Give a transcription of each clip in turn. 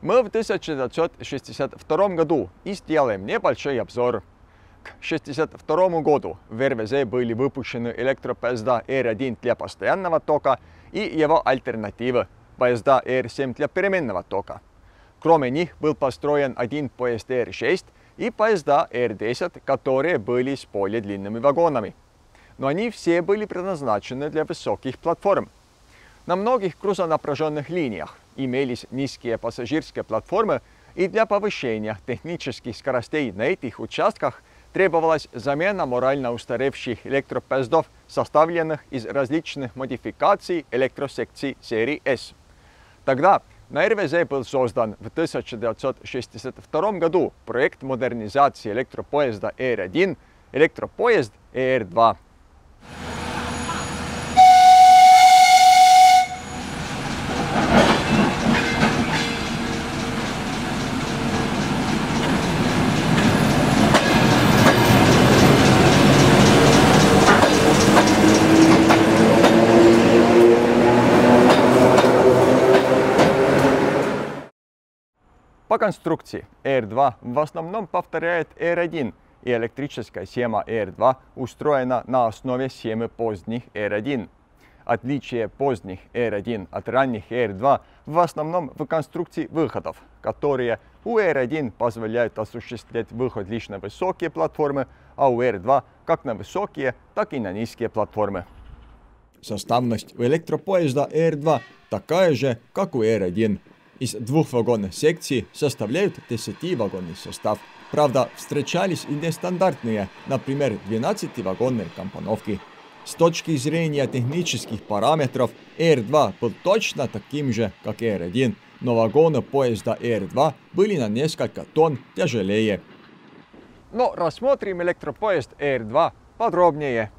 Мы в 1962 году и сделаем небольшой обзор. К 1962 году в РВЗ были выпущены электропоезда Р1 для постоянного тока и его альтернативы – поезда Р7 для переменного тока. Кроме них был построен один поезд Р6 и поезда Р10, которые были с более длинными вагонами. Но они все были предназначены для высоких платформ. На многих грузонапряженных линиях имелись низкие пассажирские платформы, и для повышения технических скоростей на этих участках требовалась замена морально устаревших электропоездов, составленных из различных модификаций электросекций серии S. Тогда на РВЗ был создан в 1962 году проект модернизации электропоезда Р1, электропоезд Р2. По конструкции Р2 в основном повторяет Р1, и электрическая схема Р2 устроена на основе схемы поздних Р1. Отличие поздних Р1 от ранних Р2 в основном в конструкции выходов, которые у Р1 позволяют осуществлять выход лишь на высокие платформы, а у Р2 как на высокие, так и на низкие платформы. Составность у электропоезда Р2 такая же, как у Р1. Из двух вагонных секций составляют 10-вагонный состав. Правда, встречались и нестандартные, например, 12-вагонные компоновки. С точки зрения технических параметров, Р2 был точно таким же, как Р1, но вагоны поезда Р2 были на несколько тонн тяжелее. Но рассмотрим электропоезд Р2 подробнее.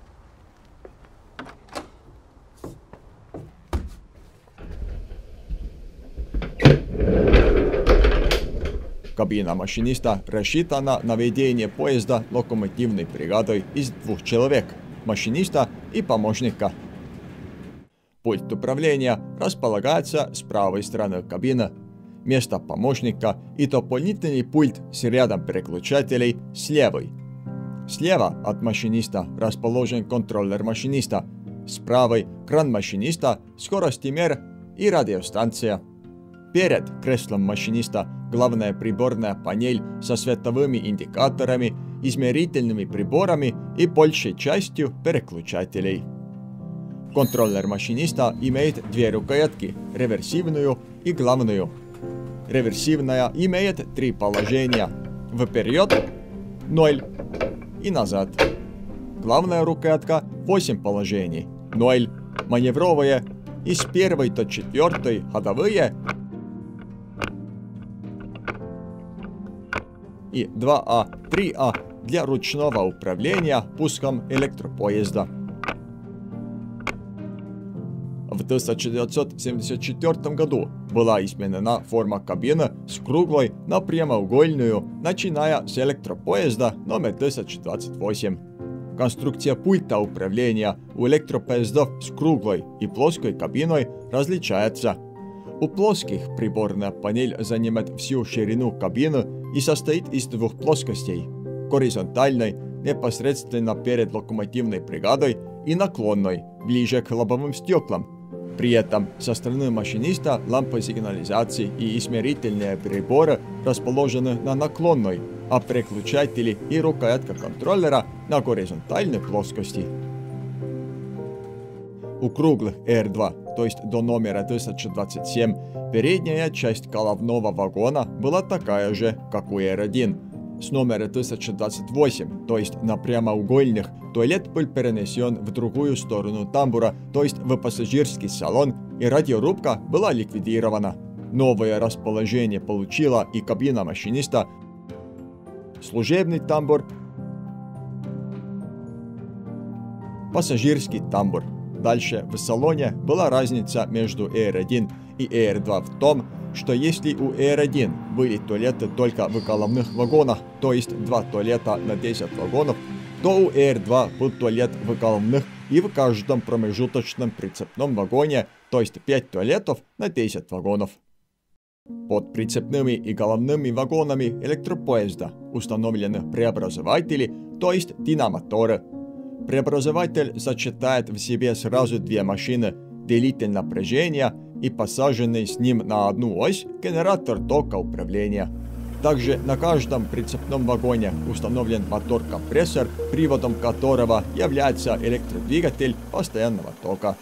Кабина машиниста рассчитана на ведение поезда локомотивной бригадой из 2 человек – машиниста и помощника. Пульт управления располагается с правой стороны кабины. Место помощника и дополнительный пульт с рядом переключателей с левой. Слева от машиниста расположен контроллер машиниста. С правой – кран машиниста, скоростимер и радиостанция. Перед креслом машиниста главная приборная панель со световыми индикаторами, измерительными приборами и большей частью переключателей. Контроллер машиниста имеет 2 рукоятки – реверсивную и главную. Реверсивная имеет 3 положения – вперед, 0 и назад. Главная рукоятка – 8 положений – 0, маневровые и с 1 до 4 ходовые и 2А, 3А для ручного управления пуском электропоезда. В 1974 году была изменена форма кабины с круглой на прямоугольную, начиная с электропоезда номер 1028. Конструкция пульта управления у электропоездов с круглой и плоской кабиной различается. У плоских приборная панель занимает всю ширину кабины и состоит из 2 плоскостей – горизонтальной, непосредственно перед локомотивной бригадой, и наклонной, ближе к лобовым стеклам. При этом со стороны машиниста лампы сигнализации и измерительные приборы расположены на наклонной, а переключатели и рукоятка контроллера на горизонтальной плоскости. У круглых Р2, то есть до номера 1027, передняя часть головного вагона была такая же, как у Р1. С номера 1028, то есть на прямоугольных, туалет был перенесен в другую сторону тамбура, то есть в пассажирский салон, и радиорубка была ликвидирована. Новое расположение получила и кабина машиниста, служебный тамбур, пассажирский тамбур. Дальше в салоне была разница между Р1 и Р2 в том, что если у Р1 были туалеты только в головных вагонах, то есть 2 туалета на 10 вагонов, то у Р2 был туалет в головных и в каждом промежуточном прицепном вагоне, то есть 5 туалетов на 10 вагонов. Под прицепными и головными вагонами электропоезда установлены преобразователи, то есть динамоторы. Преобразователь сочетает в себе сразу две машины, делитель напряжения и посаженный с ним на одну ось генератор тока управления. Также на каждом прицепном вагоне установлен мотор-компрессор, приводом которого является электродвигатель постоянного тока.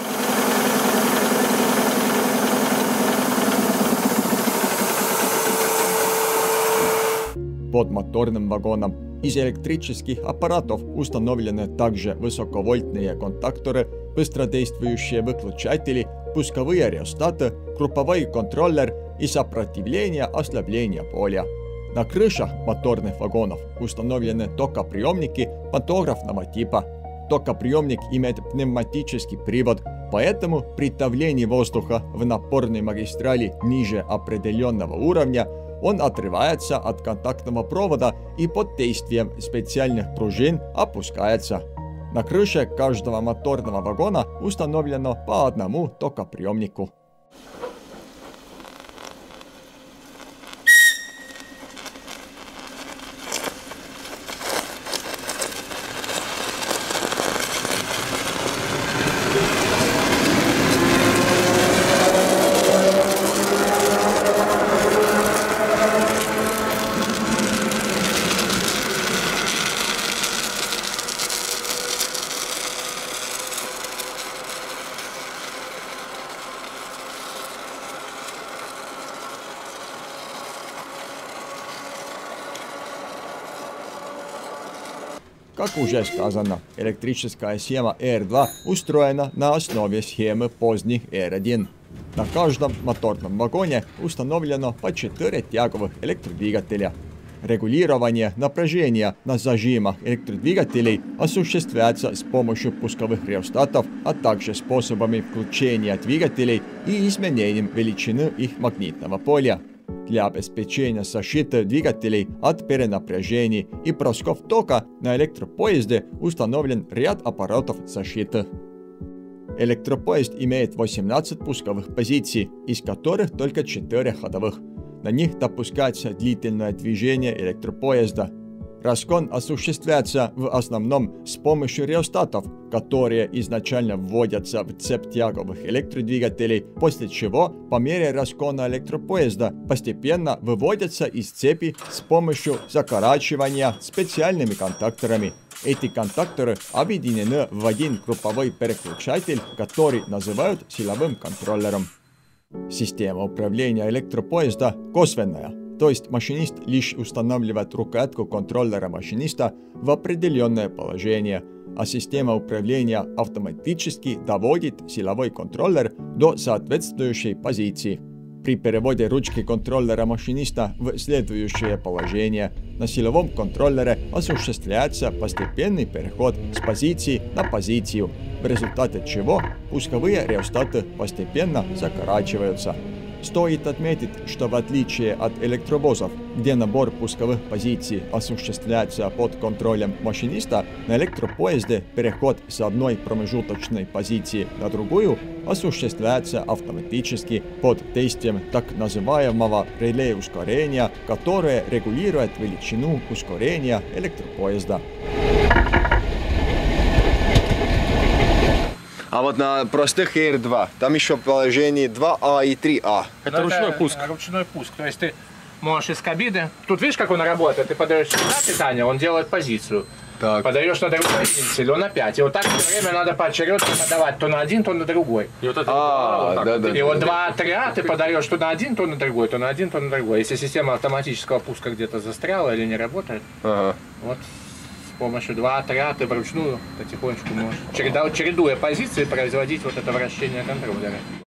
Под моторным вагоном из электрических аппаратов установлены также высоковольтные контакторы, быстродействующие выключатели, пусковые реостаты, групповой контроллер и сопротивление ослабления поля. На крышах моторных вагонов установлены токоприемники пантографного типа. Токоприемник имеет пневматический привод, поэтому при давлении воздуха в напорной магистрали ниже определенного уровня он отрывается от контактного провода и под действием специальных пружин опускается. На крыше каждого моторного вагона установлено по одному токоприемнику. Как уже сказано, электрическая схема R2 устроена на основе схемы поздних R1. На каждом моторном вагоне установлено по 4 тяговых электродвигателя. Регулирование напряжения на зажимах электродвигателей осуществляется с помощью пусковых реостатов, а также способами включения двигателей и изменением величины их магнитного поля. Для обеспечения защиты двигателей от перенапряжений и бросков тока на электропоезде установлен ряд аппаратов защиты. Электропоезд имеет 18 пусковых позиций, из которых только 4 ходовых. На них допускается длительное движение электропоезда. Разгон осуществляется в основном с помощью реостатов, которые изначально вводятся в цепь тяговых электродвигателей, после чего по мере разгона электропоезда постепенно выводятся из цепи с помощью закорачивания специальными контакторами. Эти контакторы объединены в один групповой переключатель, который называют силовым контроллером. Система управления электропоезда косвенная. То есть машинист лишь устанавливает рукоятку контроллера машиниста в определенное положение, а система управления автоматически доводит силовой контроллер до соответствующей позиции. При переводе ручки контроллера машиниста в следующее положение на силовом контроллере осуществляется постепенный переход с позиции на позицию, в результате чего пусковые реостаты постепенно закорачиваются. Стоит отметить, что в отличие от электровозов, где набор пусковых позиций осуществляется под контролем машиниста, на электропоезде переход с одной промежуточной позиции на другую осуществляется автоматически под действием так называемого реле ускорения, которое регулирует величину ускорения электропоезда. А вот на простых R2, там еще положение 2А и 3А. Это ручной пуск. Ручной пуск. То есть ты можешь из кабины... Тут видишь, как он работает? Ты подаешь сюда питание, он делает позицию. Так. Подаешь на другой вентиль, он опять. И вот так все время надо поочередно подавать то на один, то на другой. И вот, и вот 2-3А ты подаешь то на один, то на другой, то на один, то на другой. Если система автоматического пуска где-то застряла или не работает, вот с помощью 2-3А ты вручную потихонечку можешь, чередуя позиции, производить вот это вращение контроллера.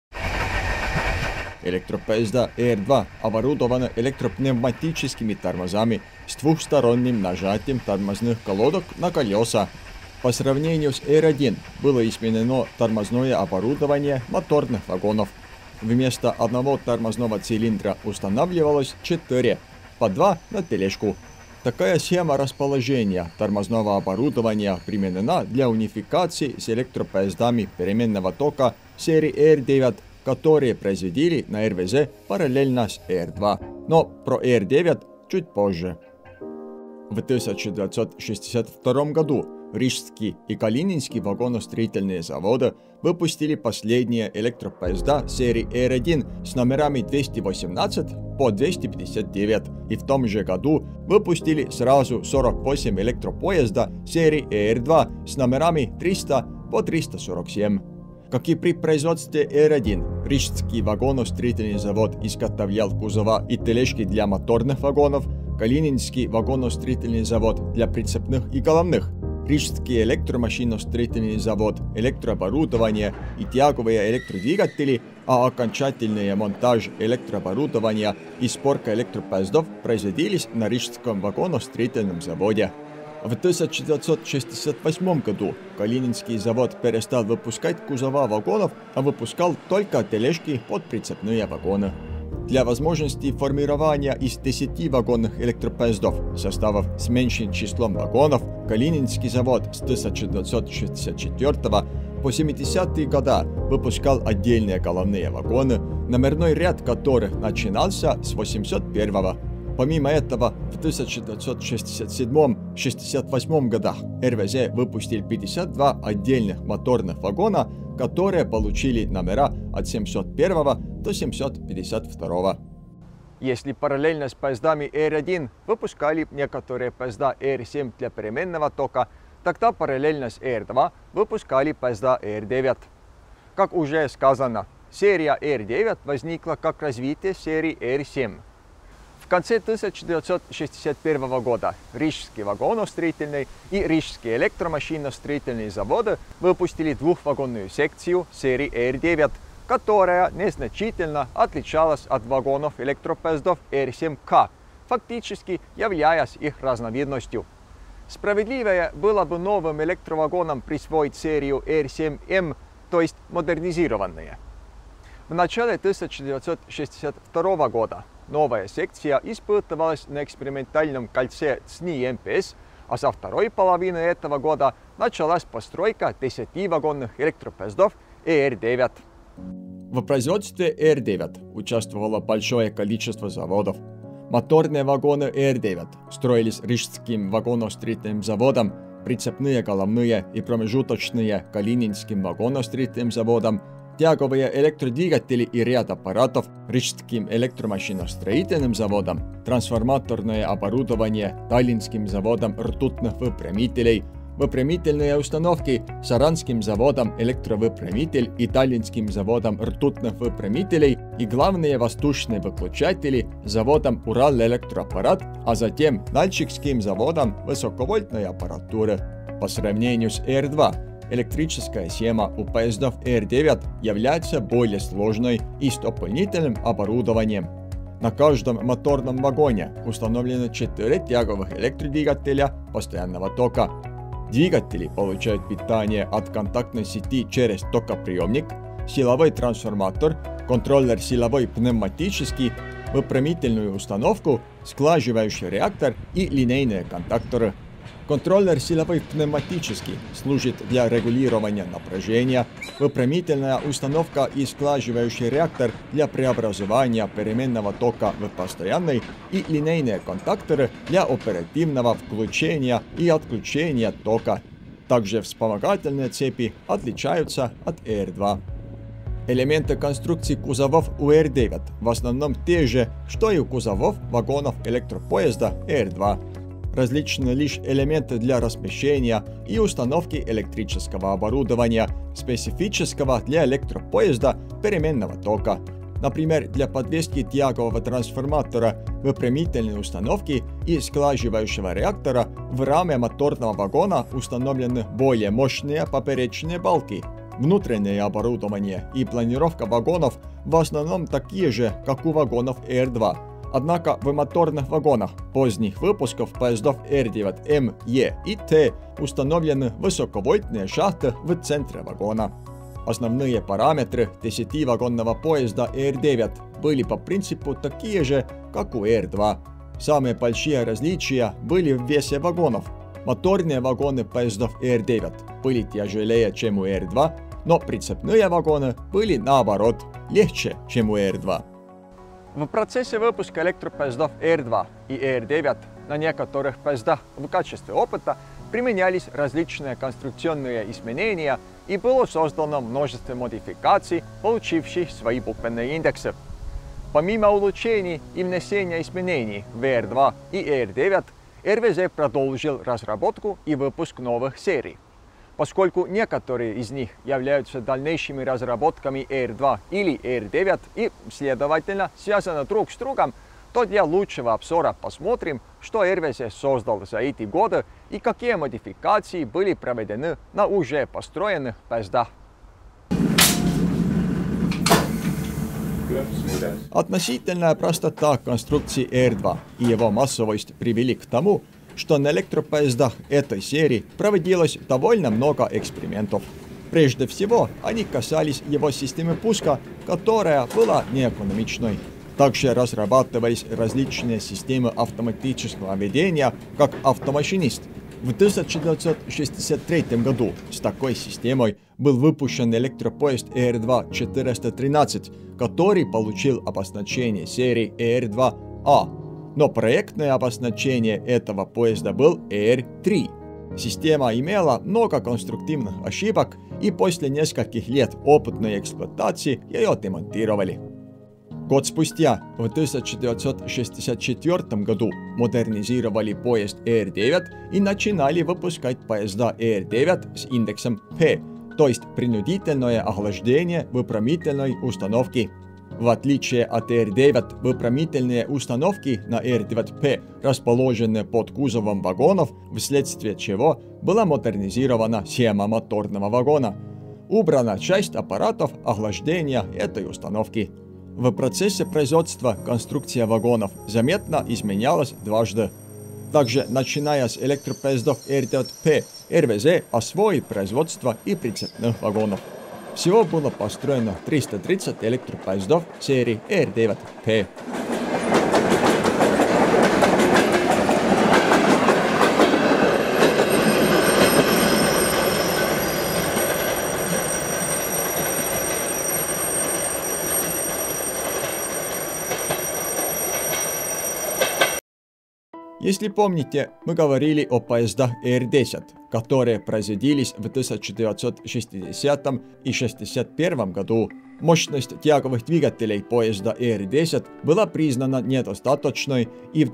Электропоезда R2 оборудованы электропневматическими тормозами с двухсторонним нажатием тормозных колодок на колеса. По сравнению с R1 было изменено тормозное оборудование моторных вагонов. Вместо одного тормозного цилиндра устанавливалось 4, по 2 на тележку. Такая схема расположения тормозного оборудования применена для унификации с электропоездами переменного тока серии R9, которые производили на РВЗ параллельно с Р-2, но про Р-9 чуть позже. В 1962 году Рижский и Калининский вагоностроительные заводы выпустили последние электропоезда серии Р-1 с номерами 218 по 259, и в том же году выпустили сразу 48 электропоезда серии Р-2 с номерами 300 по 347. Как и при производстве Р-1, Рижский вагоностроительный завод изготовлял кузова и тележки для моторных вагонов, Калининский вагоностроительный завод для прицепных и головных, Рижский электромашиностроительный завод, электрооборудование и тяговые электродвигатели, а окончательный монтаж электрооборудования и сборка электропоездов производились на Рижском вагоностроительном заводе. В 1968 году Калининский завод перестал выпускать кузова вагонов, а выпускал только тележки под прицепные вагоны. Для возможности формирования из 10 вагонных электропоездов составов с меньшим числом вагонов Калининский завод с 1964 по 70-е годы выпускал отдельные головные вагоны, номерной ряд которых начинался с 801-го. Помимо этого, в 1967-68 годах РВЗ выпустил 52 отдельных моторных вагона, которые получили номера от 701 до 752. Если параллельно с поездами Р-1 выпускали некоторые поезда Р-7 для переменного тока, тогда параллельно с Р-2 выпускали поезда Р-9. Как уже сказано, серия Р-9 возникла как развитие серии Р-7. В конце 1961 года Рижский вагоностроительный и Рижский электромашиностроительный заводы выпустили двухвагонную секцию серии Р-9, которая незначительно отличалась от вагонов электропоездов Р-7К, фактически являясь их разновидностью. Справедливее было бы новым электровагонам присвоить серию Р-7М, то есть модернизированные. В начале 1962 года новая секция испытывалась на экспериментальном кольце ЦНИ-МПС, а со второй половины этого года началась постройка 10 вагонных электропоездов Р-9. В производстве Р-9 участвовало большое количество заводов. Моторные вагоны Р-9 строились Рижским вагоностроительным заводом, прицепные головные и промежуточные Калининским вагоностроительным заводом, тяговые электродвигатели и ряд аппаратов Рижским электромашиностроительным заводом, трансформаторное оборудование Таллинским заводом ртутных выпрямителей, выпрямительные установки Саранским заводом электровыпрямитель и Таллинским заводом ртутных выпрямителей и главные воздушные выключатели заводом Урал-электроаппарат, а затем Нальчикским заводом высоковольтной аппаратуры. По сравнению с Р-2, электрическая схема у поездов Р-9 является более сложной и с дополнительным оборудованием. На каждом моторном вагоне установлено 4 тяговых электродвигателя постоянного тока. Двигатели получают питание от контактной сети через токоприемник, силовой трансформатор, контроллер силовой пневматический, выпрямительную установку, сглаживающий реактор и линейные контакторы. Контроллер силовой пневматический служит для регулирования напряжения, выпрямительная установка и сглаживающий реактор для преобразования переменного тока в постоянный и линейные контакторы для оперативного включения и отключения тока. Также вспомогательные цепи отличаются от Р-2. Элементы конструкции кузовов у Р-9 в основном те же, что и у кузовов вагонов электропоезда Р-2. Различны лишь элементы для размещения и установки электрического оборудования, специфического для электропоезда переменного тока. Например, для подвески тягового трансформатора, выпрямительной установки и сглаживающего реактора в раме моторного вагона установлены более мощные поперечные балки. Внутреннее оборудование и планировка вагонов в основном такие же, как у вагонов Р-2. Однако в моторных вагонах поздних выпусков поездов Р-9М, Е и Т установлены высоковольтные шахты в центре вагона. Основные параметры 10-вагонного поезда Р-9 были по принципу такие же, как у Р-2. Самые большие различия были в весе вагонов. Моторные вагоны поездов Р-9 были тяжелее, чем у Р-2, но прицепные вагоны были, наоборот, легче, чем у Р-2. В процессе выпуска электропоездов Р-2 и Р-9 на некоторых поездах в качестве опыта применялись различные конструкционные изменения и было создано множество модификаций, получивших свои буквенные индексы. Помимо улучшений и внесения изменений в Р-2 и Р-9, РВЗ продолжил разработку и выпуск новых серий. Поскольку некоторые из них являются дальнейшими разработками Р-2 или Р-9 и, следовательно, связаны друг с другом, то для лучшего обзора посмотрим, что РВЗ создал за эти годы и какие модификации были проведены на уже построенных поездах. Относительная простота конструкции Р-2 и его массовость привели к тому, что на электропоездах этой серии проводилось довольно много экспериментов. Прежде всего, они касались его системы пуска, которая была неэкономичной. Также разрабатывались различные системы автоматического ведения, как автомашинист. В 1963 году с такой системой был выпущен электропоезд ER2-413, который получил обозначение серии ER2A. Но проектное обозначение этого поезда был ER3. Система имела много конструктивных ошибок, и после нескольких лет опытной эксплуатации ее демонтировали. Год спустя, в 1964 году, модернизировали поезд ER9 и начинали выпускать поезда ER9 с индексом P, то есть принудительное охлаждение выпрямительной установки. В отличие от ER9, выпрямительные установки на ER9P расположены под кузовом вагонов, вследствие чего была модернизирована схема моторного вагона. Убрана часть аппаратов охлаждения этой установки. В процессе производства конструкция вагонов заметно изменялась дважды. Также, начиная с электропоездов ER9P, РВЗ освоил производство и прицепных вагонов. Всего было построено 330 электропоездов серии ER9P. Если помните, мы говорили о поездах ER10, которые производились в 1960 и 1961 году. Мощность тяговых двигателей поезда ER10 была признана недостаточной, и в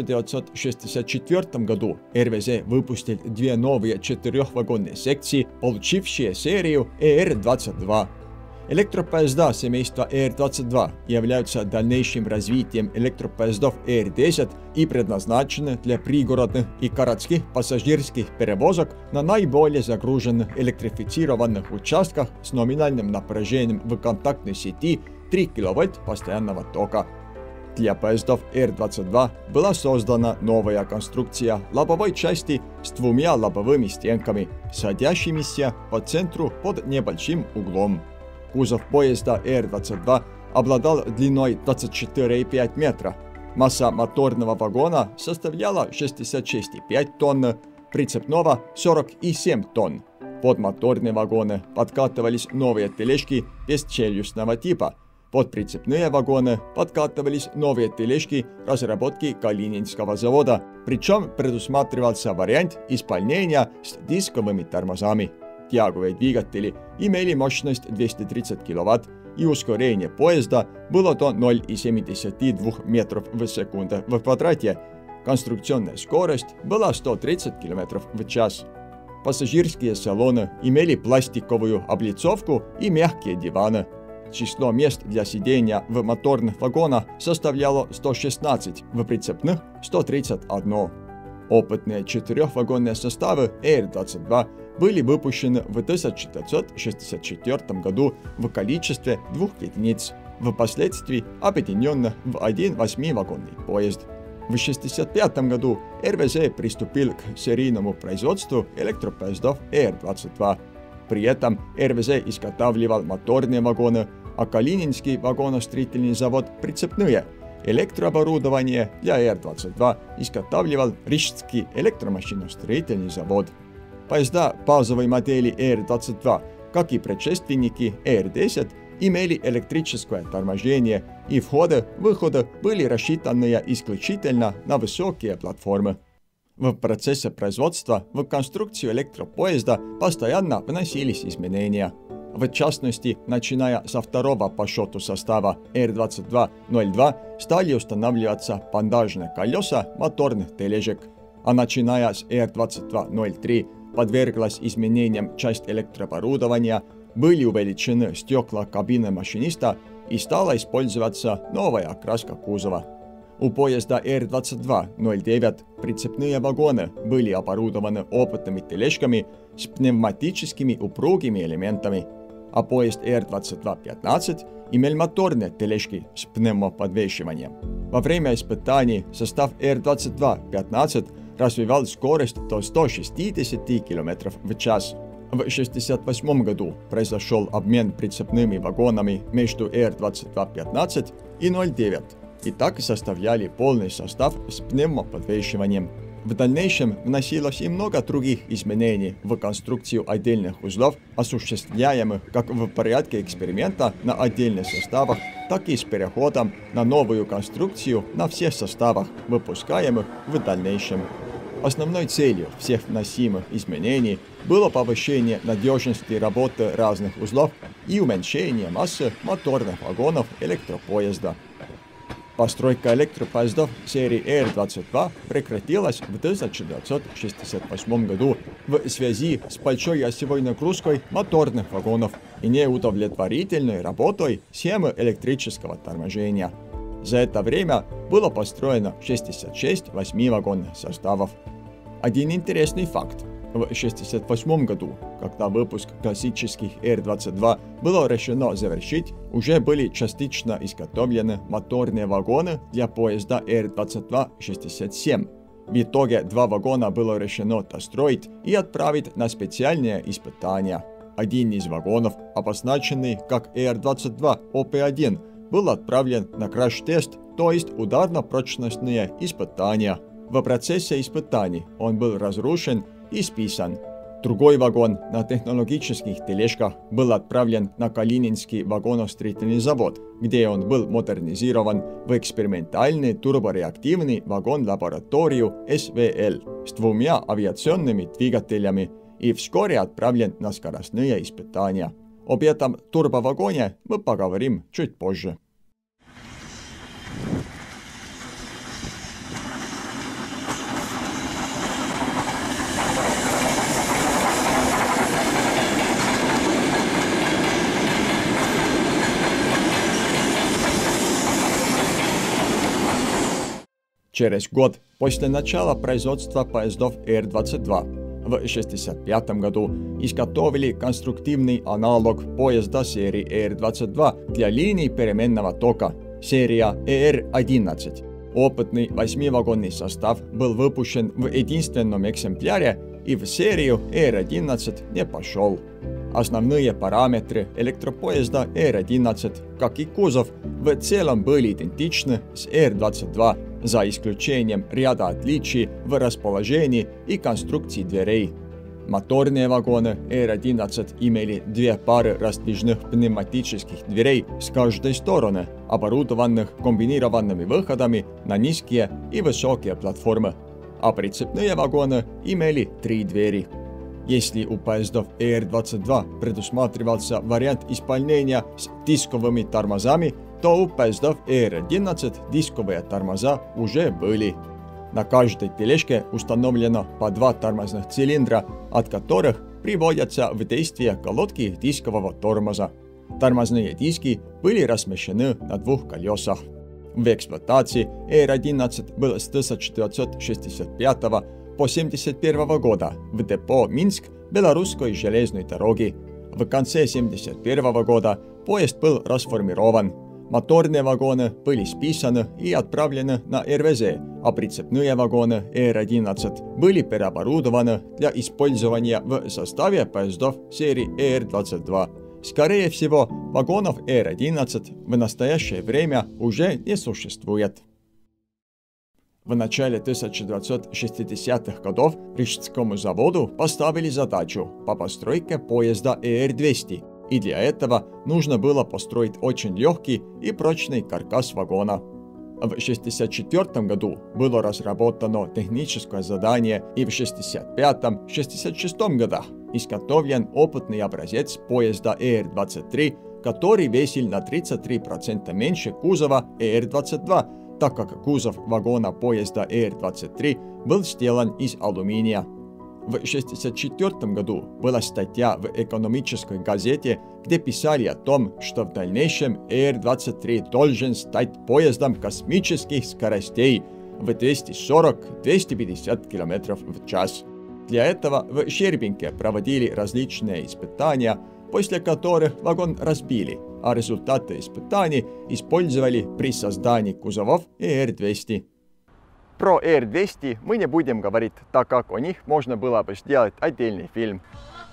1964 году РВЗ выпустил две новые четырехвагонные секции, получившие серию ER22. Электропоезда семейства ER22 являются дальнейшим развитием электропоездов ER10 и предназначены для пригородных и городских пассажирских перевозок на наиболее загруженных электрифицированных участках с номинальным напряжением в контактной сети 3 кВт постоянного тока. Для поездов ER22 была создана новая конструкция лобовой части с двумя лобовыми стенками, садящимися по центру под небольшим углом. Кузов поезда ER22 обладал длиной 24,5 метра. Масса моторного вагона составляла 66,5 тонн, прицепного 47 тонн. Под моторные вагоны подкатывались новые тележки бесчелюстного типа. Под прицепные вагоны подкатывались новые тележки разработки Калининского завода, причем предусматривался вариант исполнения с дисковыми тормозами. Тяговые двигатели имели мощность 230 кВт, и ускорение поезда было до 0,72 метров в секунду в квадрате. Конструкционная скорость была 130 км в час. Пассажирские салоны имели пластиковую облицовку и мягкие диваны. Число мест для сидения в моторных вагонах составляло 116, в прицепных 131. Опытные четырехвагонные составы ER22 были выпущены в 1964 году в количестве 2 единиц, впоследствии объединенных в один 8-вагонный поезд. В 1965 году РВЗ приступил к серийному производству электропоездов ER22. При этом РВЗ изготавливал моторные вагоны, а Калининский вагоностроительный завод – прицепные. Электрооборудование для ER22 изготавливал Рижский электромашиностроительный завод. Поезда базовой модели ER22 как и предшественники Р-10, имели электрическое торможение, и входы-выходы были рассчитаны исключительно на высокие платформы. В процессе производства в конструкцию электропоезда постоянно вносились изменения. В частности, начиная со второго по счету состава Р-2202 стали устанавливаться бандажные колеса моторных тележек, а начиная с Р-2203 подверглась изменениям часть электрооборудования, были увеличены стекла кабины машиниста и стала использоваться новая окраска кузова. У поезда Р-2209 прицепные вагоны были оборудованы опытными тележками с пневматическими упругими элементами, а поезд Р-2215 имел моторные тележки с пневмоподвешиванием. Во время испытаний состав Р-2215 развивал скорость до 160 км в час. В 1968 году произошел обмен прицепными вагонами между Р-2215 и 09, и так составляли полный состав с пневмоподвешиванием. В дальнейшем вносилось и много других изменений в конструкцию отдельных узлов, осуществляемых как в порядке эксперимента на отдельных составах, так и с переходом на новую конструкцию на всех составах, выпускаемых в дальнейшем. Основной целью всех вносимых изменений было повышение надежности работы разных узлов и уменьшение массы моторных вагонов электропоезда. Постройка электропоездов серии Р-22 прекратилась в 1968 году в связи с большой осевой нагрузкой моторных вагонов и неудовлетворительной работой схемы электрического торможения. За это время было построено 66 8-вагонных составов. Один интересный факт. В 1968 году, когда выпуск классических Р-22 было решено завершить, уже были частично изготовлены моторные вагоны для поезда Р-2267. В итоге 2 вагона было решено достроить и отправить на специальные испытания. Один из вагонов, обозначенный как Р-22ОП-1, был отправлен на краш-тест, то есть ударно-прочностные испытания. В процессе испытаний он был разрушен и списан. Другой вагон на технологических тележках был отправлен на Калининский вагоностроительный завод, где он был модернизирован в экспериментальный турбореактивный вагон-лабораторию СВЛ с 2 авиационными двигателями и вскоре отправлен на скоростные испытания. Об этом турбовагоне мы поговорим чуть позже. Через год после начала производства поездов Р-22 в 1965 году изготовили конструктивный аналог поезда серии Р-22 для линий переменного тока, серия ЭР-11. Опытный 8-вагонный состав был выпущен в единственном экземпляре и в серию Р-11 не пошел. Основные параметры электропоезда Р-11, как и кузов, в целом были идентичны с Р-22, за исключением ряда отличий в расположении и конструкции дверей. Моторные вагоны Р-11 имели 2 пары раздвижных пневматических дверей с каждой стороны, оборудованных комбинированными выходами на низкие и высокие платформы, а прицепные вагоны имели 3 двери. Если у поездов Р-22 предусматривался вариант исполнения с дисковыми тормозами, то у поездов Р-11 дисковые тормоза уже были. На каждой тележке установлено по 2 тормозных цилиндра, от которых приводятся в действие колодки дискового тормоза. Тормозные диски были размещены на 2 колесах. В эксплуатации Р-11 был с 1965 по 1971 года в депо Минск Белорусской железной дороги. В конце 1971 года поезд был расформирован. Моторные вагоны были списаны и отправлены на РВЗ, а прицепные вагоны Р-11 были переоборудованы для использования в составе поездов серии Р-22. Скорее всего, вагонов Р-11 в настоящее время уже не существует. В В начале 1960-х годов Рижскому заводу поставили задачу по постройке поезда ЭР-200, и для этого нужно было построить очень легкий и прочный каркас вагона. В 1964 году было разработано техническое задание, и в 1965-1966 годах изготовлен опытный образец поезда ЭР-23, который весил на 33% меньше кузова ЭР-22, так как кузов вагона поезда ЭР-23 был сделан из алюминия. В 1964 году была статья в экономической газете, где писали о том, что в дальнейшем ЭР-23 должен стать поездом космических скоростей в 240-250 км в час. Для этого в Щербинке проводили различные испытания, после которых вагон разбили, а результаты испытаний использовали при создании кузовов ЭР-200. Про ЭР-200 мы не будем говорить, так как о них можно было бы сделать отдельный фильм.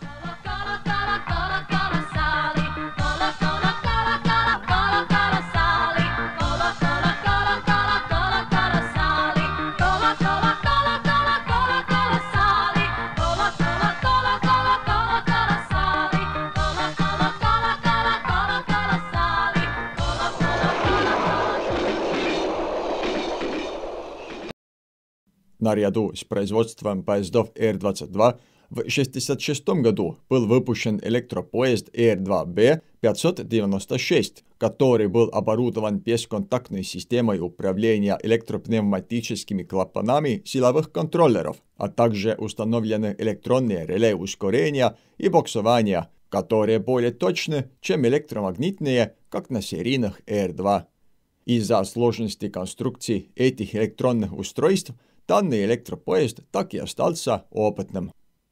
Наряду с производством поездов ЭР-22 в 1966 году был выпущен электропоезд ЭР-2Б 596, который был оборудован бесконтактной системой управления электропневматическими клапанами силовых контроллеров, а также установлены электронные реле ускорения и буксования, которые более точны, чем электромагнитные, как на серийных ЭР-2. Из-за сложности конструкции этих электронных устройств данный электропоезд так и остался опытным.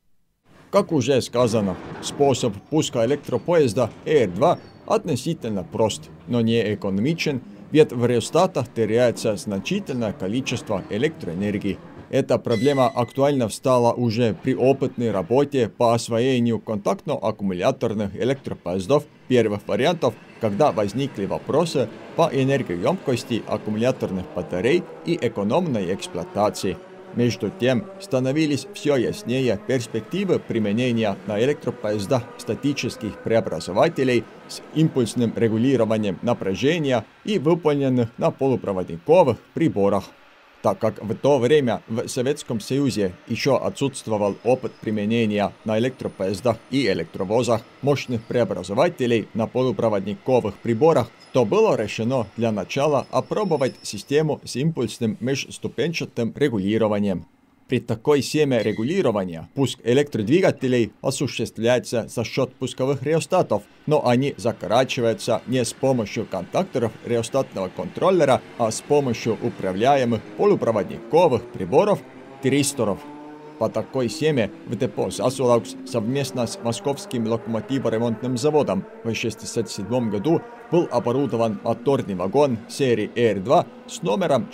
Как уже сказано, способ пуска электропоезда ЭР-2 относительно прост, но не экономичен, ведь в реостатах теряется значительное количество электроэнергии. Эта проблема актуально встала уже при опытной работе по освоению контактно-аккумуляторных электропоездов первых вариантов, когда возникли вопросы по энергоемкости аккумуляторных батарей и экономной эксплуатации. Между тем, становились все яснее перспективы применения на электропоездах статических преобразователей с импульсным регулированием напряжения и выполненных на полупроводниковых приборах. Так как в то время в Советском Союзе еще отсутствовал опыт применения на электропоездах и электровозах мощных преобразователей на полупроводниковых приборах, то было решено для начала опробовать систему с импульсным межступенчатым регулированием. При такой схеме регулирования пуск электродвигателей осуществляется за счет пусковых реостатов, но они закорачиваются не с помощью контакторов реостатного контроллера, а с помощью управляемых полупроводниковых приборов тиристоров. По такой схеме в депо «Засулаукс» совместно с Московским локомотиворемонтным заводом в 1967 году был оборудован моторный вагон серии ЭР-2 с номером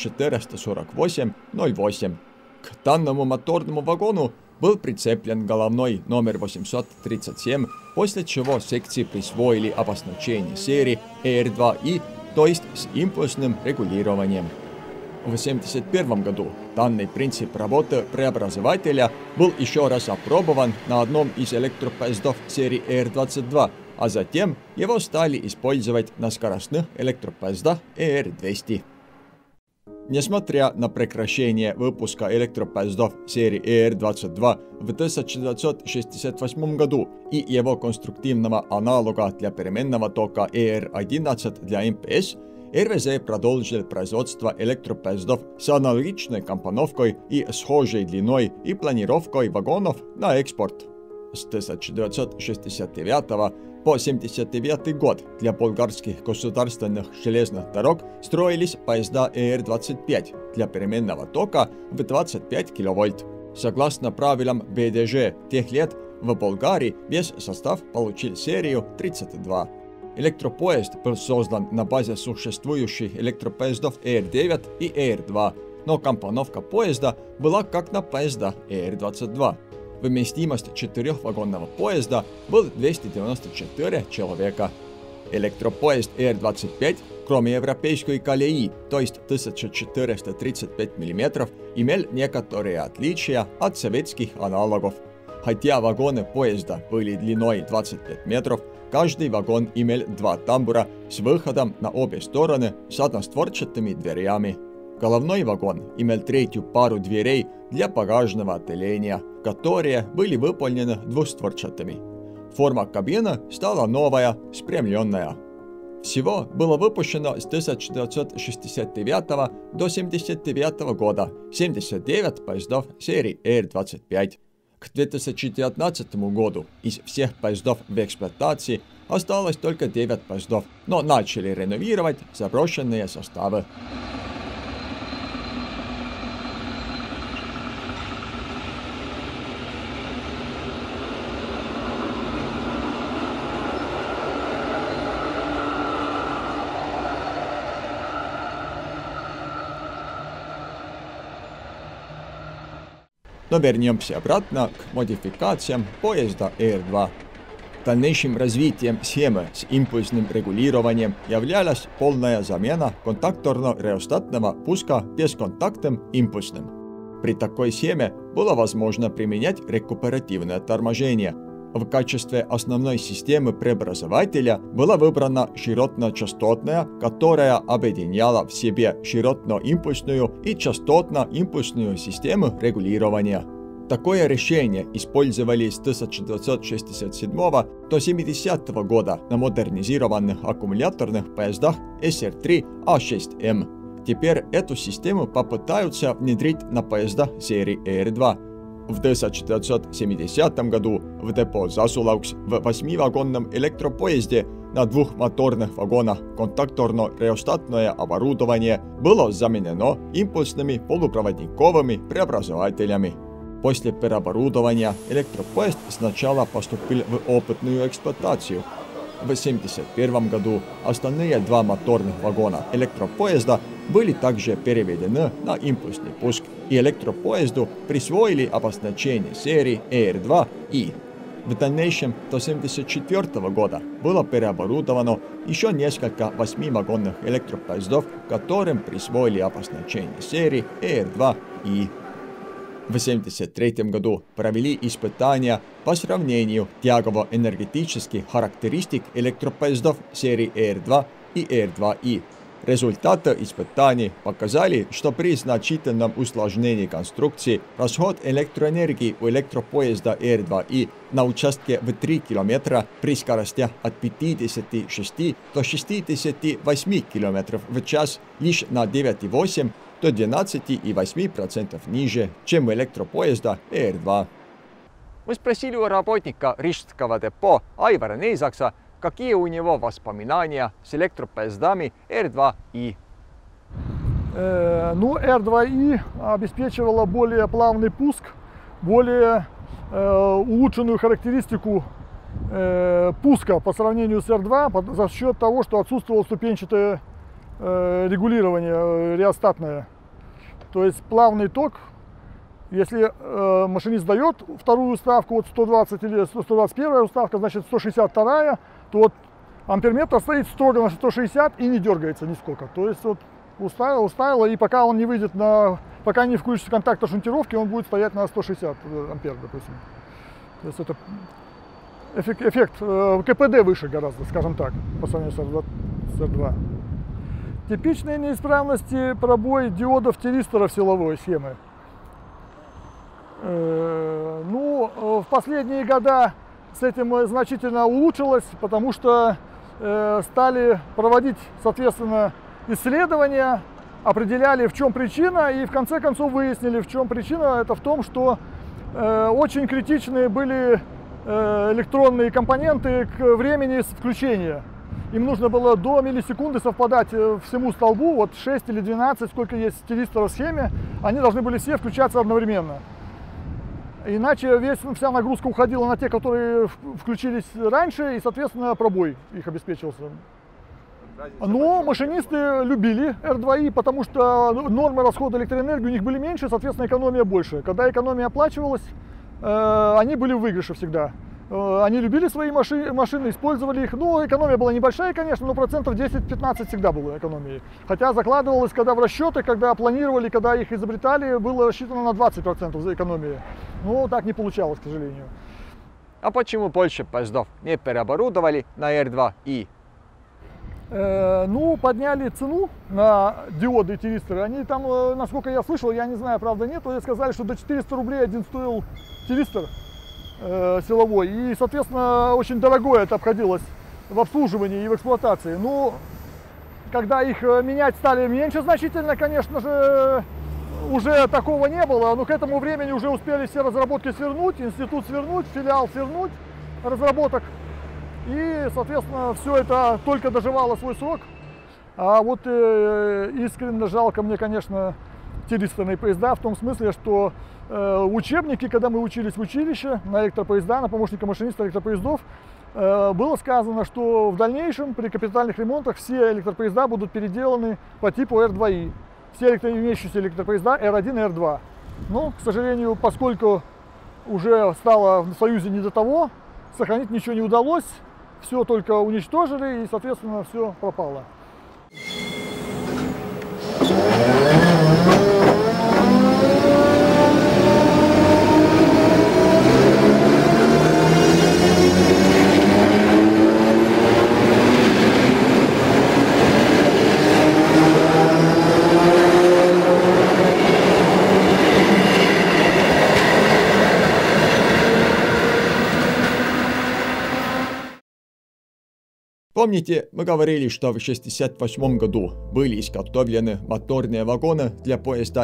44808. К данному моторному вагону был прицеплен головной номер 837, после чего секции присвоили обозначение серии ЭР-2И, то есть с импульсным регулированием. В 1971 году данный принцип работы преобразователя был еще раз опробован на одном из электропоездов серии ЭР-22, а затем его стали использовать на скоростных электропоездах ЭР-200. Несмотря на прекращение выпуска электропоездов серии ЭР-22 в 1968 году и его конструктивного аналога для переменного тока ЭР-11 для МПС, РВЗ продолжил производство электропоездов с аналогичной компоновкой и схожей длиной и планировкой вагонов на экспорт. С 1969 по 1979 год для болгарских государственных железных дорог строились поезда ЭР-25 для переменного тока в 25 кВт. Согласно правилам БДЖ тех лет, в Болгарии весь состав получил серию 32. Электропоезд был создан на базе существующих электропоездов ЭР-9 и ЭР-2, но компоновка поезда была как на поездах ЭР-22. Вместимость четырехвагонного поезда был 294 человека. Электропоезд ЭР-25, Кроме европейской колеи, то есть 1435 мм, имел некоторые отличия от советских аналогов. Хотя вагоны поезда были длиной 25 метров, каждый вагон имел два тамбура с выходом на обе стороны с одностворчатыми дверями. Головной вагон имел третью пару дверей для багажного отделения, которые были выполнены двустворчатыми. Форма кабины стала новая, спрямленная. Всего было выпущено с 1969 до 1979 года 79 поездов серии Р-25. К 2019 году из всех поездов в эксплуатации осталось только 9 поездов, но начали реновировать заброшенные составы. Но вернемся обратно к модификациям поезда Р-2. Дальнейшим развитием схемы с импульсным регулированием являлась полная замена контакторно-реостатного пуска бесконтактным импульсным. При такой схеме было возможно применять рекуперативное торможение. В качестве основной системы преобразователя была выбрана широтно-частотная, которая объединяла в себе широтно-импульсную и частотно-импульсную системы регулирования. Такое решение использовали с 1967 до 1970 года на модернизированных аккумуляторных поездах СР-3А6М. Теперь эту систему попытаются внедрить на поезда серии Р-2. В 1970 году в депо Засулаукс в 8-вагонном электропоезде на 2 моторных вагонах контакторно-реостатное оборудование было заменено импульсными полупроводниковыми преобразователями. После переоборудования электропоезд сначала поступил в опытную эксплуатацию. В 1971 году остальные 2 моторных вагона электропоезда были также переведены на импульсный пуск, и электропоезду присвоили обозначение серии Р-2И. В дальнейшем до 1974 года было переоборудовано еще несколько 8-вагонных электропоездов, которым присвоили обозначение серии Р-2И. В 1973 году провели испытания по сравнению тягово-энергетических характеристик электропоездов серии Р-2 и Р-2И. Результаты испытаний показали, что при значительном усложнении конструкции расход электроэнергии у электропоезда Р-2И на участке в 3 км при скоростях от 56 до 68 км в час лишь на 9,8 до 12,8% ниже, чем у электропоезда Р-2. Мы спросили у работника рижского депо Айвара Нейзакса, какие у него воспоминания с электропоездами Р-2И. Р-2И обеспечивала более плавный пуск, более улучшенную характеристику пуска по сравнению с Р-2 за счет того, что отсутствовало ступенчатое регулирование реостатное. То есть плавный ток. Если машинист дает вторую уставку, вот 120 или 121 уставка, значит 162, то вот амперметр стоит строго на 160 и не дергается нисколько. То есть вот уставила, и пока он не выйдет пока не включится контактор шунтировки, он будет стоять на 160 ампер, допустим. То есть это эффект КПД выше гораздо, скажем так, по сравнению с R2. Типичные неисправности пробой диодов тиристоров силовой схемы. В последние года с этим значительно улучшилось, потому что стали проводить, соответственно, исследования, определяли, в чем причина, и в конце концов выяснили, в чем причина. Это в том, что очень критичные были электронные компоненты к времени включения. Им нужно было до миллисекунды совпадать всему столбу, вот 6 или 12, сколько есть тиристоров в схеме, они должны были все включаться одновременно. Иначе вся нагрузка уходила на те, которые включились раньше, и, соответственно, пробой их обеспечивался. Но машинисты любили R2И, потому что нормы расхода электроэнергии у них были меньше, соответственно, экономия больше. Когда экономия оплачивалась, они были в выигрыше всегда. Они любили свои машины, использовали их. Ну, экономия была небольшая, конечно, но процентов 10-15 всегда было экономии. Хотя закладывалось, когда в расчеты, когда планировали, когда их изобретали, было рассчитано на 20% за экономии. Но так не получалось, к сожалению. А почему больше поездов не переоборудовали на R2i? Ну, подняли цену на диоды и тиристоры. Они там, насколько я слышал, я не знаю, правда нет, но сказали, что до 400 рублей один стоил тиристор силовой. И, соответственно, очень дорогое это обходилось в обслуживании и в эксплуатации. Но когда их менять стали меньше значительно, конечно же, уже такого не было. Но к этому времени уже успели все разработки свернуть, институт свернуть, филиал свернуть разработок. И, соответственно, все это только доживало свой срок. А вот искренне жалко мне, конечно, тиристорные поезда в том смысле, что учебники, когда мы учились в училище на электропоезда, на помощника машиниста электропоездов, было сказано, что в дальнейшем при капитальных ремонтах все электропоезда будут переделаны по типу R2i. Все имеющиеся электропоезда R1 и R2. Но, к сожалению, поскольку уже стало в Союзе не до того, сохранить ничего не удалось, все только уничтожили и, соответственно, все пропало. Помните, мы говорили, что в 1968 году были изготовлены моторные вагоны для поезда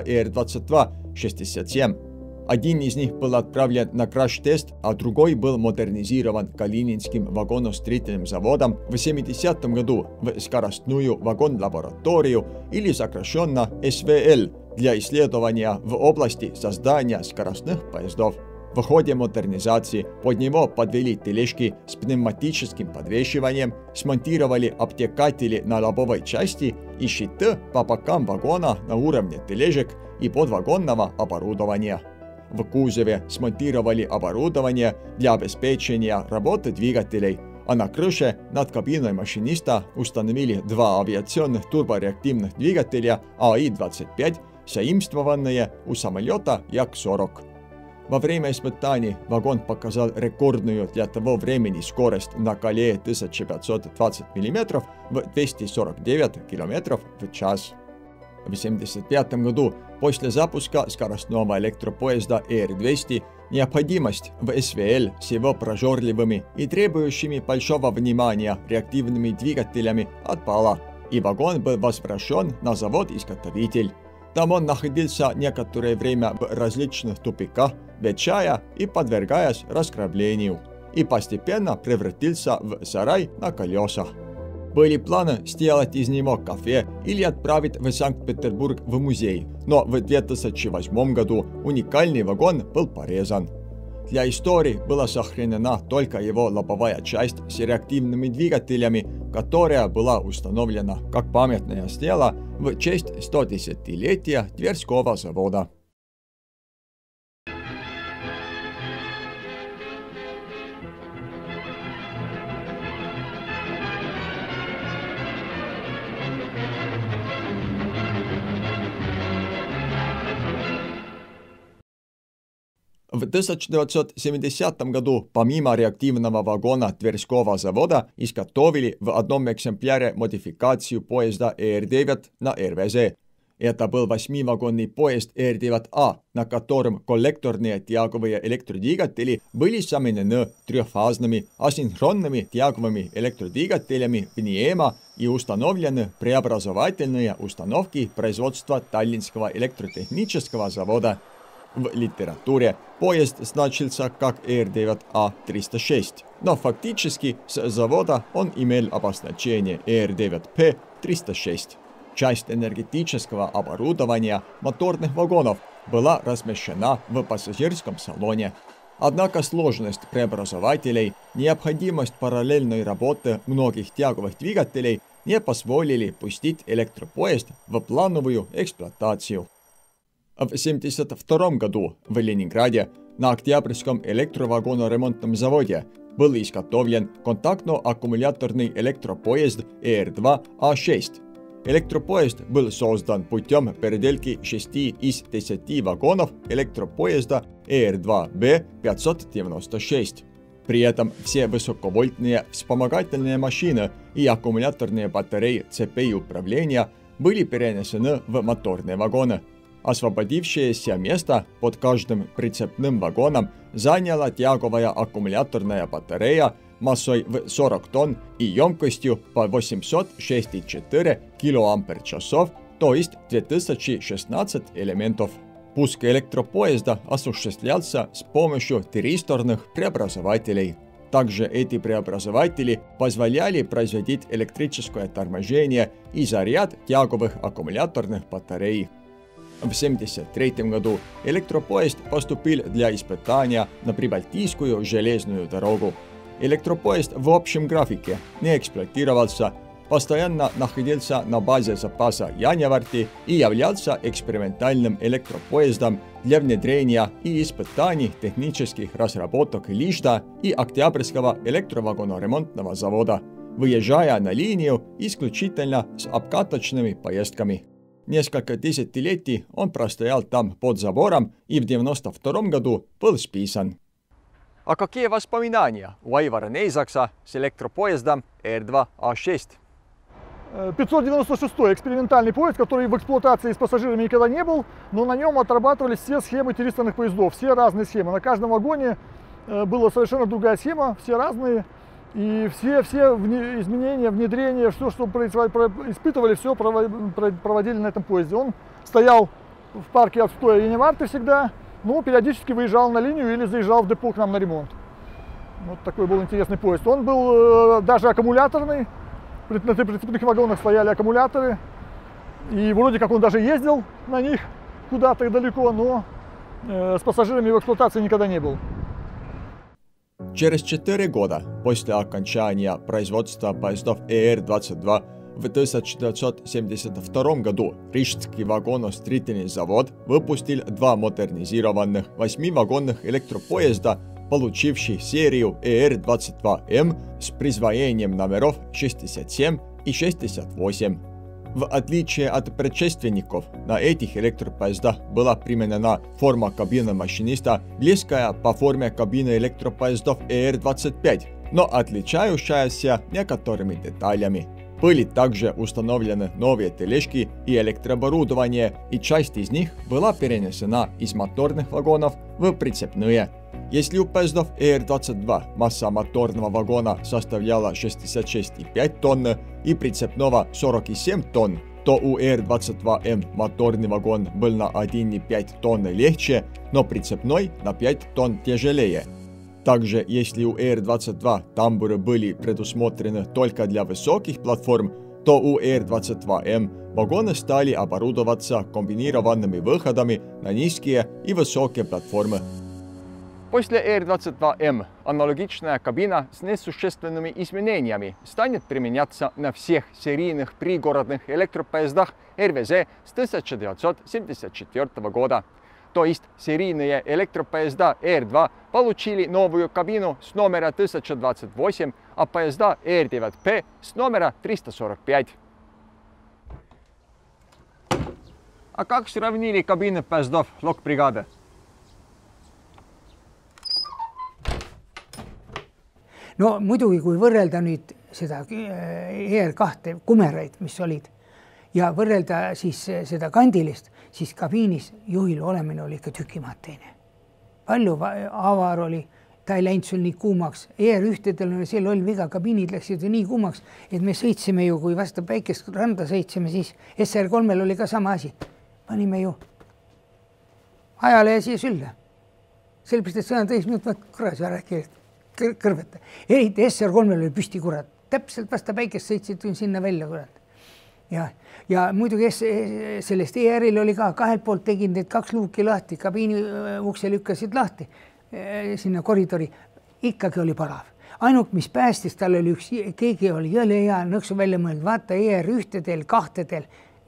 ЭР-22-67. Один из них был отправлен на краш-тест, а другой был модернизирован Калининским вагоностроительным заводом в 1970 году в скоростную вагон-лабораторию или сокращенно СВЛ для исследования в области создания скоростных поездов. В ходе модернизации под него подвели тележки с пневматическим подвешиванием, смонтировали обтекатели на лобовой части и щиты по бокам вагона на уровне тележек и подвагонного оборудования. В кузове смонтировали оборудование для обеспечения работы двигателей, а на крыше над кабиной машиниста установили два авиационных турбореактивных двигателя АИ-25, заимствованные у самолета Як-40. Во время испытаний вагон показал рекордную для того времени скорость на колее 1520 мм в 249 км в час. В 1975 году, после запуска скоростного электропоезда ЭР-200, необходимость в СВЛ с его прожорливыми и требующими большого внимания реактивными двигателями отпала, и вагон был возвращен на завод-изготовитель. Там он находился некоторое время в различных тупиках, ветшая и подвергаясь разграблению, и постепенно превратился в сарай на колесах. Были планы сделать из него кафе или отправить в Санкт-Петербург в музей, но в 2008 году уникальный вагон был порезан. Для истории была сохранена только его лобовая часть с реактивными двигателями, которая была установлена как памятное дело в честь 110-летия Тверского завода. В 1970 году помимо реактивного вагона Тверского завода изготовили в одном экземпляре модификацию поезда ЭР-9 на РВЗ. Это был 8-вагонный поезд ЭР-9А, на котором коллекторные тяговые электродвигатели были заменены трехфазными асинхронными тяговыми электродвигателями ПНИЭМа и установлены преобразовательные установки производства Таллинского электротехнического завода. В литературе поезд значился как ЭР-9А-306, но фактически с завода он имел обозначение ЭР-9П-306. Часть энергетического оборудования моторных вагонов была размещена в пассажирском салоне. Однако сложность преобразователей, необходимость параллельной работы многих тяговых двигателей не позволили пустить электропоезд в плановую эксплуатацию. В 1972 году в Ленинграде На Октябрьском электровагоноремонтном заводе был изготовлен контактно-аккумуляторный электропоезд ER2A6. Электропоезд был создан путем переделки 6 из 10 вагонов электропоезда ER2B596. При этом все высоковольтные вспомогательные машины и аккумуляторные батареи цепей управления были перенесены в моторные вагоны. Освободившееся место под каждым прицепным вагоном заняла тяговая аккумуляторная батарея массой в 40 тонн и емкостью по 864 килоампер-час, то есть 2016 элементов. Пуск электропоезда осуществлялся с помощью тристорных преобразователей. Также эти преобразователи позволяли производить электрическое торможение и заряд тяговых аккумуляторных батарей. В 1973 году электропоезд поступил для испытания на Прибалтийскую железную дорогу. Электропоезд в общем графике не эксплуатировался, постоянно находился на базе запаса Яневарти и являлся экспериментальным электропоездом для внедрения и испытаний технических разработок Лижда и Октябрьского электровагоноремонтного завода, выезжая на линию исключительно с обкаточными поездками. Несколько десятилетий он простоял там под забором и в 1992 году был списан. А какие воспоминания у Aivara Neisaksa с электропоездом ER2A6? 596-й экспериментальный поезд, который в эксплуатации с пассажирами никогда не был, но на нем отрабатывались все схемы тристорных поездов, все разные схемы. На каждом вагоне была совершенно другая схема, все разные. И все изменения, внедрения, все, что испытывали, все проводили на этом поезде. Он стоял в парке отстоя Яневарты всегда, но периодически выезжал на линию или заезжал в депо к нам на ремонт. Вот такой был интересный поезд. Он был даже аккумуляторный, на прицепных вагонах стояли аккумуляторы. И вроде как он даже ездил на них куда-то далеко, но с пассажирами в эксплуатации никогда не был. Через 4 года после окончания производства поездов ER22 в 1972 году Рижский вагоностроительный завод выпустил 2 модернизированных 8-вагонных электропоезда, получивших серию ER22M с присвоением номеров 67 и 68. В отличие от предшественников, на этих электропоездах была применена форма кабины машиниста, близкая по форме кабины электропоездов ER25, но отличающаяся некоторыми деталями. Были также установлены новые тележки и электрооборудование, и часть из них была перенесена из моторных вагонов в прицепные. Если у поездов ER22 масса моторного вагона составляла 66,5 тонн и прицепного 47 тонн, то у ER22M моторный вагон был на 1,5 тонны легче, но прицепной на 5 тонн тяжелее. Также, если у ER22 тамбуры были предусмотрены только для высоких платформ, то у ER22M вагоны стали оборудоваться комбинированными выходами на низкие и высокие платформы. После ER22M аналогичная кабина с несущественными изменениями станет применяться на всех серийных пригородных электропоездах РВЗ с 1974 года. То есть серийные электропоезда ER2 получили новую кабину с номера 1028, а поезда ER9P с номера 345. А как сравнили кабины поездов локбригады? No muidugi, kui võrrelda nüüd seda ER2 kumeraid, mis olid, ja võrrelda siis seda kandilist, siis kabiinis juhil olemine oli ikka tükimaad teine. Palju avar oli, ta ei läinud sul nii kuumaks. ER1-del oli see loll viga, kabiinid läksid ju nii kuumaks, et me sõitsime ju, kui vastu päikest randa sõitsime, siis SR3-l oli ka sama asi. Panime ju ajalehe siia sülle. Sellepärast, et see on täis minut, kurat, ära kõrveta. Eriti SR3-l oli püsti, kurat. Täpselt vasta päikest sõitsid sinna välja, kurat. Ja muidugi sellest ER-il oli ka kahelt poolt tegid need 2 luuki lahti, kabiini ukse lükkasid lahti sinna koridori. Ikkagi oli parav. Ainult mis päästis, tal oli keegi oli jõle hea nõksu välja mõelnud. Vaata ER1-del, 2-del,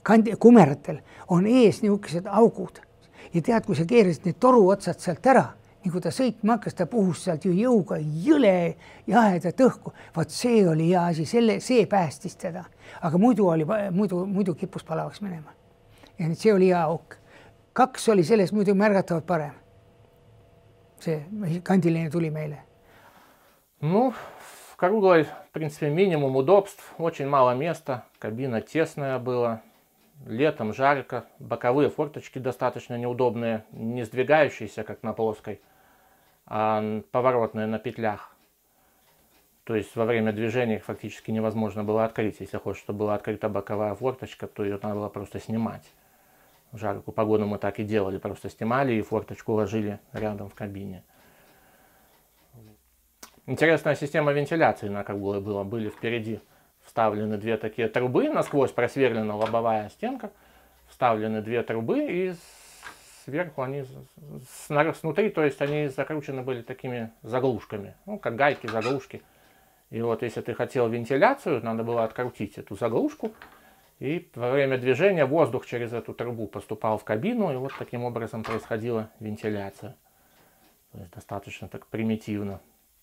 kumeratel on ees niisugused augud. Ja tead, kui sa keerasid need toru otsad sealt ära, nii kui ta sõitma hakkas, ta puhus sealt ju jõuga jõle jahedat õhku. Vaat see oli hea asi, see päästis teda. Aga muidu kippus palavaks minema. Ja nüüd see oli hea auk. 2 oli sellest muidu märgatavalt parem. See kandiline tuli meile. Ну, в круглой, в принципе, минимум удобств, очень мало места, кабина тесная была, летом жарко, боковые форточки достаточно неудобные, не сдвигающиеся, как на плоской, а поворотные на петлях. То есть во время движения их фактически невозможно было открыть. Если хочешь, чтобы была открыта боковая форточка, то ее надо было просто снимать. В жаркую погоду мы так и делали, просто снимали и форточку ложили рядом в кабине. Интересная система вентиляции на круглой была. Были впереди вставлены 2 такие трубы, насквозь просверлена лобовая стенка. Вставлены 2 трубы и сверху они снутри, то есть они закручены были такими заглушками. Ну, как гайки, заглушки. И вот если ты хотел вентиляцию, надо было открутить эту заглушку. И во время движения воздух через эту трубу поступал в кабину. И вот таким образом происходила вентиляция. То есть достаточно так примитивно.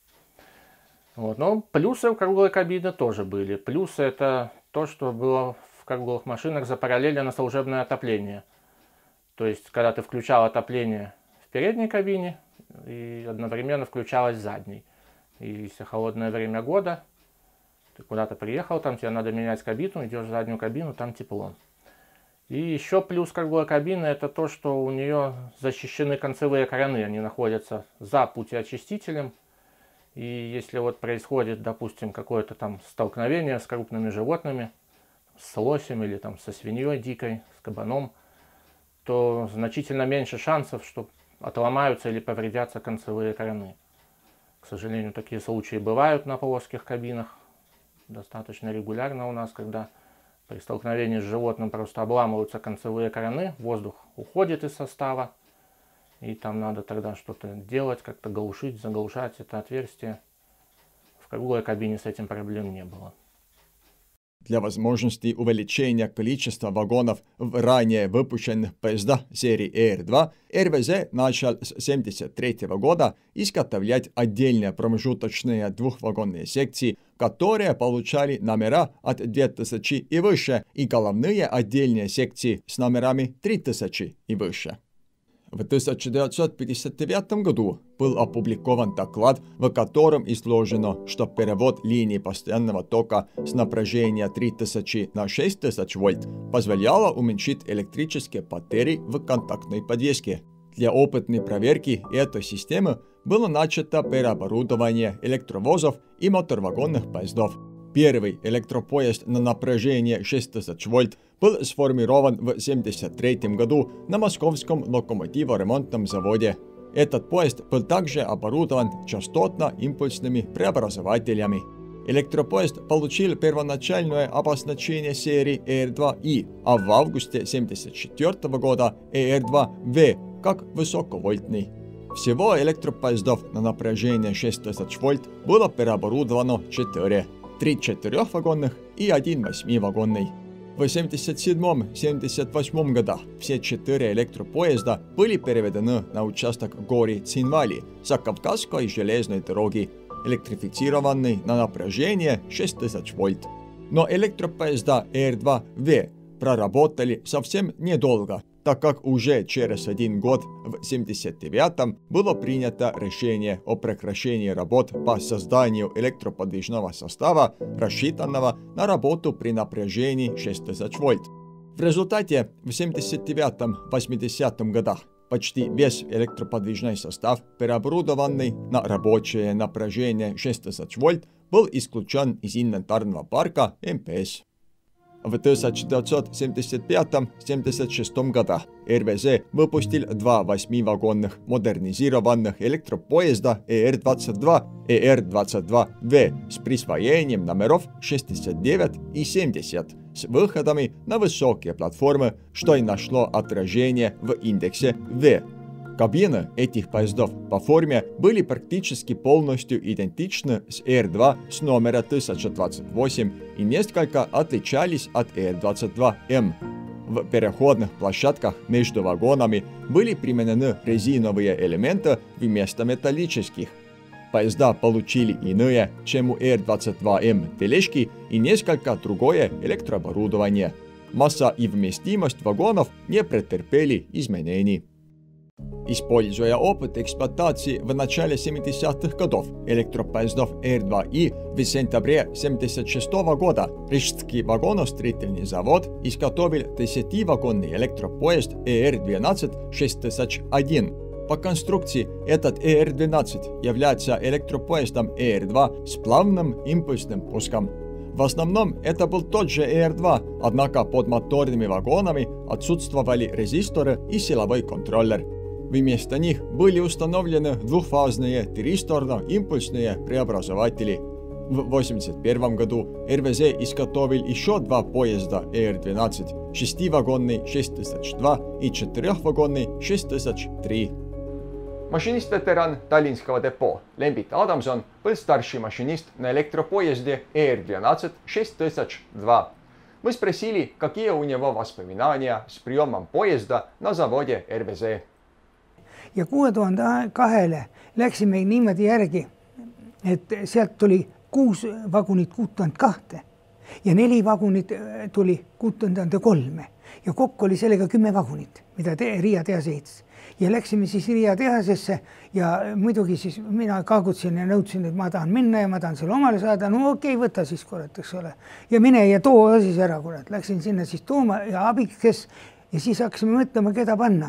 Вот. Но плюсы у круглой кабины тоже были. Плюсы это то, что было в круглых машинах запараллелено служебное отопление. То есть, когда ты включал отопление в передней кабине, и одновременно включалось в задней. И если холодное время года, ты куда-то приехал, там тебе надо менять кабину, идешь в заднюю кабину, там тепло. И еще плюс круглой кабины это то, что у нее защищены концевые краны. Они находятся за путеочистителем. И если вот происходит, допустим, какое-то там столкновение с крупными животными, с лосем или там со свиньей дикой, с кабаном, то значительно меньше шансов, что отломаются или повредятся концевые краны. К сожалению, такие случаи бывают на плоских кабинах. Достаточно регулярно у нас, когда при столкновении с животным просто обламываются концевые краны, воздух уходит из состава. И там надо тогда что-то делать, как-то глушить, заглушать это отверстие. В круглой кабине с этим проблем не было. Для возможности увеличения количества вагонов в ранее выпущенных поездах серии ER2, РВЗ начал с 1973 года изготовлять отдельные промежуточные двухвагонные секции, которые получали номера от 2000 и выше, и головные отдельные секции с номерами 3000 и выше. В 1959 году был опубликован доклад, в котором изложено, что перевод линий постоянного тока с напряжения 3000 на 6000 вольт позволяло уменьшить электрические потери в контактной подвеске. Для опытной проверки этой системы было начато переоборудование электровозов и моторвагонных поездов. Первый электропоезд на напряжение 6000 вольт был сформирован в 1973 году на Московском локомотиво-ремонтном заводе. Этот поезд был также оборудован частотно-импульсными преобразователями. Электропоезд получил первоначальное обозначение серии ER2i, а в августе 1974 года ER2v как высоковольтный. Всего электропоездов на напряжение 6000 вольт было переоборудовано 4. 3 4-вагонных и 1 8-вагонный. В 1977-1978 годах все 4 электропоезда были переведены на участок Гори-Цинвали Закавказской железной дороги, электрифицированный на напряжение 6000 вольт. Но электропоезда ER2v проработали совсем недолго, так как уже через 1 год, в 1979-м, было принято решение о прекращении работ по созданию электроподвижного состава, рассчитанного на работу при напряжении 6000 вольт. В результате в 1979-80 годах почти весь электроподвижный состав, переоборудованный на рабочее напряжение 6000 вольт, был исключен из инвентарного парка МПС. В 1975-76 годах РВЗ выпустил 2 8-вагонных модернизированных электропоезда ER22 и ER22V с присвоением номеров 69 и 70 с выходами на высокие платформы, что и нашло отражение в индексе V. Кабины этих поездов по форме были практически полностью идентичны с ER2 с номера 1028 и несколько отличались от ER22M. В переходных площадках между вагонами были применены резиновые элементы вместо металлических. Поезда получили иные, чем у Р-22М, тележки и несколько другое электрооборудование. Масса и вместимость вагонов не претерпели изменений. Используя опыт эксплуатации в начале 70-х годов электропоездов Р-2И в сентябре 1976 года Рижский вагоностроительный завод изготовил 10-вагонный электропоезд ЭР-12-6001. По конструкции этот ЭР-12 является электропоездом ЭР-2 с плавным импульсным пуском. В основном это был тот же ЭР-2, однако под моторными вагонами отсутствовали резисторы и силовой контроллер. Вместо них были установлены двухфазные тристорно-импульсные преобразователи. В 1981 году РВЗ изготовил еще 2 поезда ЭР-12, 6-вагонный 6002 и 4-вагонный 6003. Машинист-ветеран Tallinskого депо Lembit Adamson был старший машинист на электропоезде ЭР-12-6002. Мы спросили, какие у него воспоминания с приемом поезда на заводе РВЗ. Ja 6002 läksime niimoodi järgi, et sealt tuli 6 vagunit 6002 ja 4 vagunit tuli 6003 ja kokku oli sellega 10 vagunit, mida Riia tehas ehitas. Ja läksime siis Riia tehasesse ja muidugi siis mina kaagutsin ja nõudsin, et ma tahan minna ja ma tahan selle omale saada. No okei, võta siis kurat, eks ole. Ja mine ja too siis ära kurat. Läksin sinna siis tooma ja abikes ja siis hakkasime mõtlema, keda panna.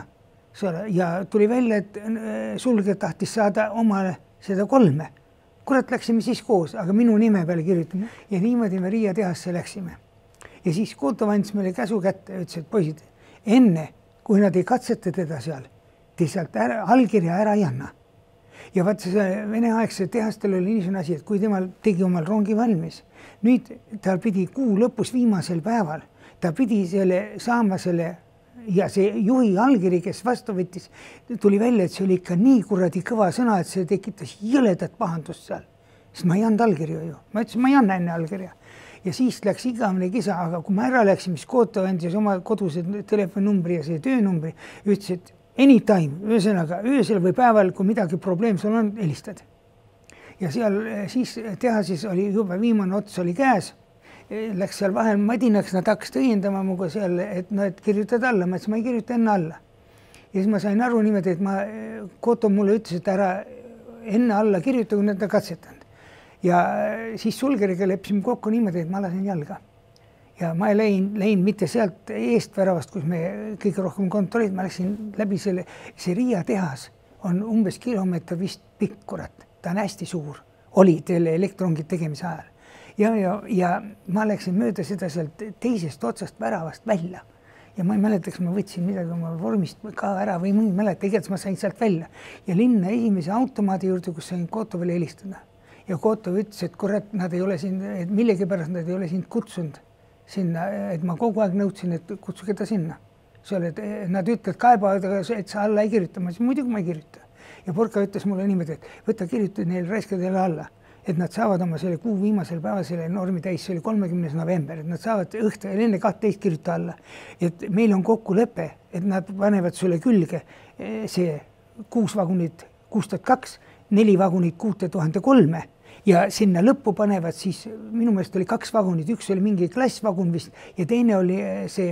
Ja tuli välja, et Sulger tahtis saada omale seda 3. Kurat, läksime siis koos, aga minu nime peale kirjutame. Ja niimoodi me Riia tehasse läksime. Ja siis Kotov andis meile käsu kätte ja ütles, et poisid, enne kui nad ei katseta teda seal, te sealt allkirja ära ei anna. Ja vaat see veneaegse tehastel oli niisugune asi, et kui temal tegi omal rongi valmis, nüüd tal pidi kuu lõpus viimasel päeval, ta pidi saama selle ja see juhi allkiri, kes vastu võttis, tuli välja, et see oli ikka nii kuradi kõva sõna, et see tekitas jõledat pahandust seal. Sest ma ei anda allkirju ju. Ma ütlesin, ma ei anna enne allkirja. Ja siis läks igavene kisa, aga kui ma ära läksin, mis Kotov andis oma koduse telefoninumbri ja see töönumbri, ütles, et anytime, ühesõnaga, öösel või päeval, kui midagi probleem sul on, helistad. Ja seal siis tehasis oli juba viimane ots oli käes. Läks seal vahel madinaks, nad hakkasid õiendama muga seal, et kirjutad alla. Ma ütlesin, ma ei kirjuta enne alla. Ja siis ma sain aru niimoodi, et Kotov mulle ütles, et ära enne alla kirjuta, kui nad katsetanud. Ja siis Sulgeriga leppisime kokku niimoodi, et ma lasin jalga. Ja ma ei läinud mitte sealt eest väravast, kus me kõige rohkem kontrollid. Ma läksin läbi see Riia tehas on umbes kilomeeter vist pikk kurat. Ta on hästi suur. Oli teile elektrongid tegemise ajal. Ja ma läksin mööda seda sealt teisest otsast väravast välja. Ja ma ei mäleta, kas ma võtsin midagi oma vormist ka ära või mõni mäleta, igatahes ma sain sealt välja. Ja linna esimese automaadi juurde, kus sain Kotovile helistada. Ja Kotov ütles, et kurat, nad ei ole siin, et millegipärast nad ei ole sind kutsunud sinna, et ma kogu aeg nõudsin, et kutsuge ta sinna. Nad ütlevad kaebavad, et sa alla ei kirjuta. Ma ütlesin, muidugi ma ei kirjuta. Ja Porka ütles mulle niimoodi, et võta kirjuta neil raiskadele alla. Et nad saavad oma selle kuu viimasel päeval selle normi täis, see oli 30. november, et nad saavad õhtu enne 12 kirjuta alla. Et meil on kokku lepe, et nad panevad sulle külge see 6 vagunit 6002, 4 vagunit 6003 ja sinna lõppu panevad siis, minu meelest oli 2 vagunit, üks oli mingi klassvagun vist ja teine oli see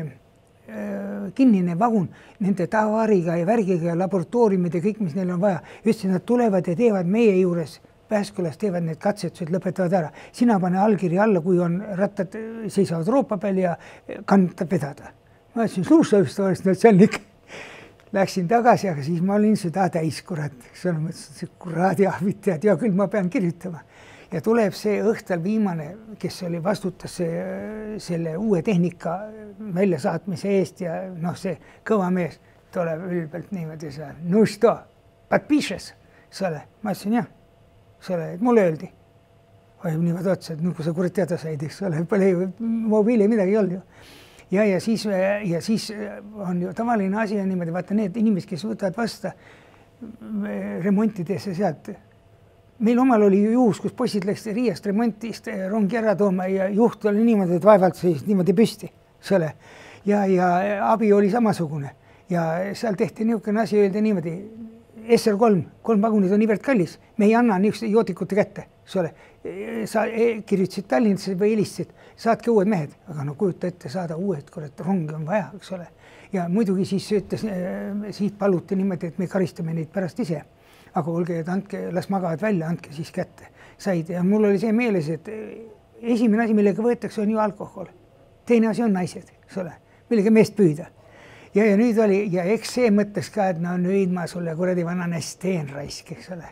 kinnine vagun nende tavariga ja värgiga ja laboratooriumid ja kõik, mis neil on vaja. Ütlesin, nad tulevad ja teevad meie juures Pääskülas teevad need katsetused, lõpetavad ära. Sina pane allkiri alla, kui on rattad seisavad roopa peal ja kannatab vedada. Ma ütlesin, suustavist, et see on ikka. Läksin tagasi, aga siis ma olin seda täis, kurat. Sõna mõtlesin, see kuradi ahvitajad ja küll ma pean kirjutama. Ja tuleb see õhtal viimane, kes oli vastutas selle uue tehnika väljasaatmise eest ja see kõva mees tuleb ülbelt niimoodi seal. No što, подпишешь? Ma ütlesin, jah. Et mulle öeldi. Oi, niimoodi otsa, et kui sa kurat teada said, eks ole, mobiili midagi ei olnud ju. Ja siis on ju tavaline asi ja niimoodi, vaata need inimesed, kes võtavad vasta remontidesse sealt. Meil omal oli juhus, kus poisid läks Riiast remontist rongi ära tooma ja juht oli niimoodi, et vaevalt siis niimoodi püsti. ja abi oli samasugune ja seal tehti niisugune asi, öeldi niimoodi, SR3, 3 vagunid on niivõrd kallis, me ei anna niisuguste joodikute kätte, eks ole. Sa kirjutasid Tallinnasse või helistasid, saadki uued mehed, aga no kujuta ette saada uued, kurat, rongi on vaja, eks ole. Ja muidugi siis ütles, siit paluti niimoodi, et me karistame neid pärast ise. Aga olge, et andke, las magavad välja, andke siis kätte. Said ja mul oli see meeles, et esimene asi, millega võetakse, on ju alkohol. Teine asi on naised, eks ole, millega meest püüda. Ja nüüd oli, ja eks see mõttes ka, et no nüüd ma sulle kuradi vananest teen raisk, eks ole.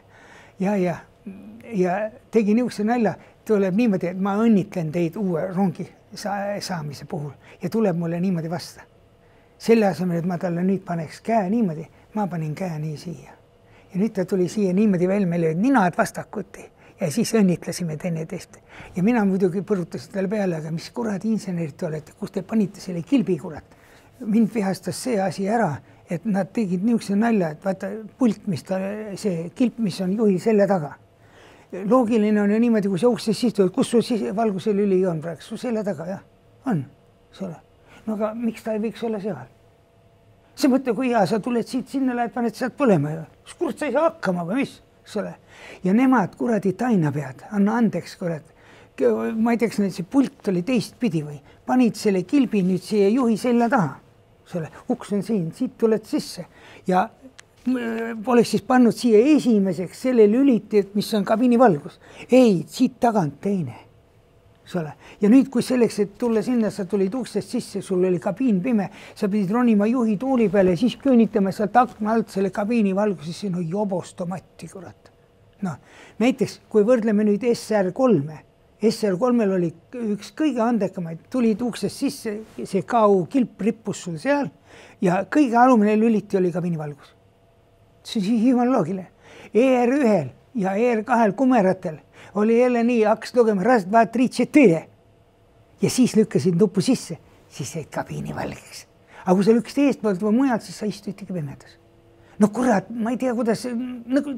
Ja tegi niisuguse nalja, tuleb niimoodi, et ma õnnitlen teid uue rongi saamise puhul ja tuleb mulle niimoodi vasta. Selle asemel, et ma talle nüüd paneks käe niimoodi, ma panin käe nii siia. Ja nüüd ta tuli siia niimoodi veel meile, et ninad vastakuti ja siis õnnitlesime teineteist. Ja mina muidugi põrutasin talle peale, aga mis kuradi insenerid te olete, kus te panite selle kilbi kurat? Mind vihastas see asi ära, et nad tegid niisuguse nalja, et vaata pult, see kilp, mis on juhi selle taga. Loogiline on ju niimoodi, kui sa uksest sistud, kus su valguse lüli on praegu, su selle taga, jah, on, selle. No aga miks ta ei võiks olla seal? See mõtle, kui hea, sa tuled siit sinna, lähed, paned sealt põlema ju. Kurat, sa ei saa hakkama või mis, selle. Ja nemad kuradi taina pead, anna andeks, kurat. Ma ei teaks, see pult oli teistpidi või panid selle kilbi nüüd siia juhi selle taha. Selle uks on siin, siit tuled sisse ja poleks siis pannud siia esimeseks selle lüliti, mis on kabiini valgus. Ei, siit tagant teine. Ja nüüd, kui selleks, et tulla sinna, sa tulid uksest sisse, sul oli kabiin pime, sa pidid ronima juhi tuuli peale ja siis küünitama sealt akna alt selle kabiini valgusesse, no jobostomatti, kurat. No, näiteks, kui võrdleme nüüd SR3-l oli üks kõige andekamaid, tulid uksest sisse, see KU kilp rippus sul seal ja kõige alumine lüliti oli kabiini valgus. See on jumal loogiline. ER1-l ja ER2-l kumeratel oli jälle nii, hakkas lugema rast, vaat, 3, 4 ja siis lükkasid nupu sisse, siis jäid kabiini valgeks. Aga kui sa lükkasid eestpoolt või mujalt, siis sa istutigi pimedas. No kurat, ma ei tea, kuidas nagu...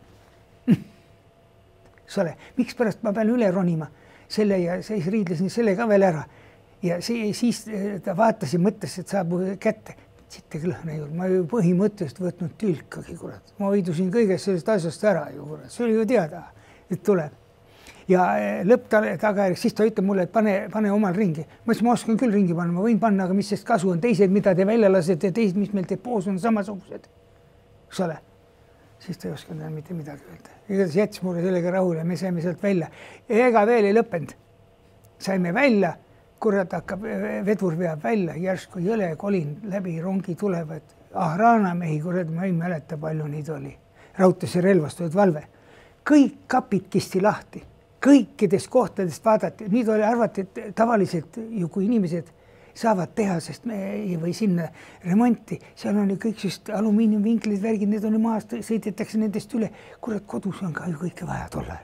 Miks pärast ma pean üle ronima selle ja siis riidlesin selle ka veel ära. Ja siis ta vaatas ja mõtles, et saab kätte. Sitte kõlhna juurde. Ma ju põhimõtteliselt võtnud tülkagi, kurat. Ma hoidusin kõigest sellest asjast ära ju, kurat. See oli ju teada, et tuleb. Ja lõpptagajärg, siis ta ütleb mulle, et pane omal ringi. Ma oskan küll ringi panna, ma võin panna, aga mis sest kasu on teised, mida te välja lasete ja teised, mis meil depoos on samasugused. Eks ole? Siis ta ei oskanud mitte midagi öelda. Igatahes jättis mulle sellega rahule ja me saime sealt välja. Ega veel ei lõppenud. Saime välja, kurat hakkab, vedur veab välja, järsku jõle kolin läbi rongi tulevad. Ahraanamehi, kurat, ma ei mäleta palju neid oli. Rautesse relvastuvad valve. Kõik kapid kisti lahti. Kõikidest kohtadest vaadati. Nüüd oli arvati, et tavaliselt ju kui inimesed saavad teha, sest me ei või sinna remonti. Seal on ju kõik just alumiiniumvinklid, värgid, need on ju maast, sõidetakse nendest üle. Kurat, kodus on ka ju kõike vaja tolle.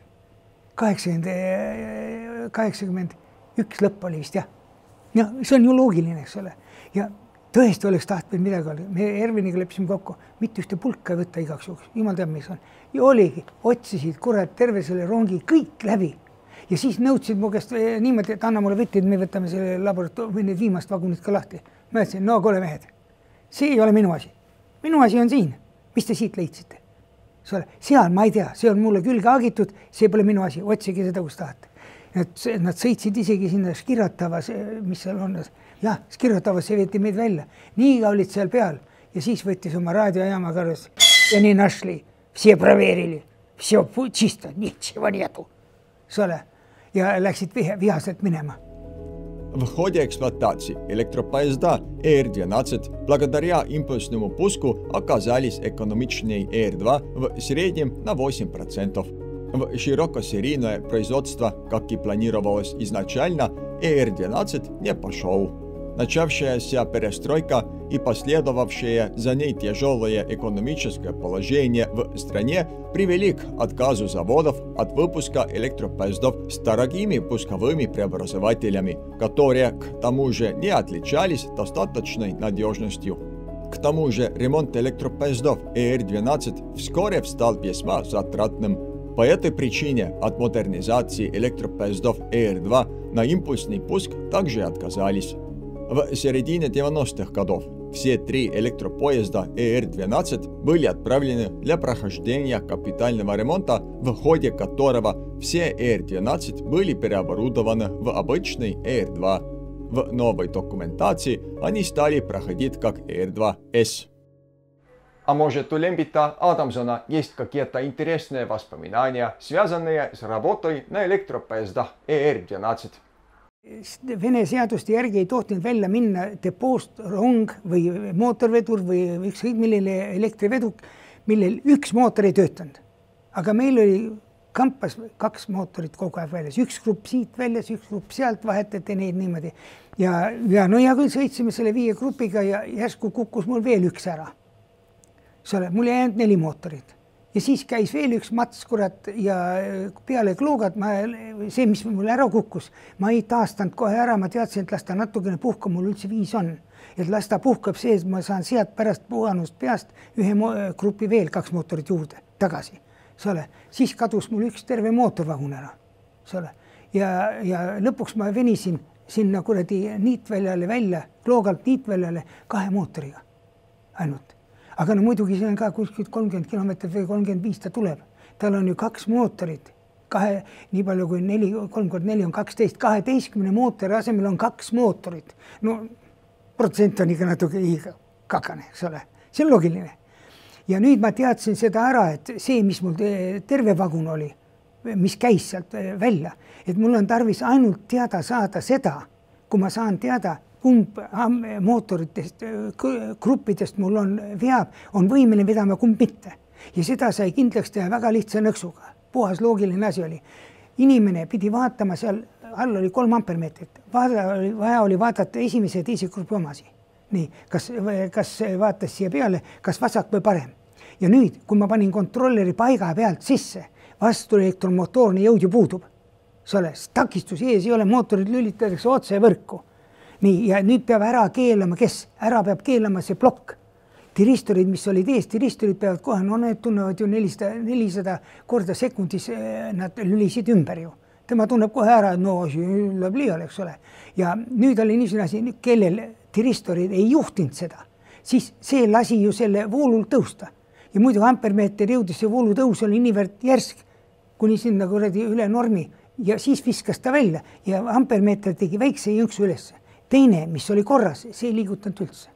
81 lõpp oli vist, jah. Ja see on ju loogiline, eks ole. Ja tõesti oleks tahtnud midagi olla. Me Erviniga leppisime kokku, mitte ühte pulka ei võtta igaks juhuks. Jumal teab, mis on. Ja oligi, otsisid, kurat, terve selle rongi kõik läbi. Ja siis nõudsid mu käest niimoodi, et anna mulle võtid, me võtame selle laboratoori, need viimast vagunid ka lahti. Ma ütlesin, no kuule mehed, see ei ole minu asi. Minu asi on siin. Mis te siit leidsite? Seal ma ei tea, see on mulle külge agitud, see pole minu asi, otsige seda, kus tahate. Nad sõitsid isegi sinna Skiratavas, mis seal on. Jah, Skiratavas see veeti meid välja. Nii ka olid seal peal ja siis võttis oma raadiojaama karus ja nii našli, все проверили, все чисто, ничего нету. Ja läksid vihaselt minema. В ходе эксплуатации электропоезда ER12 благодаря импульсному пуску оказались экономичнее ER2 в среднем на 8%. В широкосерийное производство, как и планировалось изначально, ER12 не пошел. Начавшаяся перестройка и последовавшее за ней тяжелое экономическое положение в стране привели к отказу заводов от выпуска электропоездов с дорогими пусковыми преобразователями, которые к тому же не отличались достаточной надежностью. К тому же ремонт электропоездов ER12 вскоре стал весьма затратным. По этой причине от модернизации электропоездов ER2 на импульсный пуск также отказались. В середине 90-х годов все 3 электропоезда ER-12 были отправлены для прохождения капитального ремонта, в ходе которого все ER-12 были переоборудованы в обычный ER-2. В новой документации они стали проходить как ER-2S. А может, у Лембита Адамсона есть какие-то интересные воспоминания, связанные с работой на электропоездах ER-12? Vene seaduste järgi ei tohtinud välja minna depoost rong või mootorvedur või ükskõik milline elektriveduk, millel üks mootor ei töötanud. Aga meil oli kampas 2 mootorit kogu aeg väljas. Üks grupp siit väljas, üks grupp sealt, vahetati neid niimoodi. Ja no ja küll sõitsime selle 5 grupiga ja järsku kukkus mul veel üks ära. Mul jäi ainult 4 mootorit. Ja siis käis veel üks mats, kurat, ja peale kloogad, see, mis mul ära kukkus, ma ei taastanud kohe ära, ma teadsin, et las ta natukene puhka, mul üldse 5 on. Et las ta puhkab see, et ma saan sealt pärast puhanust peast ühe grupi veel 2 mootorit juurde tagasi. Siis kadus mul üks terve mootorvagun ära. Ja lõpuks ma venisin sinna kuradi niitväljale välja, kloogalt niitväljale 2 mootoriga ainult. Aga no muidugi see on ka kuskilt 30 kilomeetrit või 35 ta tuleb. Tal on ju 2 mootorit. Nii palju kui 3 x 4 on 12. 12 mootori asemel on 2 mootorit. No protsent on ikka natuke liiga kakane, eks ole. See on loogiline. Ja nüüd ma teadsin seda ära, et see, mis mul terve vagun oli, mis käis sealt välja, et mul on tarvis ainult teada saada seda, kui ma saan teada, kumb mootoritest, gruppidest mul on veab, on võimeline vedama, kumb mitte. Ja seda sai kindlaks teha väga lihtsa nõksuga. Puhas loogiline asi oli. Inimene pidi vaatama, seal all oli 3 ampermeetrit. Vaja oli vaadata esimese ja teise grupi omasi. Nii, kas vaatas siia peale, kas vasak või parem. Ja nüüd, kui ma panin kontrolleri paiga pealt sisse, vastu elektromotoorne jõud ju puudub. Takistus ees ei ole, mootorid lülitatakse otse võrku. Nii, ja nüüd peab ära keelama, kes? Ära peab keelama see plokk. Tiristorid, mis olid ees, tiristorid peavad kohe, no need tunnevad ju 400 korda sekundis, nad lülisid ümber ju. Tema tunneb kohe ära, no läheb liial, eks ole. Ja nüüd oli niisugune asi, kellel tiristorid ei juhtinud seda, siis see lasi ju selle voolul tõusta. Ja muidu ampermeeter jõudis, see voolu tõus oli niivõrd järsk, kuni sinna kuradi üle normi ja siis viskas ta välja ja ampermeeter tegi väikse jõnksu ülesse. Teine, mis oli korras, see ei liigutanud üldse.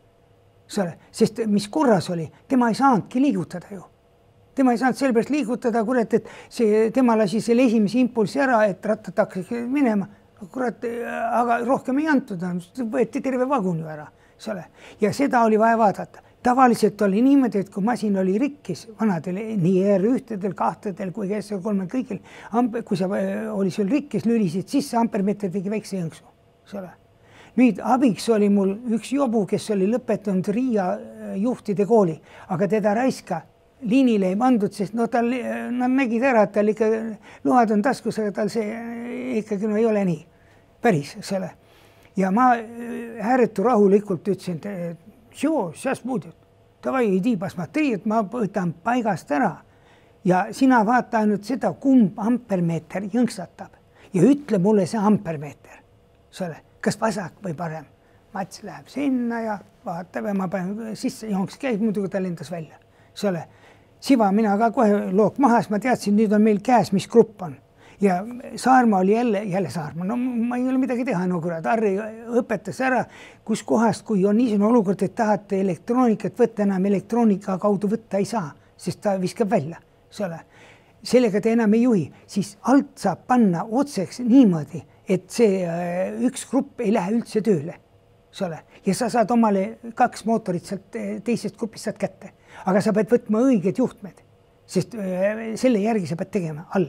Sest mis korras oli, tema ei saanudki liigutada ju. Tema ei saanud sellepärast liigutada, kurat, et tema lasi selle esimese impulsi ära, et rattad hakkas minema. Kurat, aga rohkem ei antud, võeti terve vagun ju ära. Ja seda oli vaja vaadata. Tavaliselt oli niimoodi, et kui masin oli rikkis, vanadel, nii ER1-del, 2-del kui KS3 kõigil, kui sa oli sul rikkis, lülisid sisse, ampermeeter tegi väikse jõnksu. Nüüd abiks oli mul üks jobu, kes oli lõpetanud Riia juhtide kooli, aga teda raiska liinile ei pandud, sest nad nägid ära, et tal ikka load on taskus, aga tal see ikkagi ei ole nii. Päris, selle. Ja ma ääretu rahulikult ütlesin, et seas muudud. Davai, ei tiibas ma tõi, et ma võtan paigast ära. Ja sina vaata ainult seda, kumb ampermeeter jõnksatab. Ja ütle mulle see ampermeeter. Kas vasak või parem. Mats läheb sinna ja vaatab ja ma panen sisse, jonks käib, muidugi ta lendas välja. Siva mina ka kohe look mahas, ma teadsin, nüüd on meil käes, mis grupp on. Ja Saarma oli jälle Saarma. No ma ei ole midagi teha, no kurat, Harri õpetas ära, kus kohast, kui on niisugune olukord, et tahate elektroonikat võtta, enam elektroonika kaudu võtta ei saa, sest ta viskab välja. Sellega te enam ei juhi, siis alt saab panna otseks niimoodi, et see üks grupp ei lähe üldse tööle. Ja sa saad omale 2 mootorit sealt teisest grupist saad kätte. Aga sa pead võtma õiged juhtmed, sest selle järgi sa pead tegema all.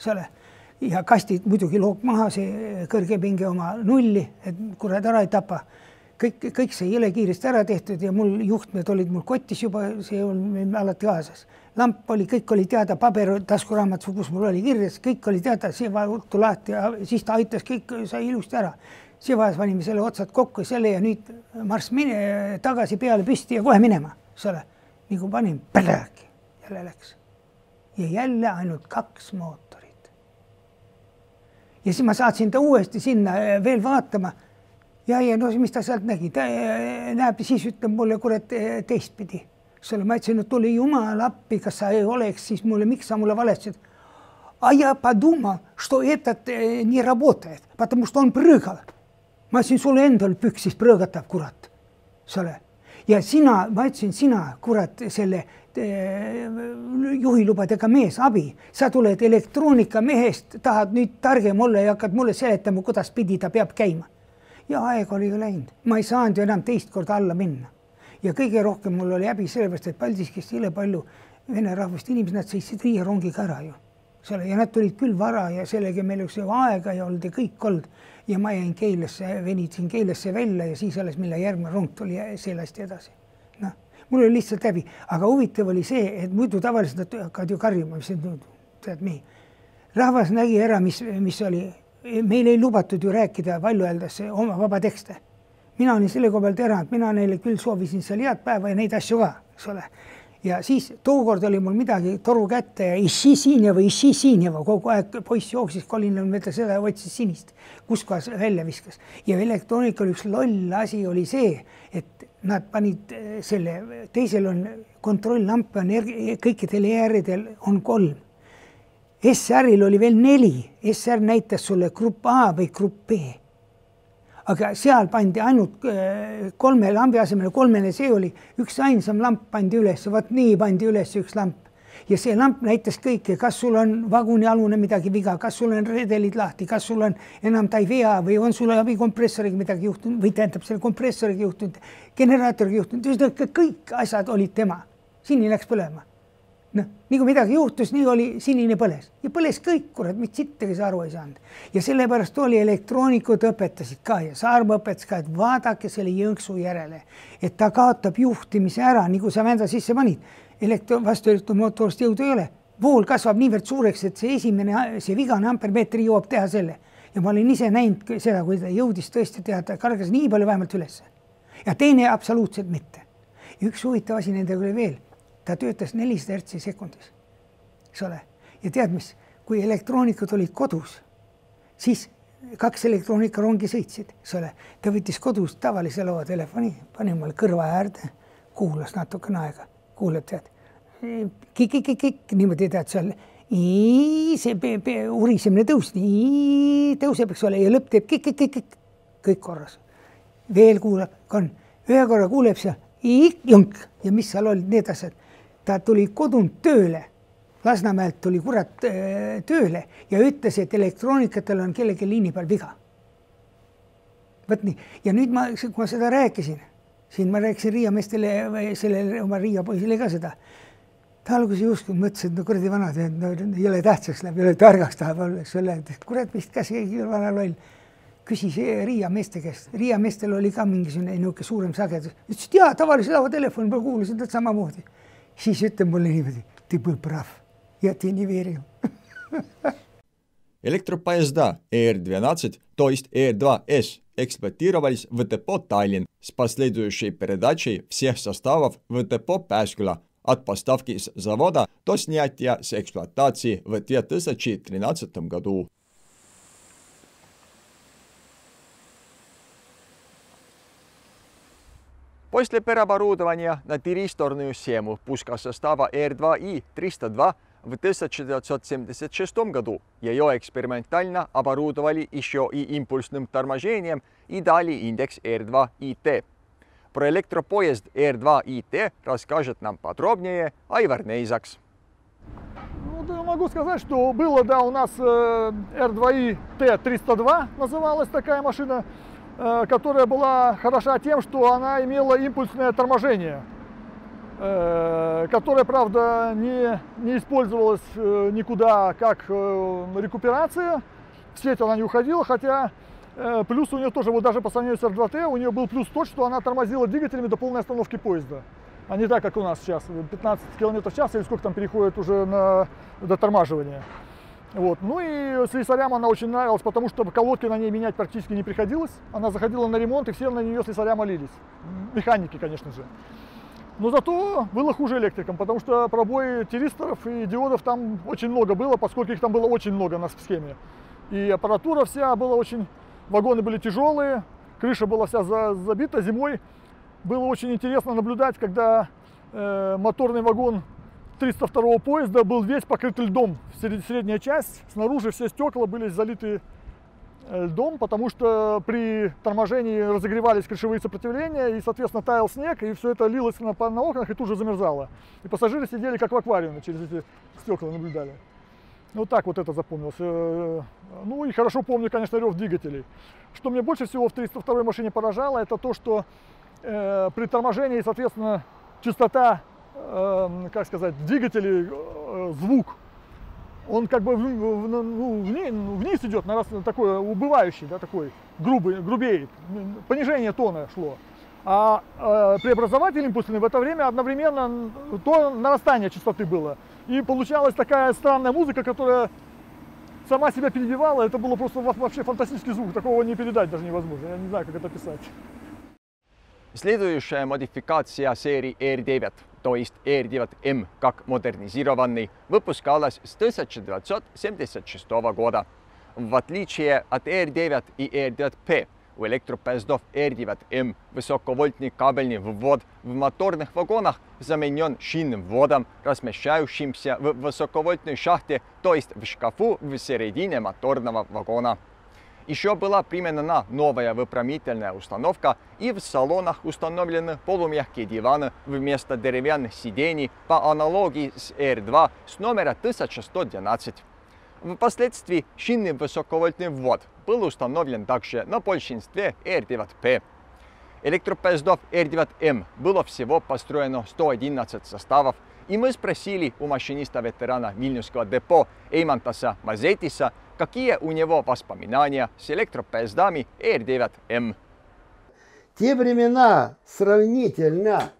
Ja kastid muidugi loog maha see kõrgepinge oma nulli, et kurat ära ei tapa. Kõik see ei ole kiiresti ära tehtud ja mul juhtmed olid mul kotis juba, see oli meil alati kaasas. Lamp oli, kõik oli teada, paber, taskuraamat, kus mul oli kirjas, kõik oli teada, see vajutu lahti ja siis ta aitas, kõik sai ilusti ära. See vajas panime selle otsad kokku selle ja nüüd marss tagasi peale püsti ja kohe minema. Nii kui panin, päraki, jälle läks. Ja jälle ainult 2 mootorit. Ja siis ma saatsin ta uuesti sinna veel vaatama ja no mis ta sealt nägi, ta näeb ja siis ütleb mulle kurat teistpidi. Ma ütlesin, et tuli jumal appi, kas sa ei oleks, siis mulle, miks sa mulle valestasid? А я подумал, что этот не работает, потому что он прыгал. Ma ütlesin, sulle endal püksis prõõgatab, kurat. Ja ma ütlesin, sina, kurat, selle juhilubadega mees, abi. Sa tuled elektroonika mehest, tahad nüüd targem olla ja hakkad mulle seletama, kuidas pidi ta peab käima. Ja aeg oli ju läinud. Ma ei saanud ju enam teist korda alla minna. Ja kõige rohkem mul oli häbi sellepärast, et Paldiskist jõle palju vene rahvast inimesed, nad sõitsid Riia rongiga ära ju. Ja nad tulid küll vara ja sellega meil üks aega ja olnud ja kõik olnud. Ja ma jäin Keilasse, venitsin Keilasse välja ja siis alles mille järgmine rong tuli sellest edasi. No, mul oli lihtsalt häbi. Aga huvitav oli see, et muidu tavaliselt nad hakkavad ju karjuma, mis tead mehi. Rahvas nägi ära, mis oli. Meil ei lubatud ju rääkida palju öeldes oma vaba tekste. Mina olin selle koha pealt erand, mina neile küll soovisin seal head päeva ja neid asju ka, eks ole. Ja siis tookord oli mul midagi toru kätte ja issi siinjeva, kogu aeg poiss jooksis kolinal mõtle seda ja otsis sinist, kus kohas välja viskas. Ja elektroonika oli üks loll asi oli see, et nad panid selle, teisel on kontrolllamp, kõikidel ER-idel on 3. SR-il oli veel 4, SR näitas sulle grupp A või grupp B. Aga seal pandi ainult 3 lambi asemel, 3 see oli, üks ainsam lamp pandi üles, vaat nii pandi üles üks lamp. Ja see lamp näitas kõike, kas sul on vagunialune midagi viga, kas sul on redelid lahti, kas sul on enam ta ei vea või on sul abikompressoriga midagi juhtunud või tähendab selle kompressoriga juhtunud, generaatoriga juhtunud, kõik asjad olid tema. Sini läks põlema. No, nii kui midagi juhtus, nii oli sinine põles. Ja põles kõik, kurat, mis sittagi sa aru ei saanud. Ja sellepärast oli elektroonikud õpetasid ka ja Saarma õpetas ka, et vaadake selle jõnksu järele, et ta kaotab juhtimise ära, nii kui sa vända sisse panid. Vastuelektromootorist jõudu ei ole. Vool kasvab niivõrd suureks, et see vigane ampermeetri jõuab teha selle. Ja ma olin ise näinud seda, kui ta jõudis tõesti teha, ta kargas nii palju vähemalt üles. Ja teine absoluutselt mitte. Üks huvitav asi nendega oli veel. Ta töötas 400 hertsi sekundis. Ja tead mis, kui elektroonikud olid kodus, siis 2 elektroonikarongi sõitsid. Ta võttis kodus tavalise lauatelefoni, pani mulle kõrva äärde, kuulas natukene aega. Kuuleb, tead, kikk, niimoodi tead seal, see urisemine tõuseb, eks ole, ja lõpp teeb kikk, kõik korras. Veel kuuleb, ühe korra kuuleb see, jõnk, ja mis seal olid need asjad. Ta tuli kodunt tööle, Lasnamäelt tuli kurat tööle ja ütles, et elektroonikatel on kellegi liini peal viga. Võt nii. Ja nüüd kui ma seda rääkisin, siin ma rääkisin Riia meestele või sellele oma Riia poisile ka seda. Ta alguses ei uskunud, mõtles, et no kuradi vanad, ei ole tähtsaks läheb, ei ole targaks tahab olla. Kurat vist kas keegi vana loll. Küsis Riia meeste käest. Riia meestel oli ka mingisugune niuke suurem sagedus. Ütles, et jaa, tavalise lauatelefoni peal kuulasin ta samamoodi. Siis ütleb mulle niimoodi, ты был прав, я тебе не верю. Электропоезда ЭР-12, то есть ЭР-2С, эксплуатировались в ВТП Таллин с последующей передачей всех составов в ВТП Pääsküla от поставки с завода до снятия с эксплуатации в 2013 году. После переоборудования на переисторную схему пуска состава ЭР-2И-302 в 1976 году ее экспериментально оборудовали еще и импульсным торможением и дали индекс ЭР-2ИТ. Про электропоезд ЭР-2ИТ расскажет нам подробнее Айвар Нейзакс. Ну, могу сказать, что было, да, у нас ЭР-2ИТ-302 называлась такая машина, которая была хороша тем, что она имела импульсное торможение, которое, правда, не использовалось никуда как рекуперация, в сеть она не уходила, хотя плюс у нее тоже, вот даже по сравнению с эр-2Т, у нее был плюс тот, что она тормозила двигателями до полной остановки поезда, а не так, как у нас сейчас, 15 км в час или сколько там переходит уже на дотормаживание. Вот. Ну и слесарям она очень нравилась, потому что колодки на ней менять практически не приходилось. Она заходила на ремонт, и все на нее слесаря молились. Механики, конечно же. Но зато было хуже электрикам, потому что пробои тиристоров и диодов там очень много было, поскольку их там было очень много у нас в схеме. И аппаратура вся была очень... Вагоны были тяжелые, крыша была вся забита. Зимой было очень интересно наблюдать, когда моторный вагон 302 поезда был весь покрыт льдом. Средняя часть, снаружи все стекла были залиты льдом, потому что при торможении разогревались крышевые сопротивления, и, соответственно, таял снег, и все это лилось на окнах и тут же замерзало. И пассажиры сидели как в аквариуме, через эти стекла наблюдали. Вот так вот это запомнилось. Ну и хорошо помню, конечно, рев двигателей. Что мне больше всего в 302 машине поражало, это то, что при торможении, соответственно, частота, как сказать, двигателей, звук, он как бы вниз идет, такой убывающий, да, такой грубеет, понижение тона шло. А преобразователь импульсный в это время одновременно то нарастание частоты было. И получалась такая странная музыка, которая сама себя перебивала. Это было просто вообще фантастический звук, такого не передать даже невозможно. Я не знаю, как это описать. Следующая модификация серии R9, то есть R9M, как модернизированный, выпускалась с 1976 года. В отличие от R9 и R9P, у электропоездов R9M высоковольтный кабельный ввод в моторных вагонах заменен шинным вводом, размещающимся в высоковольтной шахте, то есть в шкафу в середине моторного вагона. Еще была применена новая выпрямительная установка, и в салонах установлены полумягкие диваны вместо деревянных сидений по аналогии с R2 с номера 1112. Впоследствии шинный высоковольтный ввод был установлен также на большинстве R9P. Электропоездов R9M было всего построено 111 составов, и мы спросили у машиниста-ветерана Вильнюсского депо Эймантаса Мазетиса, какие у него воспоминания с электропоездами R9M. Те времена сравнительно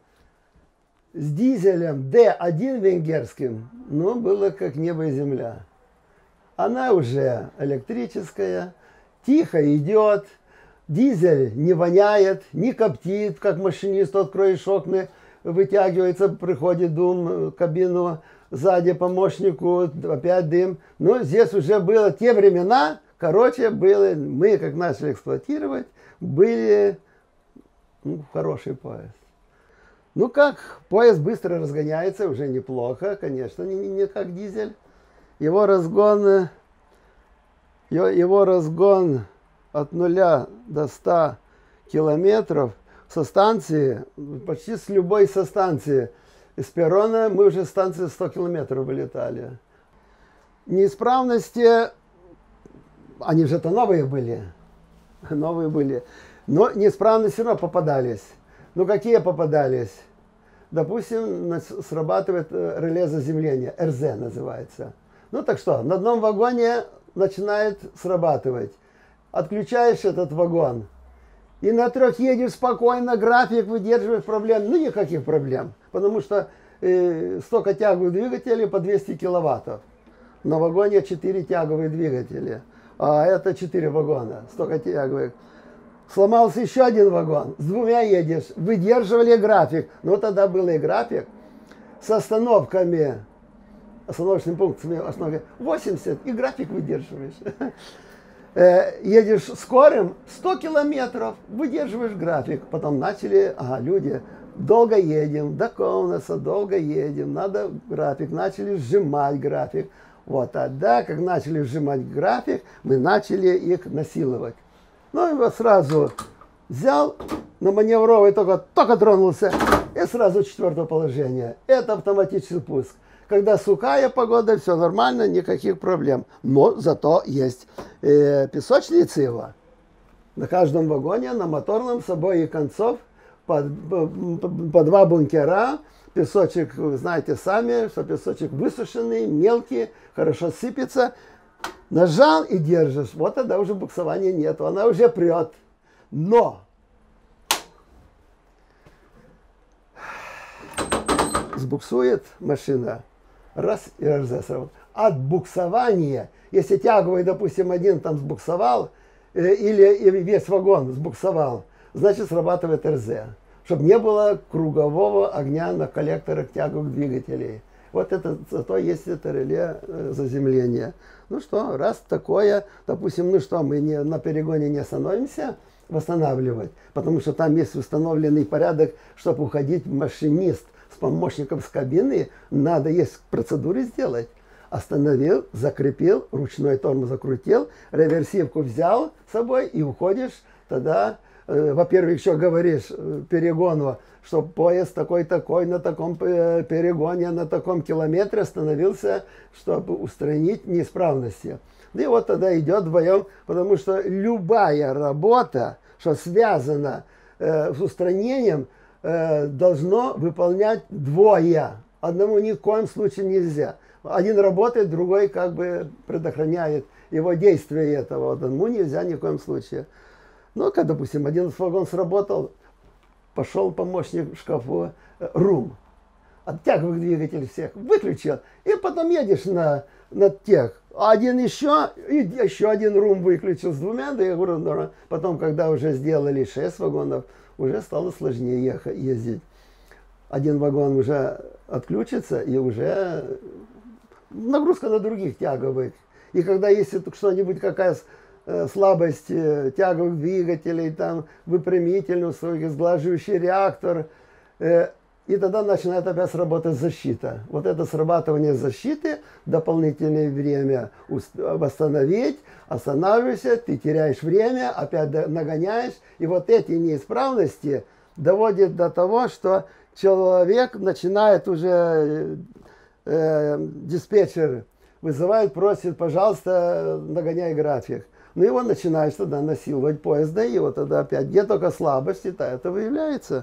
с дизелем D1 венгерским, ну, было как небо и земля. Она уже электрическая, тихо идет, дизель не воняет, не коптит, как машинист, откроешь окна, вытягивается, приходит дым в кабину, сзади помощнику, опять дым. Но здесь уже было те времена, короче, было, мы как начали эксплуатировать, были хороший поезд. Ну как, поезд быстро разгоняется, уже неплохо, конечно, не как дизель. Его разгон от 0 до 100 километров со станции, почти с любой со станции, из перрона мы уже с станции 100 километров вылетали. Неисправности, они же-то новые были, но неисправности все равно попадались. Ну какие попадались? Допустим, срабатывает реле заземления, РЗ называется. Ну так что, на одном вагоне начинает срабатывать. Отключаешь этот вагон, и на 3 едешь спокойно, график выдерживаешь, проблем, ну никаких проблем. Потому что столько тяговых двигателей по 200 киловаттов. На вагоне 4 тяговые двигателя, а это 4 вагона, столько тяговых. Сломался еще один вагон, с 2 едешь, выдерживали график. Но тогда был и график с остановками, остановочными пунктами, 80, и график выдерживаешь. Едешь скорым 100 километров, выдерживаешь график. Потом начали, люди, долго едем, до Каунаса долго едем, надо график. Начали сжимать график. Вот тогда, как начали сжимать график, мы начали их насиловать. Ну и вот сразу взял, на маневровый только тронулся, и сразу 4-е положение. Это автоматический пуск. Когда сухая погода, все нормально, никаких проблем. Но зато есть песочные цива. На каждом вагоне, на моторном, с обоих концов, по 2 бункера. Песочек, вы знаете сами, что песочек высушенный, мелкий, хорошо сыпется. Нажал и держишь. Вот тогда уже буксования нету, она уже прет. Но сбуксует машина, раз и РЗ сработал. От буксования, если тяговый, допустим, один там сбуксовал, или весь вагон сбуксовал, значит срабатывает РЗ, чтобы не было кругового огня на коллекторах тяговых двигателей. Вот это, зато есть это реле заземления. Ну что, раз такое, допустим, ну что, мы на перегоне не остановимся, восстанавливать, потому что там есть установленный порядок, чтобы уходить машинист с помощником с кабины, надо есть процедуры сделать. Остановил, закрепил, ручной тормоз закрутил, реверсивку взял с собой и уходишь. Тогда, во-первых, еще говоришь перегону, что поезд такой-такой на таком перегоне, на таком километре остановился, чтобы устранить неисправности. И вот тогда идет вдвоем, потому что любая работа, что связана с устранением, должно выполнять двое. Одному ни в коем случае нельзя. Один работает, другой как бы предохраняет его действие этого. Одному нельзя ни в коем случае. Ну, как, допустим, один вагон сработал, пошел помощник в шкафу, рум. Оттягивает двигатель всех, выключил. И потом едешь на тех. Один еще, и еще один рум выключил с двумя. Да я говорю, потом, когда уже сделали 6 вагонов, уже стало сложнее ездить. Один вагон уже отключится, и уже нагрузка на других тяговых. И когда есть что-нибудь, какая слабость тяговых двигателей, там, выпрямительный, сглаживающий реактор, и тогда начинает опять работать защита. Вот это срабатывание защиты, дополнительное время восстановить, останавливаешься, ты теряешь время, опять нагоняешь. И вот эти неисправности доводят до того, что человек начинает уже, диспетчер вызывает, просит, пожалуйста, нагоняй график. Ну и он начинает тогда насиловать поезда, и вот тогда опять, где только слабости-то это выявляется.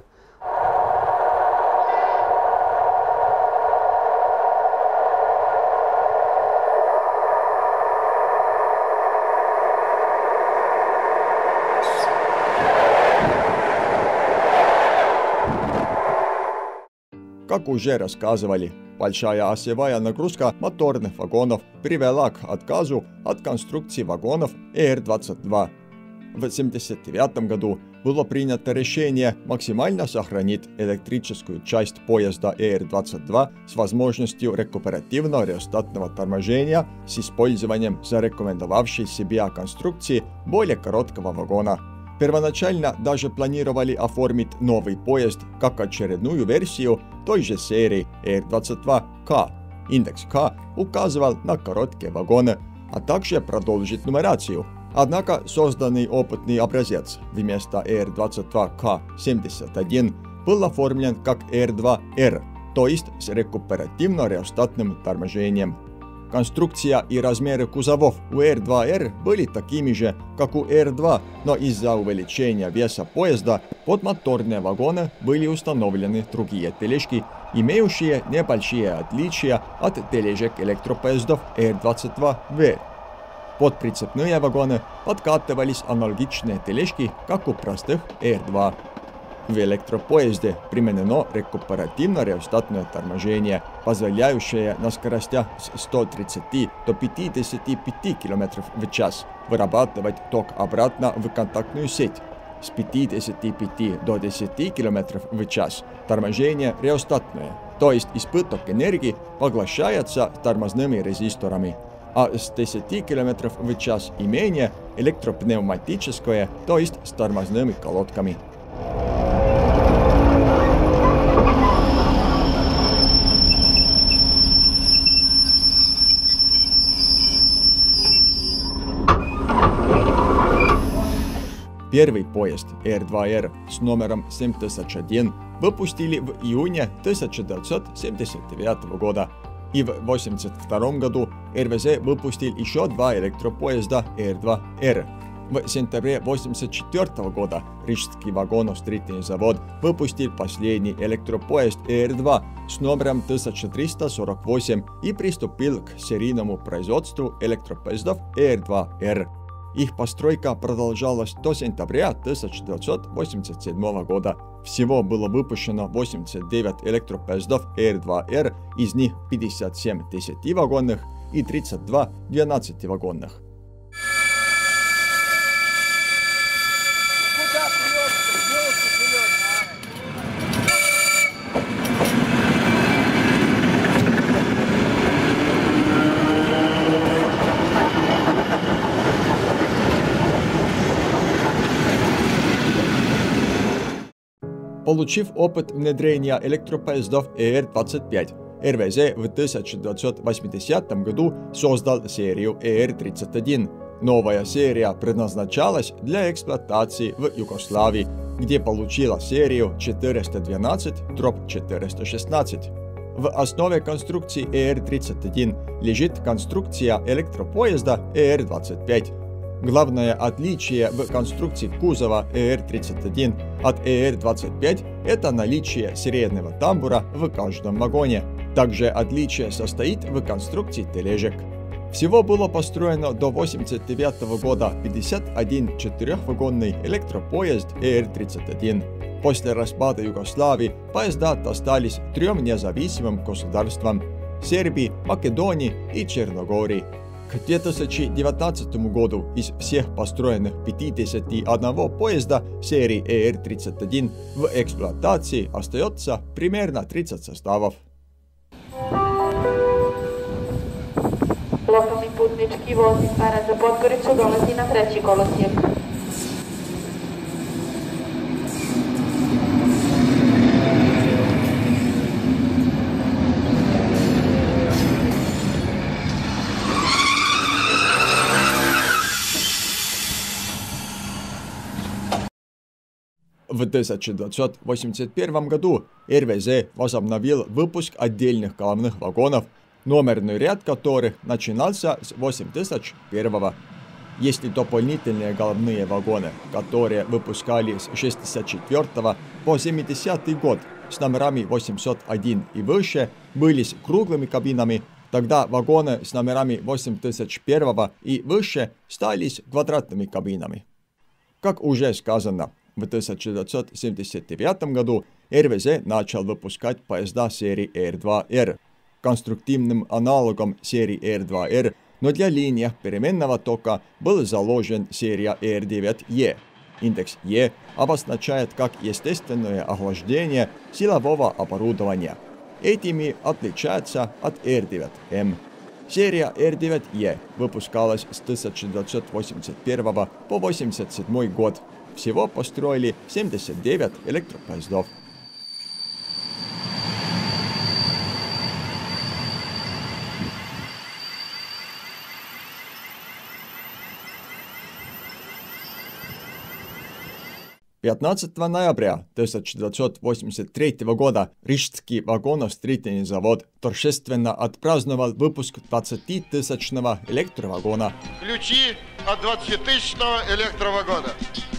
Как уже рассказывали, большая осевая нагрузка моторных вагонов привела к отказу от конструкции вагонов ЭР-22. В 1979 году было принято решение максимально сохранить электрическую часть поезда ЭР-22 с возможностью рекуперативно-реостатного торможения с использованием зарекомендовавшей себя конструкции более короткого вагона. Первоначально даже планировали оформить новый поезд как очередную версию той же серии ЭР-22К. Индекс К указывал на короткие вагоны, а также продолжить нумерацию. Однако созданный опытный образец вместо ЭР-22К-71 был оформлен как ЭР-2Р, то есть с рекуперативно-реостатным торможением. Конструкция и размеры кузовов у ЭР-2Р были такими же, как у ЭР-2, но из-за увеличения веса поезда под моторные вагоны были установлены другие тележки, имеющие небольшие отличия от тележек электропоездов ЭР-22В. Под прицепные вагоны подкатывались аналогичные тележки, как у простых ЭР-2. В электропоезде применено рекуперативно-реостатное торможение, позволяющее на скоростях с 130 до 55 км в час вырабатывать ток обратно в контактную сеть. С 55 до 10 км в час торможение реостатное, то есть избыток энергии поглощается тормозными резисторами, а с 10 км в час и менее электропневматическое, то есть с тормозными колодками. Первый поезд ЭР-2Р с номером 7001 выпустили в июне 1979 года, и в 1982 году РВЗ выпустил еще 2 электропоезда ЭР-2Р. В сентябре 1984 года Рижский вагоностроительный завод выпустил последний электропоезд ЭР-2 с номером 1348 и приступил к серийному производству электропоездов ЭР-2Р. Их постройка продолжалась до сентября 1987 года. Всего было выпущено 89 электропоездов ЭР-2Р, из них 57 10-вагонных и 32 12-вагонных. Получив опыт внедрения электропоездов ЭР-25, РВЗ в 1980 году создал серию ЭР-31. Новая серия предназначалась для эксплуатации в Югославии, где получила серию 412/416. В основе конструкции ЭР-31 лежит конструкция электропоезда ЭР-25. Главное отличие в конструкции кузова ЭР-31 от ЭР-25 – это наличие среднего тамбура в каждом вагоне. Также отличие состоит в конструкции тележек. Всего было построено до 1989 года 51 четырехвагонный электропоезд ЭР-31. После распада Югославии поезда достались 3 независимым государствам – Сербии, Македонии и Черногории. К 2019 году из всех построенных 51 поезда серии ЭР-31 в эксплуатации остается примерно 30 составов. Lokalni putnički voz iz Stara za Podgoricu dolazi na 3. kolosijek. В 1981 году РВЗ возобновил выпуск отдельных головных вагонов, номерный ряд которых начинался с 8001. Есть дополнительные головные вагоны, которые выпускали с 64 по 70 год с номерами 801 и выше, были с круглыми кабинами, тогда вагоны с номерами 8001 и выше стали с квадратными кабинами. Как уже сказано, в 1979 году РВЗ начал выпускать поезда серии ЭР-2Р. Конструктивным аналогом серии ЭР-2Р, но для линий переменного тока был заложен серия ЭР-9Е. Индекс Е обозначает как естественное охлаждение силового оборудования. Этими отличается от ЭР-9М. Серия ЭР-9Е выпускалась с 1981 по 1987 год. Всего построили 79 электропоездов. – 15 ноября 1983 года Рижский вагоностроительный завод торжественно отпраздновал выпуск 20-тысячного электровагона. Ключи от 20-тысячного электровагона.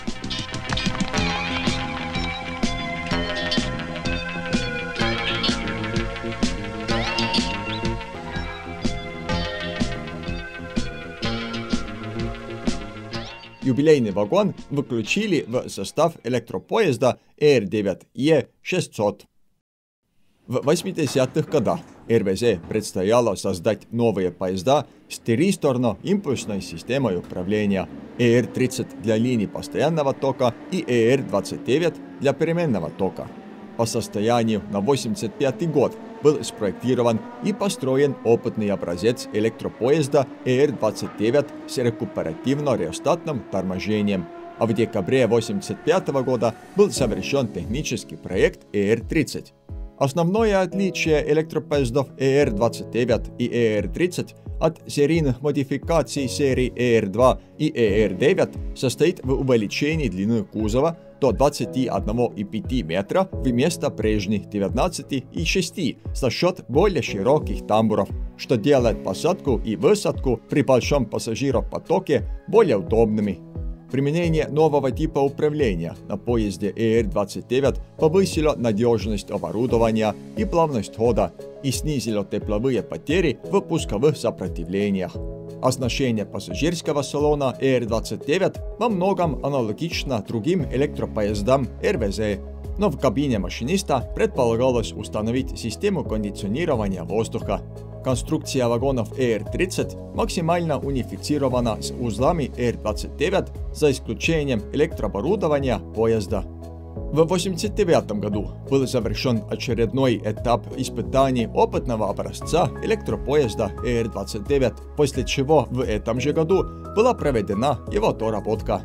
Юбилейный вагон включили в состав электропоезда ЭР-9Е-600. В 80-х годах РВЗ предстояло создать новые поезда с тристорно-импульсной системой управления ЭР-30 для линий постоянного тока и ЭР-29 для переменного тока. По состоянию на 1985 год был спроектирован и построен опытный образец электропоезда ЭР-29 с рекуперативно-реостатным торможением, а в декабре 1985 года был завершен технический проект ЭР-30. Основное отличие электропоездов ЭР-29 и ЭР-30 от серийных модификаций серий ЭР-2 и ЭР-9 состоит в увеличении длины кузова до 21,5 метра вместо прежних 19,6 за счет более широких тамбуров, что делает посадку и высадку при большом пассажиропотоке более удобными. Применение нового типа управления на поезде ЭР-29 повысило надежность оборудования и плавность хода и снизило тепловые потери в пусковых сопротивлениях. Оснащение пассажирского салона ЭР-29 во многом аналогично другим электропоездам РВЗ, но в кабине машиниста предполагалось установить систему кондиционирования воздуха. Конструкция вагонов ЭР-30 максимально унифицирована с узлами ЭР-29 за исключением электрооборудования поезда. В 1989 году был завершен очередной этап испытаний опытного образца электропоезда ЭР-29, после чего в этом же году была проведена его доработка.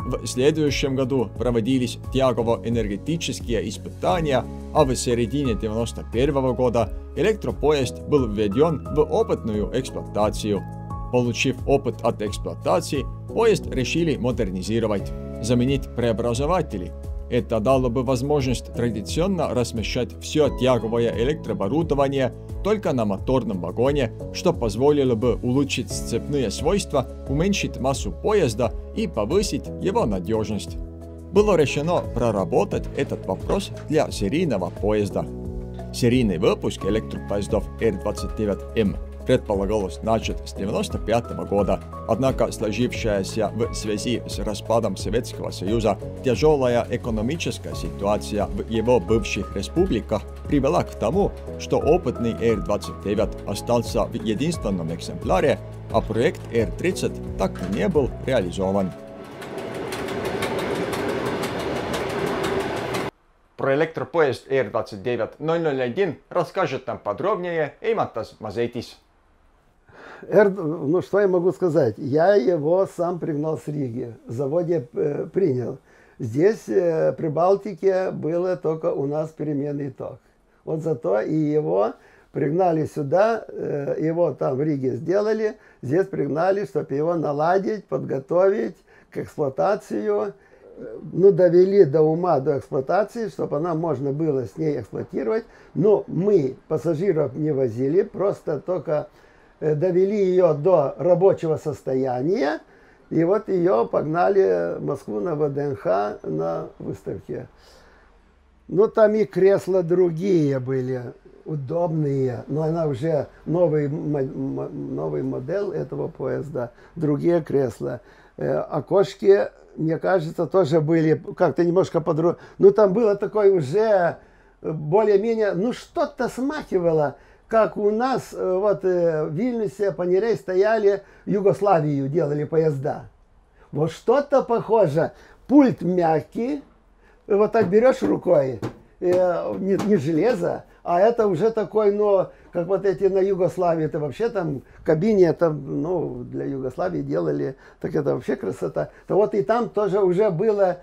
В следующем году проводились тягово-энергетические испытания, а в середине 1991 года электропоезд был введен в опытную эксплуатацию. Получив опыт от эксплуатации, поезд решили модернизировать, заменить преобразователи. Это дало бы возможность традиционно размещать все тяговое электрооборудование только на моторном вагоне, что позволило бы улучшить сцепные свойства, уменьшить массу поезда и повысить его надежность. Было решено проработать этот вопрос для серийного поезда. Серийный выпуск электропоездов Р-29М предполагалось начать с 1995 года, однако сложившаяся в связи с распадом Советского Союза тяжелая экономическая ситуация в его бывших республиках привела к тому, что опытный Р-29 остался в единственном экземпляре, а проект Р-30 так и не был реализован. Про электропоезд Р-29-001 расскажет нам подробнее Эймантас Мазетис. Ну, что я могу сказать? Я его сам пригнал с Риги, в заводе принял. Здесь, при Балтике, было только у нас переменный ток. Вот зато и его пригнали сюда, его там в Риге сделали, здесь пригнали, чтобы его наладить, подготовить к эксплуатации. Ну, довели до ума, до эксплуатации, чтобы она можно было с ней эксплуатировать. Но мы пассажиров не возили, просто только довели ее до рабочего состояния, и вот ее погнали в Москву на ВДНХ на выставке. Ну, там и кресла другие были, удобные, но она уже новый модель этого поезда, другие кресла. Окошки, мне кажется, тоже были как-то немножко по-другому. Ну, там было такое уже более-менее, ну, что-то смахивало, как у нас вот в Вильнюсе по Нерей стояли, в Югославию делали поезда. Вот что-то похоже. Пульт мягкий, вот так берешь рукой, не железо, а это уже такой, ну, как вот эти на Югославии, это вообще там в кабине, это, ну, для Югославии делали, так это вообще красота. То вот и там тоже уже было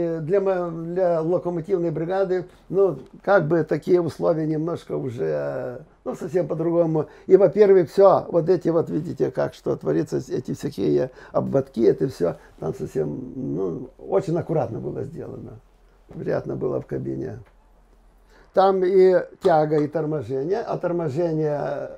для локомотивной бригады, ну, как бы такие условия немножко уже, ну, совсем по-другому. И, во-первых, все, вот эти вот, видите, как что творится, эти всякие обводки, это все, там совсем, ну, очень аккуратно было сделано. Приятно было в кабине. Там и тяга, и торможение, а торможение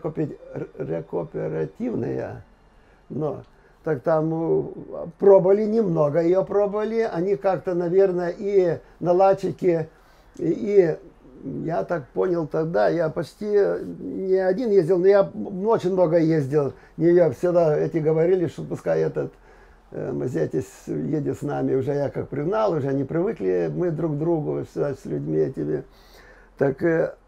рекуперативное. Но так там пробовали, немного ее пробовали. Они как-то, наверное, и на лачике, и я так понял тогда, я почти не один ездил, но я очень много ездил. Я всегда эти говорили, что пускай этот Мазетис едет с нами. Уже я как пригнал, уже они привыкли мы друг к другу с людьми этими. Так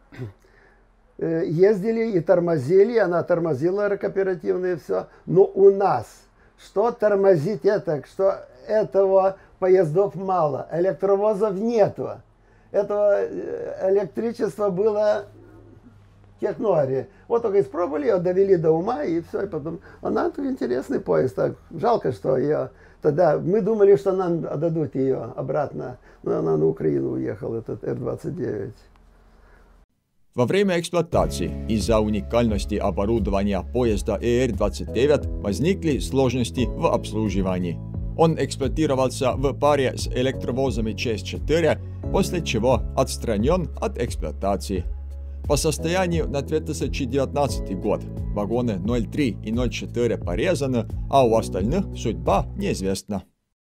ездили и тормозили, она тормозила рекуперативное все. Но у нас, что тормозить это, что этого поездов мало, электровозов нету. Этого электричества было технори. Вот только испробовали ее, довели до ума и все. И потом, она интересный поезд. Так, жалко, что ее тогда, мы думали, что нам отдадут ее обратно. Но она на Украину уехала, этот Р-29. Во время эксплуатации из-за уникальности оборудования поезда Р-29 возникли сложности в обслуживании. Он эксплуатировался в паре с электровозами ЧС-4, после чего отстранен от эксплуатации. По состоянию на 2019 год вагоны 03 и 04 порезаны, а у остальных судьба неизвестна.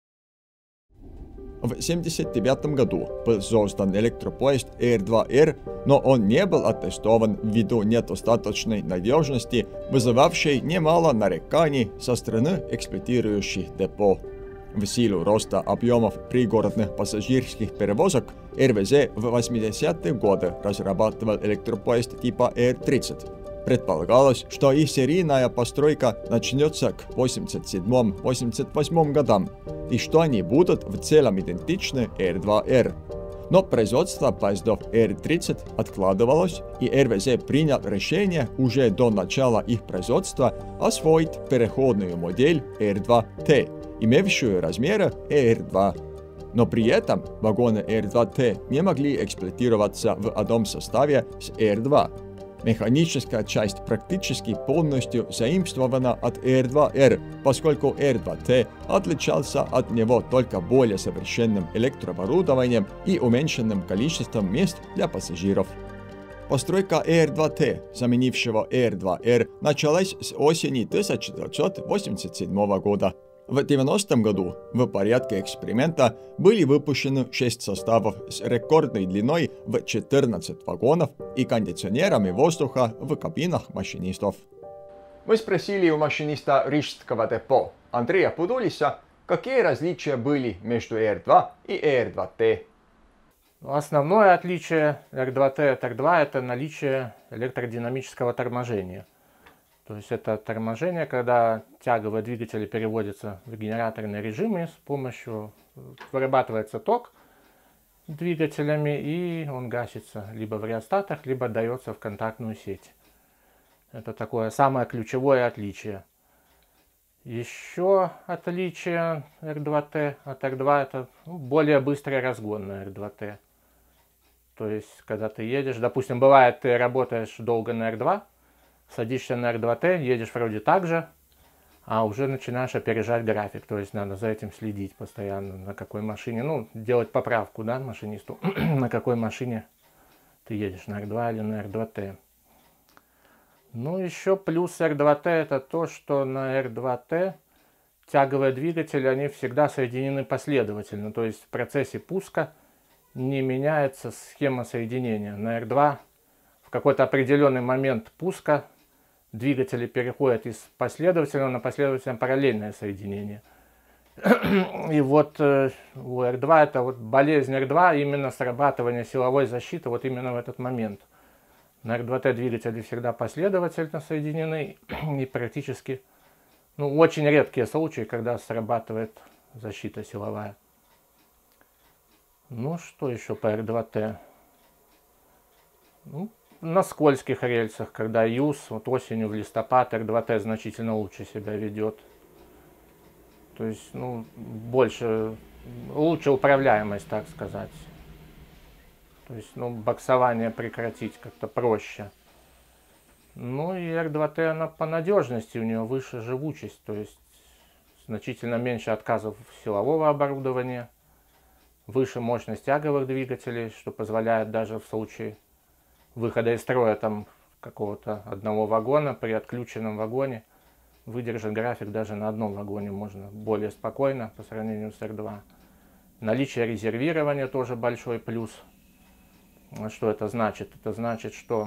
В 1979 году был создан электропоезд Р-2Р, но он не был оттестован ввиду недостаточной надежности, вызывавшей немало нареканий со стороны эксплуатирующих депо. В силу роста объемов пригородных пассажирских перевозок РВЗ в 80-е годы разрабатывал электропоезд типа Р-30. Предполагалось, что их серийная постройка начнется к 1987-1988 годам, и что они будут в целом идентичны Р-2Р. Но производство поездов Р-30 откладывалось, и РВЗ принял решение уже до начала их производства освоить переходную модель Р-2Т имевшую размеры ER2. Но при этом вагоны ER2T не могли эксплуатироваться в одном составе с ER2. Механическая часть практически полностью заимствована от ER2R, поскольку ER2T отличался от него только более совершенным электрооборудованием и уменьшенным количеством мест для пассажиров. Постройка ER2T, заменившего ER2R, началась с осени 1987 года. В 90-м году в порядке эксперимента были выпущены 6 составов с рекордной длиной в 14 вагонов и кондиционерами воздуха в кабинах машинистов. Мы спросили у машиниста Рижского депо Андрея Пудулиса, какие различия были между ER2 и ER2T. Основное отличие ER2T от ER2 – это наличие электродинамического торможения. То есть это торможение, когда тяговые двигатели переводятся в генераторный режим, и с помощью вырабатывается ток двигателями, и он гасится либо в реостатах, либо дается в контактную сеть. Это такое самое ключевое отличие. Еще отличие ER2T от ER2 – это более быстрый разгон на ER2T. То есть, когда ты едешь, допустим, бывает, ты работаешь долго на ER2, садишься на ER2T, едешь вроде так же, а уже начинаешь опережать график. То есть надо за этим следить постоянно, на какой машине, ну, делать поправку, да, машинисту, на какой машине ты едешь, на ER2 или на ER2T. Ну, еще плюс ER2T это то, что на ER2T тяговые двигатели, они всегда соединены последовательно. То есть в процессе пуска не меняется схема соединения. На ER2 в какой-то определенный момент пуска двигатели переходят из последовательного на последовательно параллельное соединение. И вот у ER2 это вот болезнь ER2, именно срабатывание силовой защиты вот именно в этот момент. На ER2T двигатели всегда последовательно соединены, и практически, ну, очень редкие случаи, когда срабатывает защита силовая. Ну, что еще по ER2T? Ну, на скользких рельсах, когда ЮЗ, вот осенью в листопад, ER2T значительно лучше себя ведет. То есть, ну, лучше управляемость, так сказать. То есть, ну, боксование прекратить как-то проще. Ну, и ER2T, она по надежности, у нее выше живучесть, то есть значительно меньше отказов силового оборудования, выше мощность тяговых двигателей, что позволяет даже в случае выхода из строя там какого-то одного вагона, при отключенном вагоне выдержать график даже на одном вагоне можно более спокойно по сравнению с ER2. Наличие резервирования тоже большой плюс. Что это значит? Это значит, что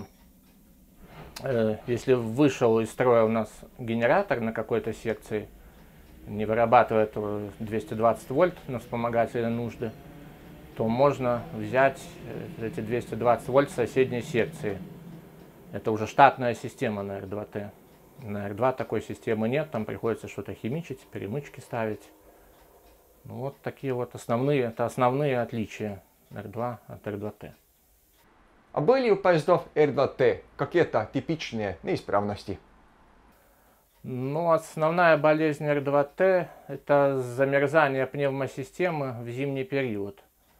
если вышел из строя у нас генератор на какой-то секции, не вырабатывает 220 вольт на вспомогательные нужды, то можно взять эти 220 вольт в соседней секции. Это уже штатная система на ER2T. На ER2 такой системы нет, там приходится что-то химичить, перемычки ставить. Ну, вот такие вот основные отличия ER2 от ER2T. А были у поездов ER2T какие-то типичные неисправности? Ну, основная болезнь ER2T – это замерзание пневмосистемы в зимний период.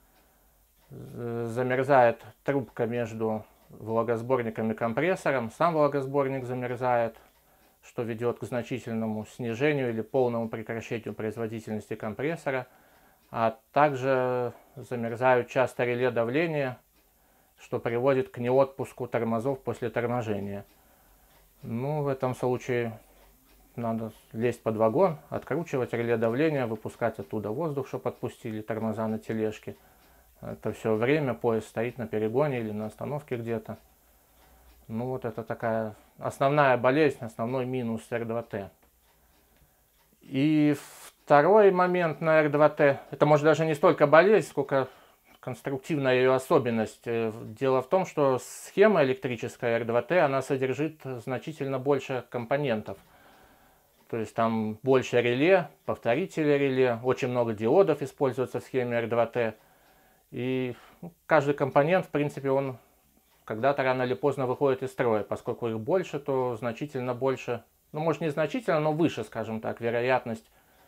Замерзает трубка между влагосборником и компрессором, сам влагосборник замерзает, что ведет к значительному снижению или полному прекращению производительности компрессора, а также замерзают часто реле давления, что приводит к неотпуску тормозов после торможения. Ну, в этом случае надо лезть под вагон, откручивать реле давления, выпускать оттуда воздух, чтобы отпустили тормоза на тележке. Это все время поезд стоит на перегоне или на остановке где-то. Ну, вот это такая основная болезнь, основной минус ER2T. И второй момент на ER2T, это может даже не столько болезнь, сколько конструктивная ее особенность. Дело в том, что схема электрическая ER2T, она содержит значительно больше компонентов. То есть там больше реле, повторители реле, очень много диодов используется в схеме ER2T. И каждый компонент, в принципе, он когда-то рано или поздно выходит из строя. Поскольку их больше, то значительно больше, ну, может, не значительно, но выше, скажем так, вероятность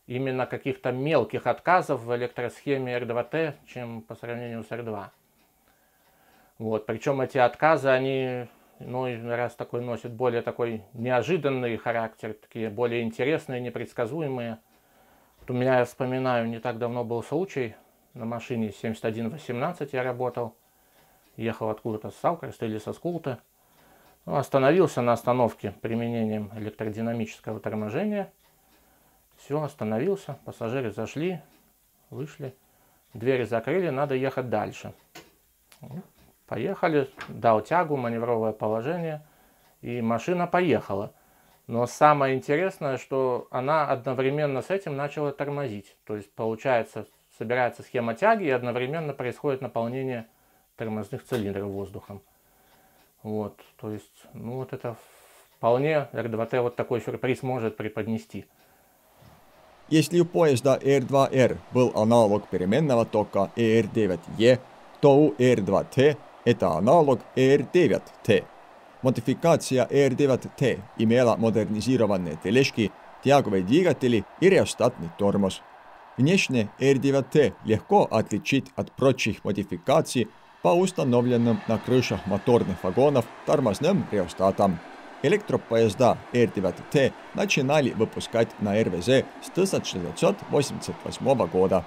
именно каких-то мелких отказов в электросхеме R2T, чем по сравнению с R2. Вот. Причем эти отказы, они, ну, раз такой носят более такой неожиданный характер, такие более интересные, непредсказуемые. Вот у меня, я вспоминаю, не так давно был случай, на машине 7118 я работал, ехал откуда-то с Салкреста или со Скулта, ну, остановился на остановке применением электродинамического торможения. Все, остановился, пассажиры зашли, вышли, двери закрыли, надо ехать дальше. Поехали, дал тягу, маневровое положение, и машина поехала. Но самое интересное, что она одновременно с этим начала тормозить. То есть, получается, собирается схема тяги, и одновременно происходит наполнение тормозных цилиндров воздухом. Вот, то есть, ну вот это вполне R2T вот такой сюрприз может преподнести. Если у поезда R2R был аналог переменного тока ER9E, то у ER2T это аналог ER9T. Модификация ER9T имела модернизированные тележки, тяговые двигатели и реостатный тормоз. Внешне ER9T легко отличить от прочих модификаций по установленным на крышах моторных вагонов тормозным реостатам. Электропоезда ER9T начинали выпускать на РВЗ с 1988 года.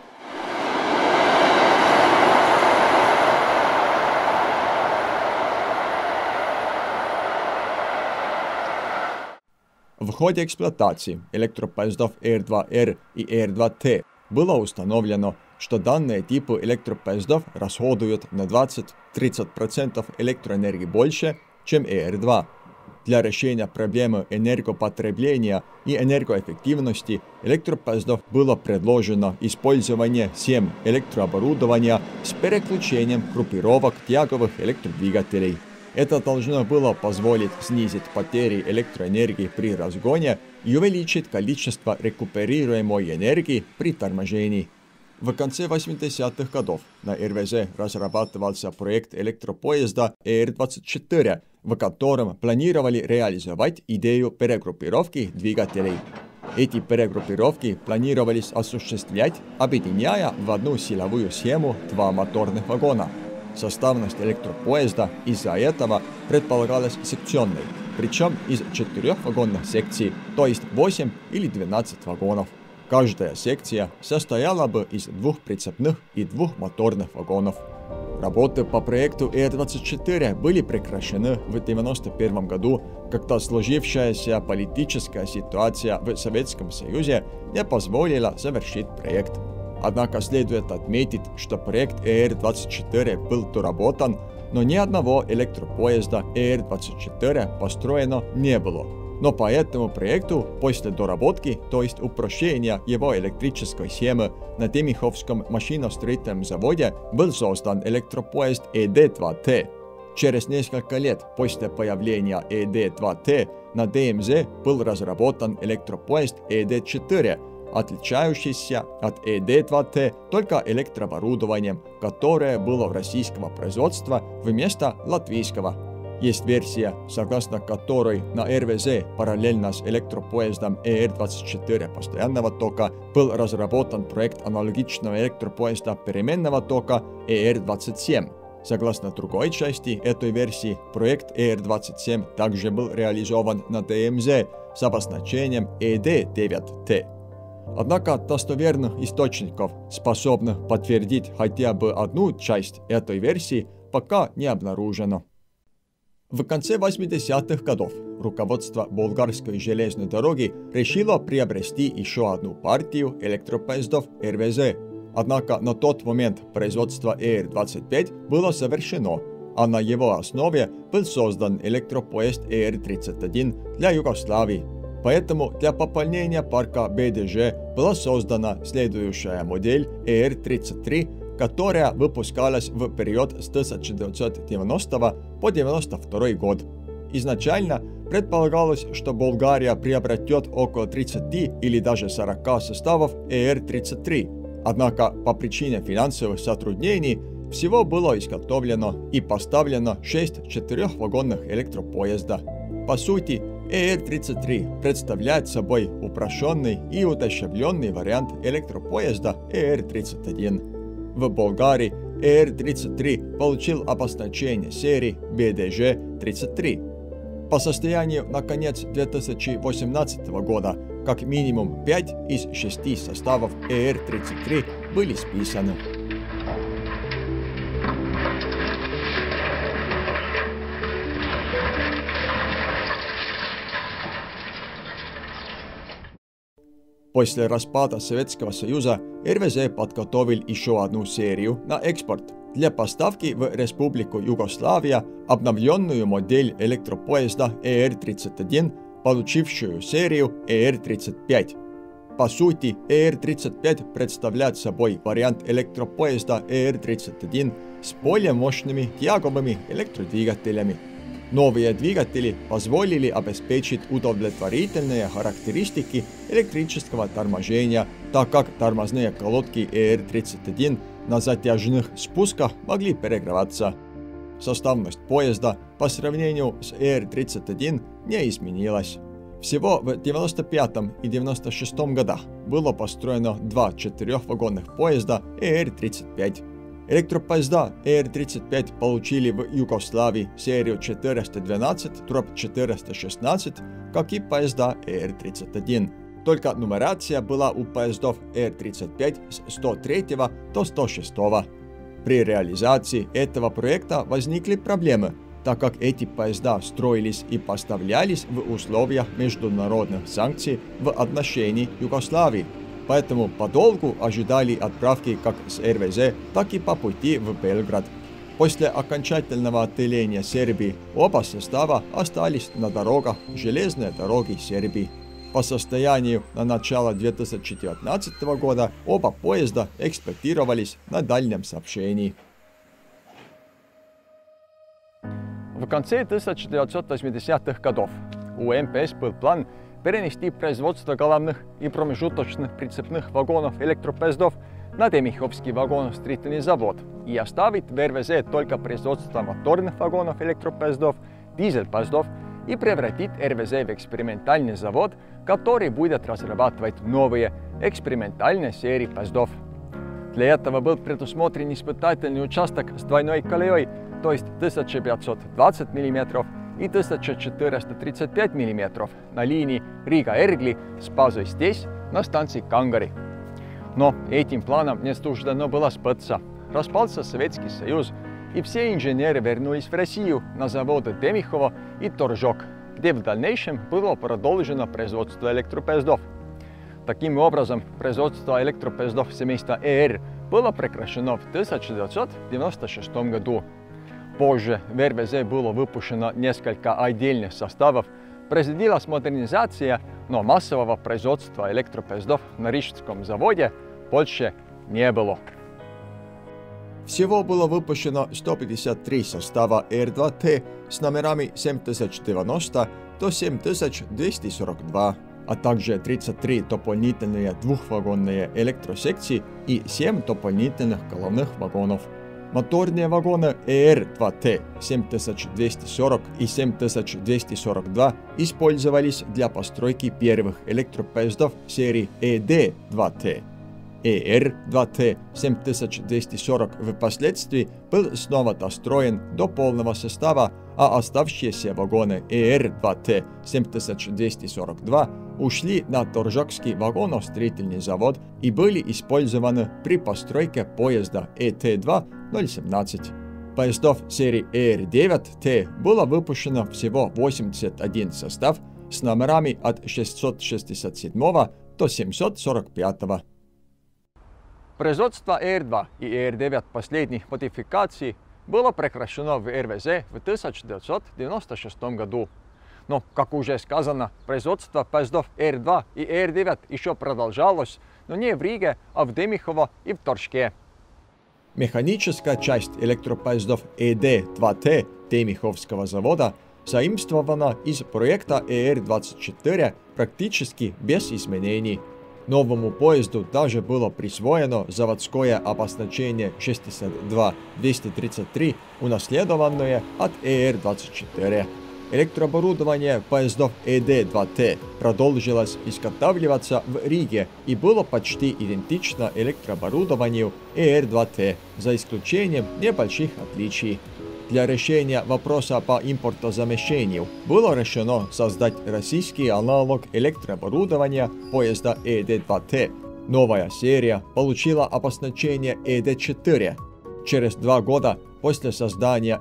В ходе эксплуатации электропоездов ER2R и ER2T было установлено, что данные типы электропоездов расходуют на 20-30% электроэнергии больше, чем ER2. Для решения проблемы энергопотребления и энергоэффективности электропоездов было предложено использование SEM электрооборудования с переключением группировок тяговых электродвигателей. Это должно было позволить снизить потери электроэнергии при разгоне и увеличить количество рекуперируемой энергии при торможении. В конце 80-х годов на РВЗ разрабатывался проект электропоезда ER24, в котором планировали реализовать идею перегруппировки двигателей. Эти перегруппировки планировались осуществлять, объединяя в одну силовую схему два моторных вагона. Составность электропоезда из-за этого предполагалась секционной, причем из 4 вагонных секций, то есть 8 или 12 вагонов. Каждая секция состояла бы из 2 прицепных и 2 моторных вагонов. Работы по проекту ER24 были прекращены в 1991 году, когда сложившаяся политическая ситуация в Советском Союзе не позволила завершить проект. Однако следует отметить, что проект ER24 был доработан, но ни одного электропоезда ER24 построено не было. Но по этому проекту после доработки, то есть упрощения его электрической схемы, на Темиховском машиностроительном заводе был создан электропоезд ED2T. Через несколько лет после появления ED2T на ДМЗ был разработан электропоезд ED4, отличающийся от ED2T только электрооборудованием, которое было российского производства вместо латвийского. Есть версия, согласно которой на РВЗ параллельно с электропоездом ER24 постоянного тока был разработан проект аналогичного электропоезда переменного тока ER27. Согласно другой части этой версии, проект ER27 также был реализован на ДМЗ с обозначением ED9T. Однако достоверных источников, способных подтвердить хотя бы одну часть этой версии, пока не обнаружено. В конце 80-х годов руководство Болгарской железной дороги решило приобрести еще одну партию электропоездов РВЗ. Однако на тот момент производство ER25 было завершено, а на его основе был создан электропоезд ER31 для Югославии. Поэтому для пополнения парка БДЖ была создана следующая модель ER33, которая выпускалась в период с 1990 по 1992 год. Изначально предполагалось, что Болгария приобретет около 30 или даже 40 составов ER33. Однако по причине финансовых затруднений всего было изготовлено и поставлено 6 4-вагонных электропоезда. По сути, ЭР-33 представляет собой упрощенный и удешевленный вариант электропоезда ЭР-31. В Болгарии ЭР-33 получил обозначение серии БДЖ-33. По состоянию на конец 2018 года как минимум 5 из 6 составов ЭР-33 были списаны. После распада Советского Союза РВЗ подготовил еще одну серию на экспорт для поставки в Республику Югославия обновленную модель электропоезда ЭР-31, получившую серию ЭР-35. По сути, ЭР-35 представляет собой вариант электропоезда ЭР-31 с более мощными тяговыми электродвигателями. Новые двигатели позволили обеспечить удовлетворительные характеристики электрического торможения, так как тормозные колодки ЭР-31 на затяжных спусках могли перегреваться. Составность поезда по сравнению с ЭР-31 не изменилась. Всего в 1995 и 1996 годах было построено 2 4-вагонных поезда ЭР-35. Электропоезда ЭР-35 получили в Югославии серию 412/416, как и поезда ЭР-31. Только нумерация была у поездов ЭР-35 с 103 до 106. При реализации этого проекта возникли проблемы, так как эти поезда строились и поставлялись в условиях международных санкций в отношении Югославии. Поэтому подолгу ожидали отправки как с РВЗ, так и по пути в Белград. После окончательного отделения Сербии оба состава остались на дорогах железной дороги Сербии. По состоянию на начало 2019 года оба поезда эксплуатировались на дальнем сообщении. В конце 1980-х годов у МПС был план перенести производство главных и промежуточных прицепных вагонов электропоездов на Демиховский вагоностроительный завод и оставить в РВЗ только производство моторных вагонов электропоездов, дизель-поездов и превратить РВЗ в экспериментальный завод, который будет разрабатывать новые экспериментальные серии поездов. Для этого был предусмотрен испытательный участок с двойной колеей, то есть 1520 мм и 1435 мм на линии Рига-Эргли с базой здесь, на станции Кангари. Но этим планом не суждено было сбыться. Распался Советский Союз, и все инженеры вернулись в Россию на заводы Демихово и Торжок, где в дальнейшем было продолжено производство электропоездов. Таким образом, производство электропоездов семейства ЭР было прекращено в 1996 году. Позже в РВЗ было выпущено несколько отдельных составов, производилась модернизация, но массового производства электропоездов на Рижском заводе больше не было. Всего было выпущено 153 состава ЭР-2Т с номерами 7090 до 7242, а также 33 дополнительные двухвагонные электросекции и 7 дополнительных головных вагонов. Моторные вагоны ЭР-2Т 7240 и 7242 использовались для постройки первых электропоездов серии ЭД-2Т. ЭР-2Т 7240 впоследствии был снова достроен до полного состава, а оставшиеся вагоны ЭР-2Т 7242 ушли на Торжокский вагоностроительный завод и были использованы при постройке поезда ЭТ-2-017. Поездов серии ЭР-9Т было выпущено всего 81 состав с номерами от 667 до 745. Производство ЭР-2 и ЭР-9 последних модификаций было прекращено в РВЗ в 1996 году. Но, как уже сказано, производство поездов ЭР-2 и ЭР-9 еще продолжалось, но не в Риге, а в Демихово и в Торжке. Механическая часть электропоездов ЭД-2Т Демиховского завода заимствована из проекта ЭР-24 практически без изменений. Новому поезду даже было присвоено заводское обозначение 62-233, унаследованное от ЭР-24. Электрооборудование поездов ЭД-2Т продолжилось изготавливаться в Риге и было почти идентично электрооборудованию ЭР-2Т, за исключением небольших отличий. Для решения вопроса по импортозамещению было решено создать российский аналог электрооборудования поезда ЭД-2Т. Новая серия получила обозначение ЭД-4. Через 2 года после создания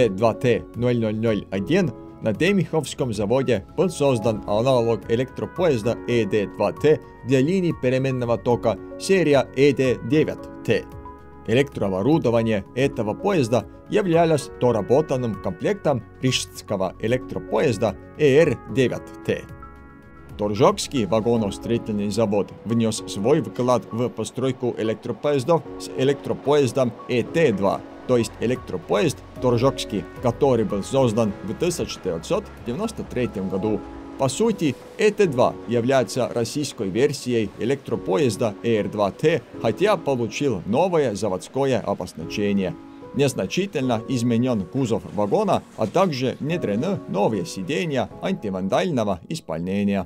ЭД-2Т-0001 на Демиховском заводе был создан аналог электропоезда ЭД-2Т для линий переменного тока серия ЭД-9Т. Электрооборудование этого поезда являлось доработанным комплектом рижского электропоезда ЭР-9Т. Торжокский вагоностроительный завод внес свой вклад в постройку электропоездов с электропоездом ЭТ-2, то есть электропоезд Торжокский, который был создан в 1993 году. По сути, ЭТ-2 является российской версией электропоезда ЭР-2Т, хотя получил новое заводское обозначение. Незначительно изменен кузов вагона, а также внедрены новые сиденья антивандального исполнения.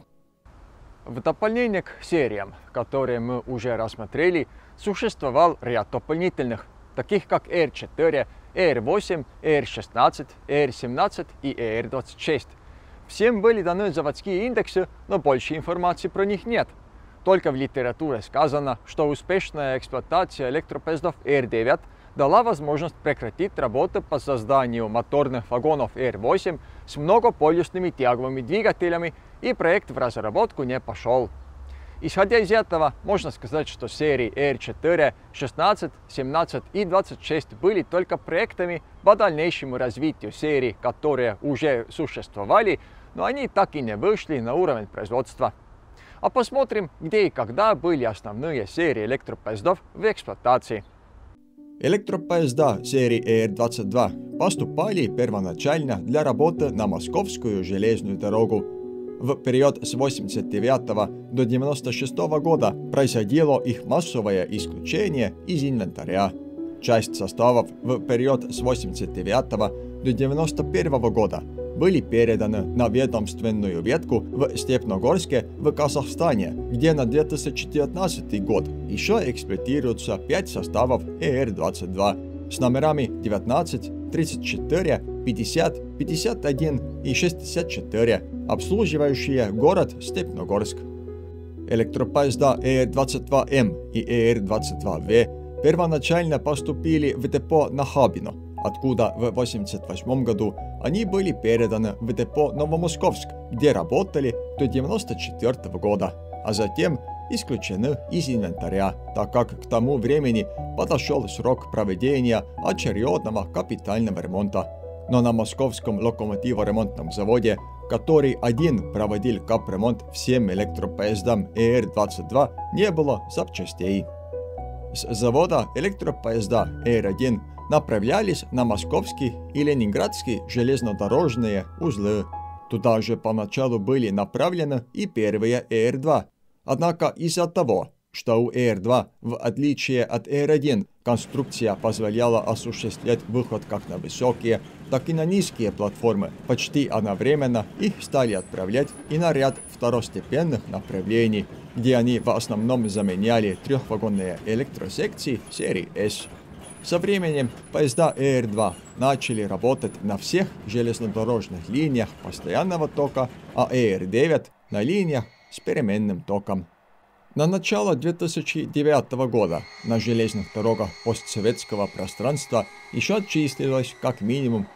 В дополнение к сериям, которые мы уже рассмотрели, существовал ряд дополнительных, таких как ЭР-4, ЭР-8, ЭР-16, ЭР-17 и ЭР-26. Всем были даны заводские индексы, но больше информации про них нет. Только в литературе сказано, что успешная эксплуатация электропоездов ЭР-9 дала возможность прекратить работу по созданию моторных вагонов ЭР-8 с многополюсными тяговыми двигателями, и проект в разработку не пошел. Исходя из этого, можно сказать, что серии ЭР-4, 16, 17 и 26 были только проектами по дальнейшему развитию серий, которые уже существовали, но они так и не вышли на уровень производства. А посмотрим, где и когда были основные серии электропоездов в эксплуатации. Электропоезда серии ЭР-22 поступали первоначально для работы на Московскую железную дорогу. В период с 1989 до 1996 года происходило их массовое исключение из инвентаря. Часть составов в период с 1989 до 1991 года были переданы на ведомственную ветку в Степногорске в Казахстане, где на 2019 год еще эксплуатируются 5 составов ЭР-22 с номерами 19, 34, 50, 51 и 64, обслуживающие город Степногорск. Электропоезда ЭР-22М и ЭР-22В первоначально поступили в депо Нахабино, откуда в 1988 году они были переданы в депо Новомосковск, где работали до 1994 года, а затем исключены из инвентаря, так как к тому времени подошел срок проведения очередного капитального ремонта. Но на Московском локомотиворемонтном заводе, который один проводил капремонт всем электропоездам ЭР-22, не было запчастей. С завода электропоезда ЭР-1 направлялись на московские и ленинградские железнодорожные узлы. Туда же поначалу были направлены и первые ЭР-2. Однако из-за того, что у ЭР-2, в отличие от ЭР-1, конструкция позволяла осуществлять выход как на высокие, так и на низкие платформы, почти одновременно их стали отправлять и на ряд второстепенных направлений, где они в основном заменяли трехвагонные электросекции серии S. Со временем поезда ЭР-2 начали работать на всех железнодорожных линиях постоянного тока, а ЭР-9 на линиях с переменным током. На начало 2009 года на железных дорогах постсоветского пространства еще числилось как минимум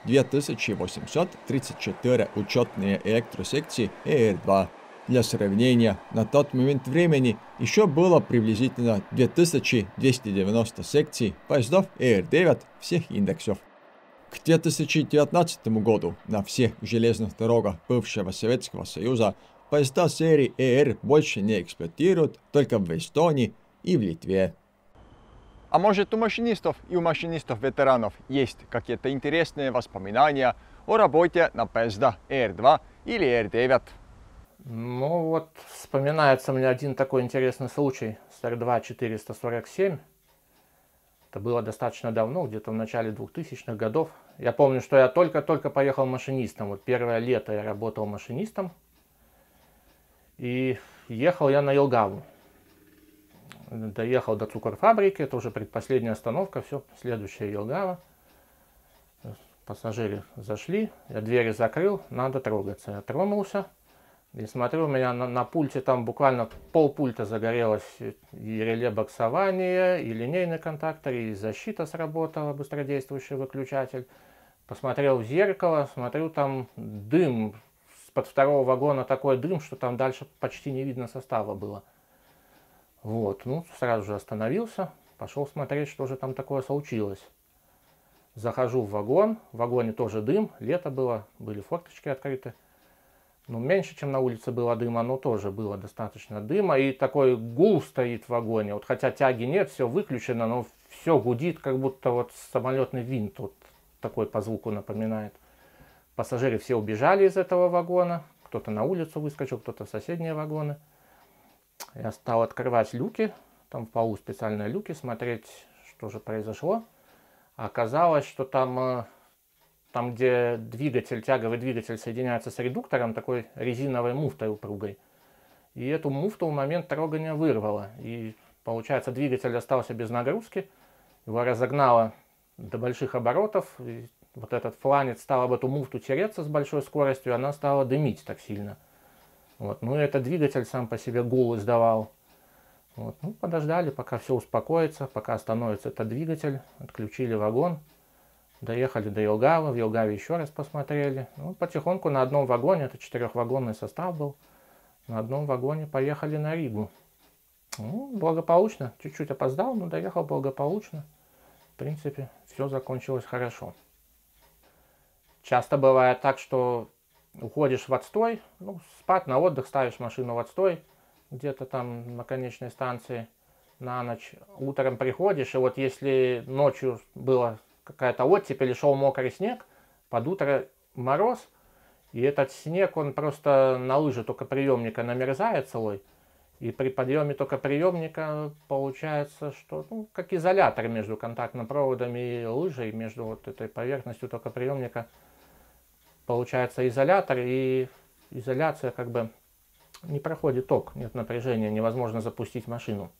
2834 учетные электросекции ЭР-2. Для сравнения, на тот момент времени еще было приблизительно 2290 секций поездов ЭР-9 всех индексов. К 2019 году на всех железных дорогах бывшего Советского Союза поезда серии ЭР больше не эксплуатируют только в Эстонии и в Литве. А может, у машинистов и у машинистов-ветеранов есть какие-то интересные воспоминания о работе на поездах ЭР-2 или ЭР-9? Ну вот, вспоминается мне один такой интересный случай с Р-2-447. Это было достаточно давно, где-то в начале 2000-х годов. Я помню, что я только-только поехал машинистом. Вот первое лето я работал машинистом. И ехал я на Елгаву. Доехал до цукорфабрики, это уже предпоследняя остановка, все, следующая Елгава. Пассажиры зашли, я двери закрыл, надо трогаться. Я тронулся и смотрю, у меня на пульте там буквально полпульта загорелось, и реле боксования, и линейный контактор, и защита сработала, быстродействующий выключатель. Посмотрел в зеркало, смотрю, там дым, под второго вагона такой дым, что там дальше почти не видно состава было. Вот, ну, сразу же остановился, пошел смотреть, что же там такое случилось. Захожу в вагоне тоже дым, лето было, были форточки открыты. Ну, меньше, чем на улице было дыма, но тоже было достаточно дыма. И такой гул стоит в вагоне, вот хотя тяги нет, все выключено, но все гудит, как будто вот самолетный винт, вот такой по звуку напоминает. Пассажиры все убежали из этого вагона, кто-то на улицу выскочил, кто-то в соседние вагоны. Я стал открывать люки, там в полу специальные люки, смотреть, что же произошло. Оказалось, что там, где двигатель, тяговый двигатель соединяется с редуктором, такой резиновой муфтой упругой. И эту муфту в момент трогания вырвало. И получается, двигатель остался без нагрузки, его разогнало до больших оборотов. И вот этот фланец стал об эту муфту тереться с большой скоростью, и она стала дымить так сильно. Вот. Ну и этот двигатель сам по себе гул издавал. Вот. Ну, подождали, пока все успокоится, пока остановится этот двигатель, отключили вагон, доехали до Елгавы, в Елгаве еще раз посмотрели. Ну, потихоньку на одном вагоне, это 4-вагонный состав был, на одном вагоне поехали на Ригу. Ну, благополучно, чуть-чуть опоздал, но доехал благополучно. В принципе, все закончилось хорошо. Часто бывает так, что уходишь в отстой, ну, спать на отдых, ставишь машину в отстой, где-то там на конечной станции на ночь. Утром приходишь, и вот если ночью была какая-то оттепель или шел мокрый снег, под утро мороз, и этот снег, он просто на лыжи токоприемника намерзает целой, и при подъеме токоприемника получается, что, ну, как изолятор между контактным проводом и лыжей, между вот этой поверхностью токоприемника получается изолятор, и изоляция как бы не проходит ток, нет напряжения, невозможно запустить машину.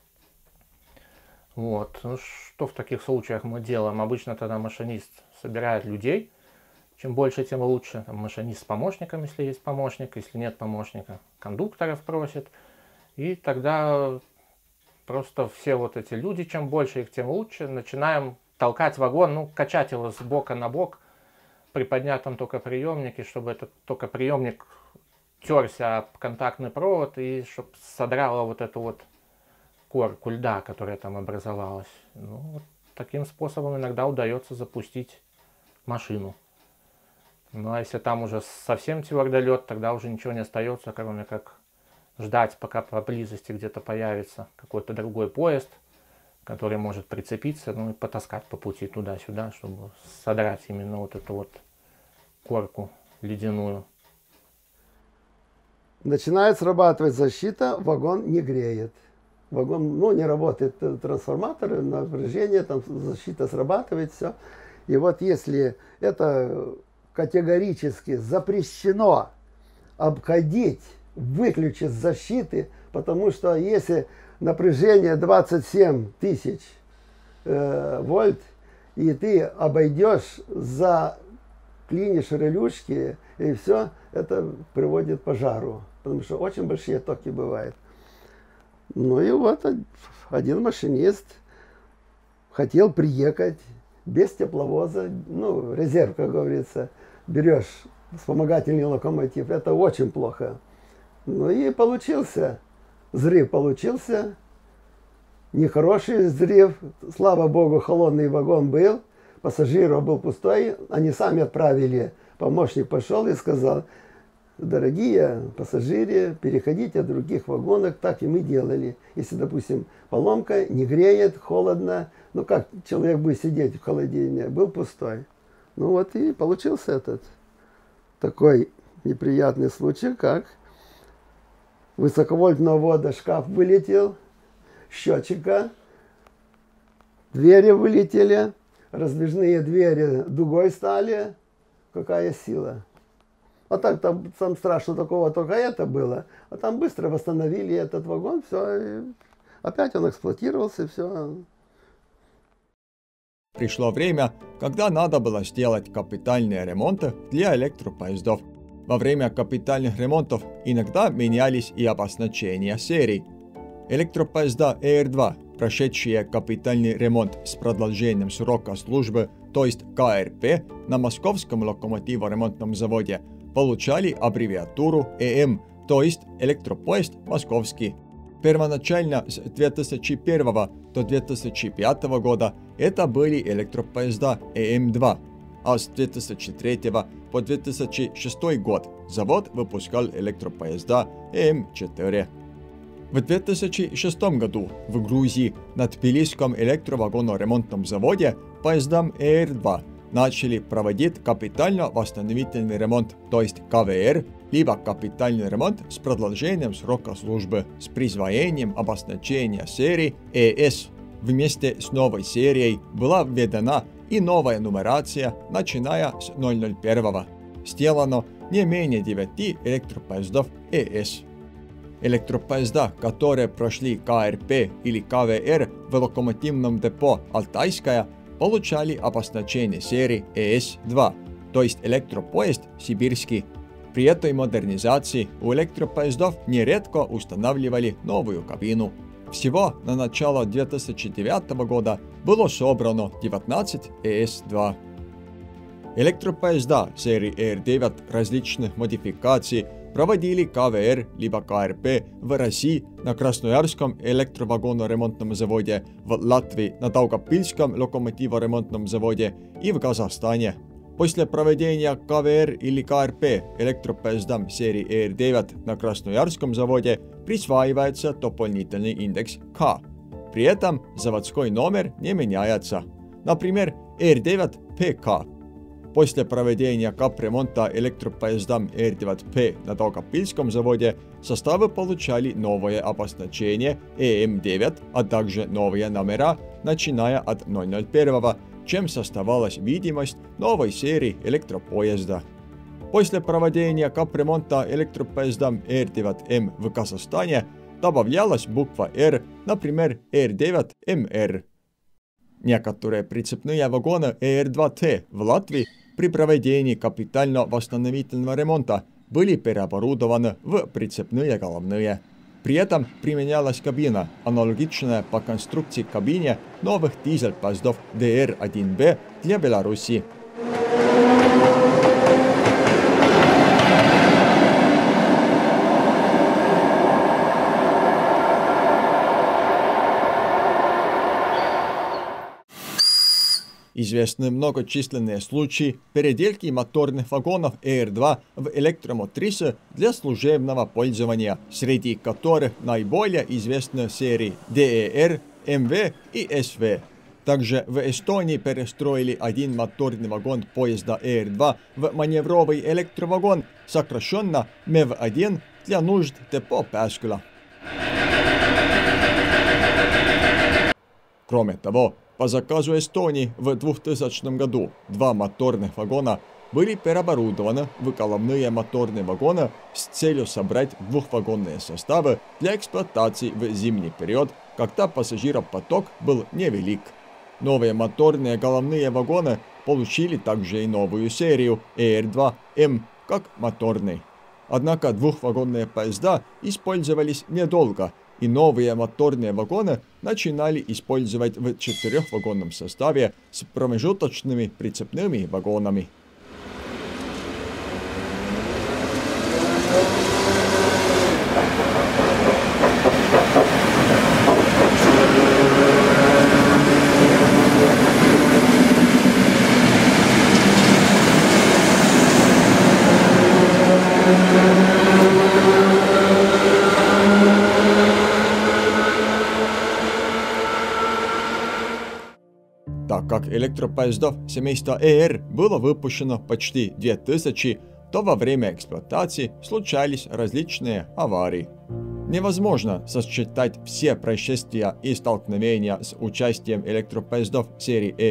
Вот. Ну, что в таких случаях мы делаем? Обычно тогда машинист собирает людей, чем больше, тем лучше. Там машинист с помощником, если есть помощник, если нет помощника, кондукторов просит. И тогда просто все вот эти люди, чем больше их, тем лучше. Начинаем толкать вагон, ну, качать его с бока на бок, при поднятом токоприемнике, чтобы этот токоприемник терся об контактный провод и чтобы содрало вот эту вот корку льда, которая там образовалась. Ну, вот таким способом иногда удается запустить машину. Ну а если там уже совсем твердый лед, тогда уже ничего не остается, кроме как ждать, пока поблизости где-то появится какой-то другой поезд, который может прицепиться, ну и потаскать по пути туда-сюда, чтобы содрать именно вот эту вот корку ледяную. Начинает срабатывать защита, вагон не греет. Вагон, ну, не работает трансформаторы, напряжение, там защита срабатывает, все. И вот если это категорически запрещено обходить, выключить защиты, потому что если напряжение 27 тысяч вольт, и ты обойдешь, заклинишь релюшки, и все, это приводит к пожару, потому что очень большие токи бывают. Ну и вот один машинист хотел приехать без тепловоза, ну, резерв, как говорится, берешь вспомогательный локомотив, это очень плохо. Ну и получился, взрыв получился, нехороший взрыв, слава богу, холодный вагон был, пассажиров был пустой, они сами отправили, помощник пошел и сказал: дорогие пассажиры, переходите от других вагонов, так и мы делали. Если, допустим, поломка, не греет, холодно, ну как человек будет сидеть в холодильнике, был пустой. Ну вот и получился этот такой неприятный случай, как высоковольтного ввода шкаф вылетел, счетчика, двери вылетели, раздвижные двери дугой стали, какая сила. А так там страшно такого только это было. А там быстро восстановили этот вагон, все, и опять он эксплуатировался, все. Пришло время, когда надо было сделать капитальные ремонты для электропоездов. Во время капитальных ремонтов иногда менялись и обозначения серий. Электропоезда ЭР-2, прошедшие капитальный ремонт с продолжением срока службы, то есть КРП, на Московском локомотиворемонтном заводе, получали аббревиатуру ЭМ, то есть электропоезд московский. Первоначально с 2001 до 2005 года это были электропоезда ЭМ-2, а с 2003 по 2006 год завод выпускал электропоезда ЭМ-4. В 2006 году в Грузии на Тбилисском электровагоноремонтном заводе поездам ЭР-2 начали проводить капитально-восстановительный ремонт, то есть КВР, либо капитальный ремонт с продолжением срока службы с присвоением обозначения серии ЭС. Вместе с новой серией была введена и новая нумерация, начиная с 001. Сделано не менее 9 электропоездов ЭС. Электропоезда, которые прошли КРП или КВР в локомотивном депо «Алтайская», получали обозначение серии ЭС-2, то есть электропоезд сибирский. При этой модернизации у электропоездов нередко устанавливали новую кабину. Всего на начало 2009 года было собрано 19 ЭС-2. Электропоезда серии ЭР-9 различных модификаций проводили КВР либо КРП в России на Красноярском электровагоноремонтном заводе, в Латвии на Daugavpilsском локомотиворемонтном заводе и в Казахстане. После проведения КВР или КРП электропоездам серии ЭР-9 на Красноярском заводе присваивается дополнительный индекс К. При этом заводской номер не меняется. Например, ЭР-9ПК. После проведения капремонта электропоездам ЭР-9П на Daugavpilsском заводе составы получали новое обозначение ЭМ-9, а также новые номера, начиная от 001, чем создавалась видимость новой серии электропоезда. После проведения капремонта электропоездам ЭР-9М в Казахстане добавлялась буква Р, например, ЭР-9МР. Некоторые прицепные вагоны ЭР-2Т в Латвии при проведении капитально-восстановительного ремонта были переоборудованы в прицепные головные. При этом применялась кабина, аналогичная по конструкции кабине новых дизель-поездов ДР-1Б для Беларуси. Известны многочисленные случаи переделки моторных вагонов ЭР-2 в электромотрисы для служебного пользования, среди которых наиболее известны серии ДЭР, МВ и СВ. Также в Эстонии перестроили один моторный вагон поезда ЭР-2 в маневровый электровагон, сокращенно МЭВ-1, для нужд депо Pääsküla. Кроме того, по заказу Эстонии в 2000 году 2 моторных вагона были переоборудованы в головные моторные вагоны с целью собрать двухвагонные составы для эксплуатации в зимний период, когда пассажиропоток был невелик. Новые моторные головные вагоны получили также и новую серию ЭР-2М как моторный. Однако двухвагонные поезда использовались недолго, и новые моторные вагоны начинали использовать в 4-вагонном составе с промежуточными прицепными вагонами. Так как электропоездов семейства ЭР было выпущено почти 2000, то во время эксплуатации случались различные аварии. Невозможно сосчитать все происшествия и столкновения с участием электропоездов серии ЭР,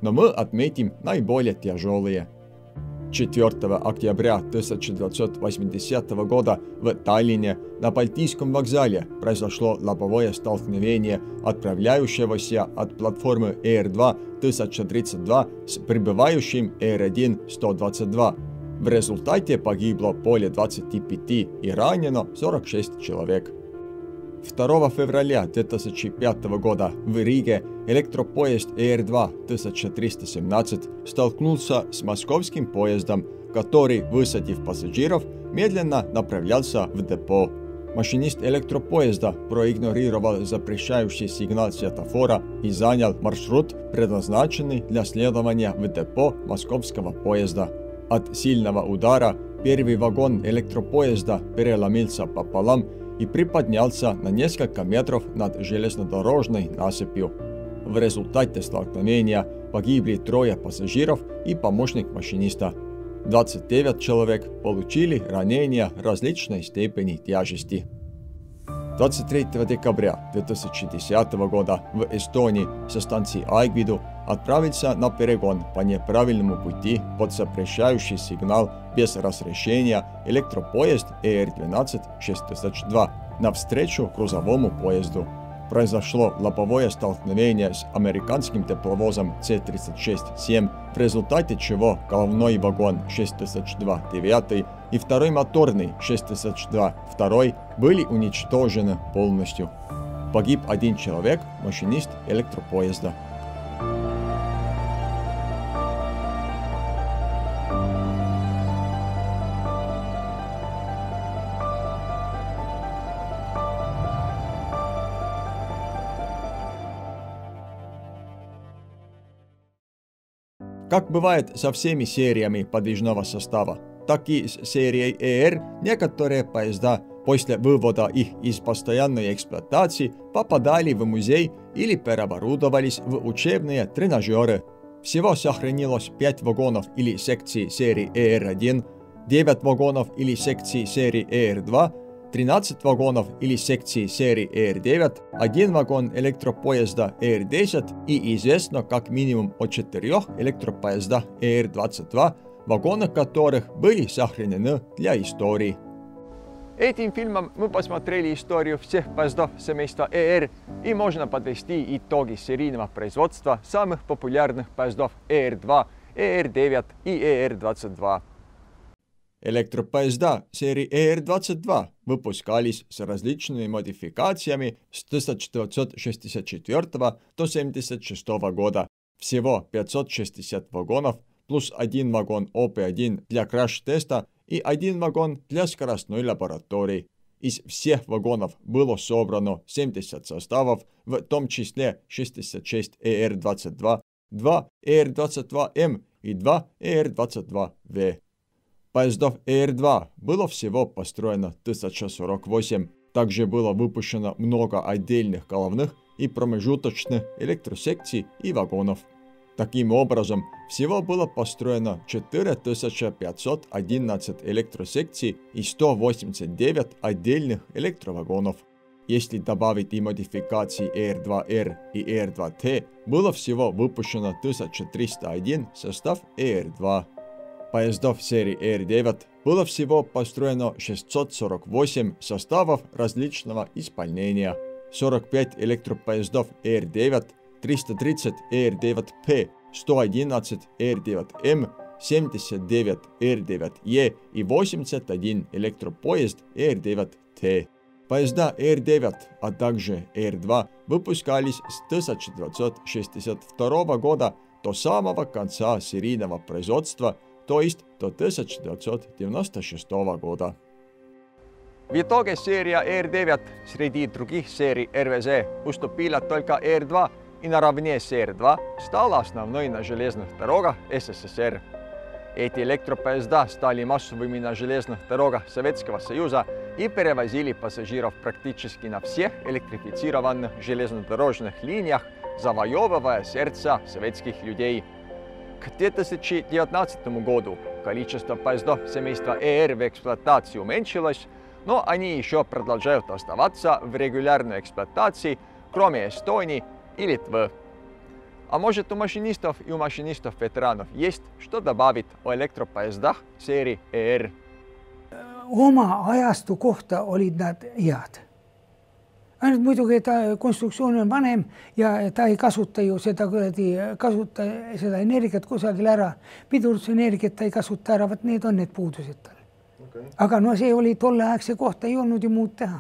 но мы отметим наиболее тяжелые. 4 октября 1980 года в Таллине на Балтийском вокзале произошло лобовое столкновение отправляющегося от платформы ER2-1032 с прибывающим ER1-122. В результате погибло более 25 и ранено 46 человек. 2 февраля 2005 года в Риге электропоезд ER2-1317 столкнулся с московским поездом, который, высадив пассажиров, медленно направлялся в депо. Машинист электропоезда проигнорировал запрещающий сигнал светофора и занял маршрут, предназначенный для следования в депо московского поезда. От сильного удара первый вагон электропоезда переломился пополам и приподнялся на несколько метров над железнодорожной насыпью. В результате столкновения погибли 3 пассажиров и помощник машиниста. 29 человек получили ранения различной степени тяжести. 23 декабря 2010 года в Эстонии со станции Айгвиду отправился на перегон по неправильному пути под запрещающий сигнал без разрешения электропоезд ER12-602 навстречу грузовому поезду. Произошло лобовое столкновение с американским тепловозом C-36-7, в результате чего головной вагон 602-9 и второй моторный 602-2 были уничтожены полностью. Погиб 1 человек, машинист электропоезда. Как бывает со всеми сериями подвижного состава, так и с серией ER некоторые поезда после вывода их из постоянной эксплуатации попадали в музей или переоборудовались в учебные тренажеры. Всего сохранилось 5 вагонов или секций серии ER1, 9 вагонов или секций серии ER2, 13 вагонов или секций серии ER9, 1 вагон электропоезда ER10 и известно как минимум о 4 электропоездах ER22, вагоны которых были сохранены для истории. Этим фильмом мы посмотрели историю всех поездов семейства ER и можно подвести итоги серийного производства самых популярных поездов ER2, ER9 и ER22. Электропоезда серии ER22 выпускались с различными модификациями с 1964 до 1976 года. Всего 560 вагонов, плюс 1 вагон ОП-1 для краш-теста и 1 вагон для скоростной лаборатории. Из всех вагонов было собрано 70 составов, в том числе 66 ER22, 2 ER22M и 2 ER22V. Поездов ER2 было всего построено 1048. Также было выпущено много отдельных головных и промежуточных электросекций и вагонов. Таким образом, всего было построено 4511 электросекций и 189 отдельных электровагонов. Если добавить и модификации ER2R и ER2T, было всего выпущено 1301 состав ER2. Поездов серии ER9 было всего построено 648 составов различного исполнения, 45 электропоездов ER9, 330 ER9P, 111 ER9M, 79 ER9E и 81 электропоезд ER9T. Поезда ER9, а также ER2 выпускались с 1962 года до самого конца серийного производства, то есть до 1996 года. В итоге серия ER9 среди других серий РВЗ уступила только ER2 и наравне с ER2 стала основной на железных дорогах СССР. Эти электропоезда стали массовыми на железных дорогах Советского Союза и перевозили пассажиров практически на всех электрифицированных железнодорожных линиях, завоевывая сердца советских людей. К 2019 году количество поездов семейства ER в эксплуатации уменьшилось, но они еще продолжают оставаться в регулярной эксплуатации, кроме Эстонии и Литвы. А может, у машинистов и у машинистов-ветеранов есть что добавить о электропоездах серии ER? Oma ajastu kohta olid nad head. Ainult muidugi ta konstruktsioon on vanem ja ta ei kasuta ju seda energiat kusagil ära. Pidurdusenergiat ta ei kasuta ära, vaat need on need puudused tal. Okay. Aga no see oli tolleaegse kohta, ei olnud ju muud teha.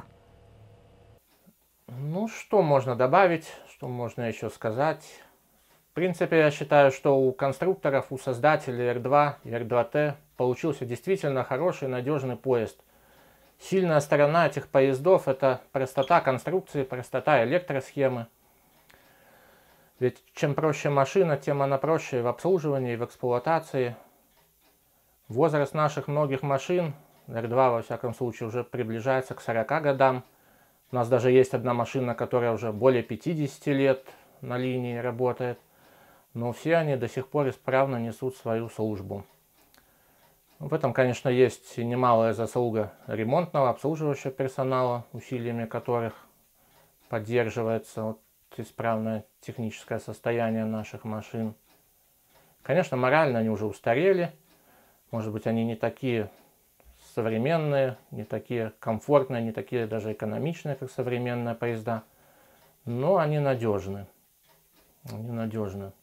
Ну, что можно добавить, что можно еще сказать? В принципе, я считаю, что у конструкторов, у создателей R2 и R2T получился действительно хороший, надежный поезд. Сильная сторона этих поездов – это простота конструкции, простота электросхемы. Ведь чем проще машина, тем она проще в обслуживании, в эксплуатации. Возраст наших многих машин, R2 во всяком случае, уже приближается к 40 годам. У нас даже есть одна машина, которая уже более 50 лет на линии работает. Но все они до сих пор исправно несут свою службу. В этом, конечно, есть немалая заслуга ремонтного, обслуживающего персонала, усилиями которых поддерживается вот исправное техническое состояние наших машин. Конечно, морально они уже устарели. Может быть, они не такие современные, не такие комфортные, не такие даже экономичные, как современные поезда. Но они надежны. Они надежны.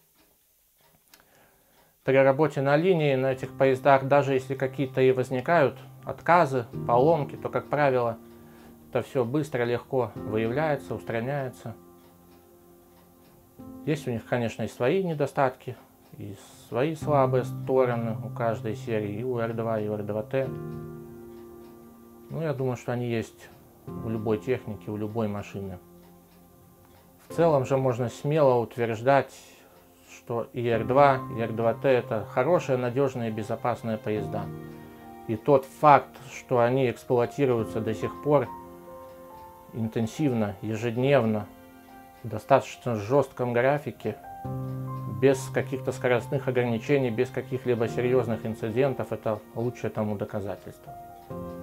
При работе на линии на этих поездах, даже если какие-то и возникают отказы, поломки, то, как правило, это все быстро, легко выявляется, устраняется. Есть у них, конечно, и свои недостатки, и свои слабые стороны у каждой серии, и у R2, и у R2T. Ну, я думаю, что они есть у любой техники, у любой машины. В целом же можно смело утверждать, что и R2, и R2T это хорошие, надежные, безопасные поезда. И тот факт, что они эксплуатируются до сих пор интенсивно, ежедневно, в достаточно жестком графике, без каких-то скоростных ограничений, без каких-либо серьезных инцидентов, это лучшее тому доказательство.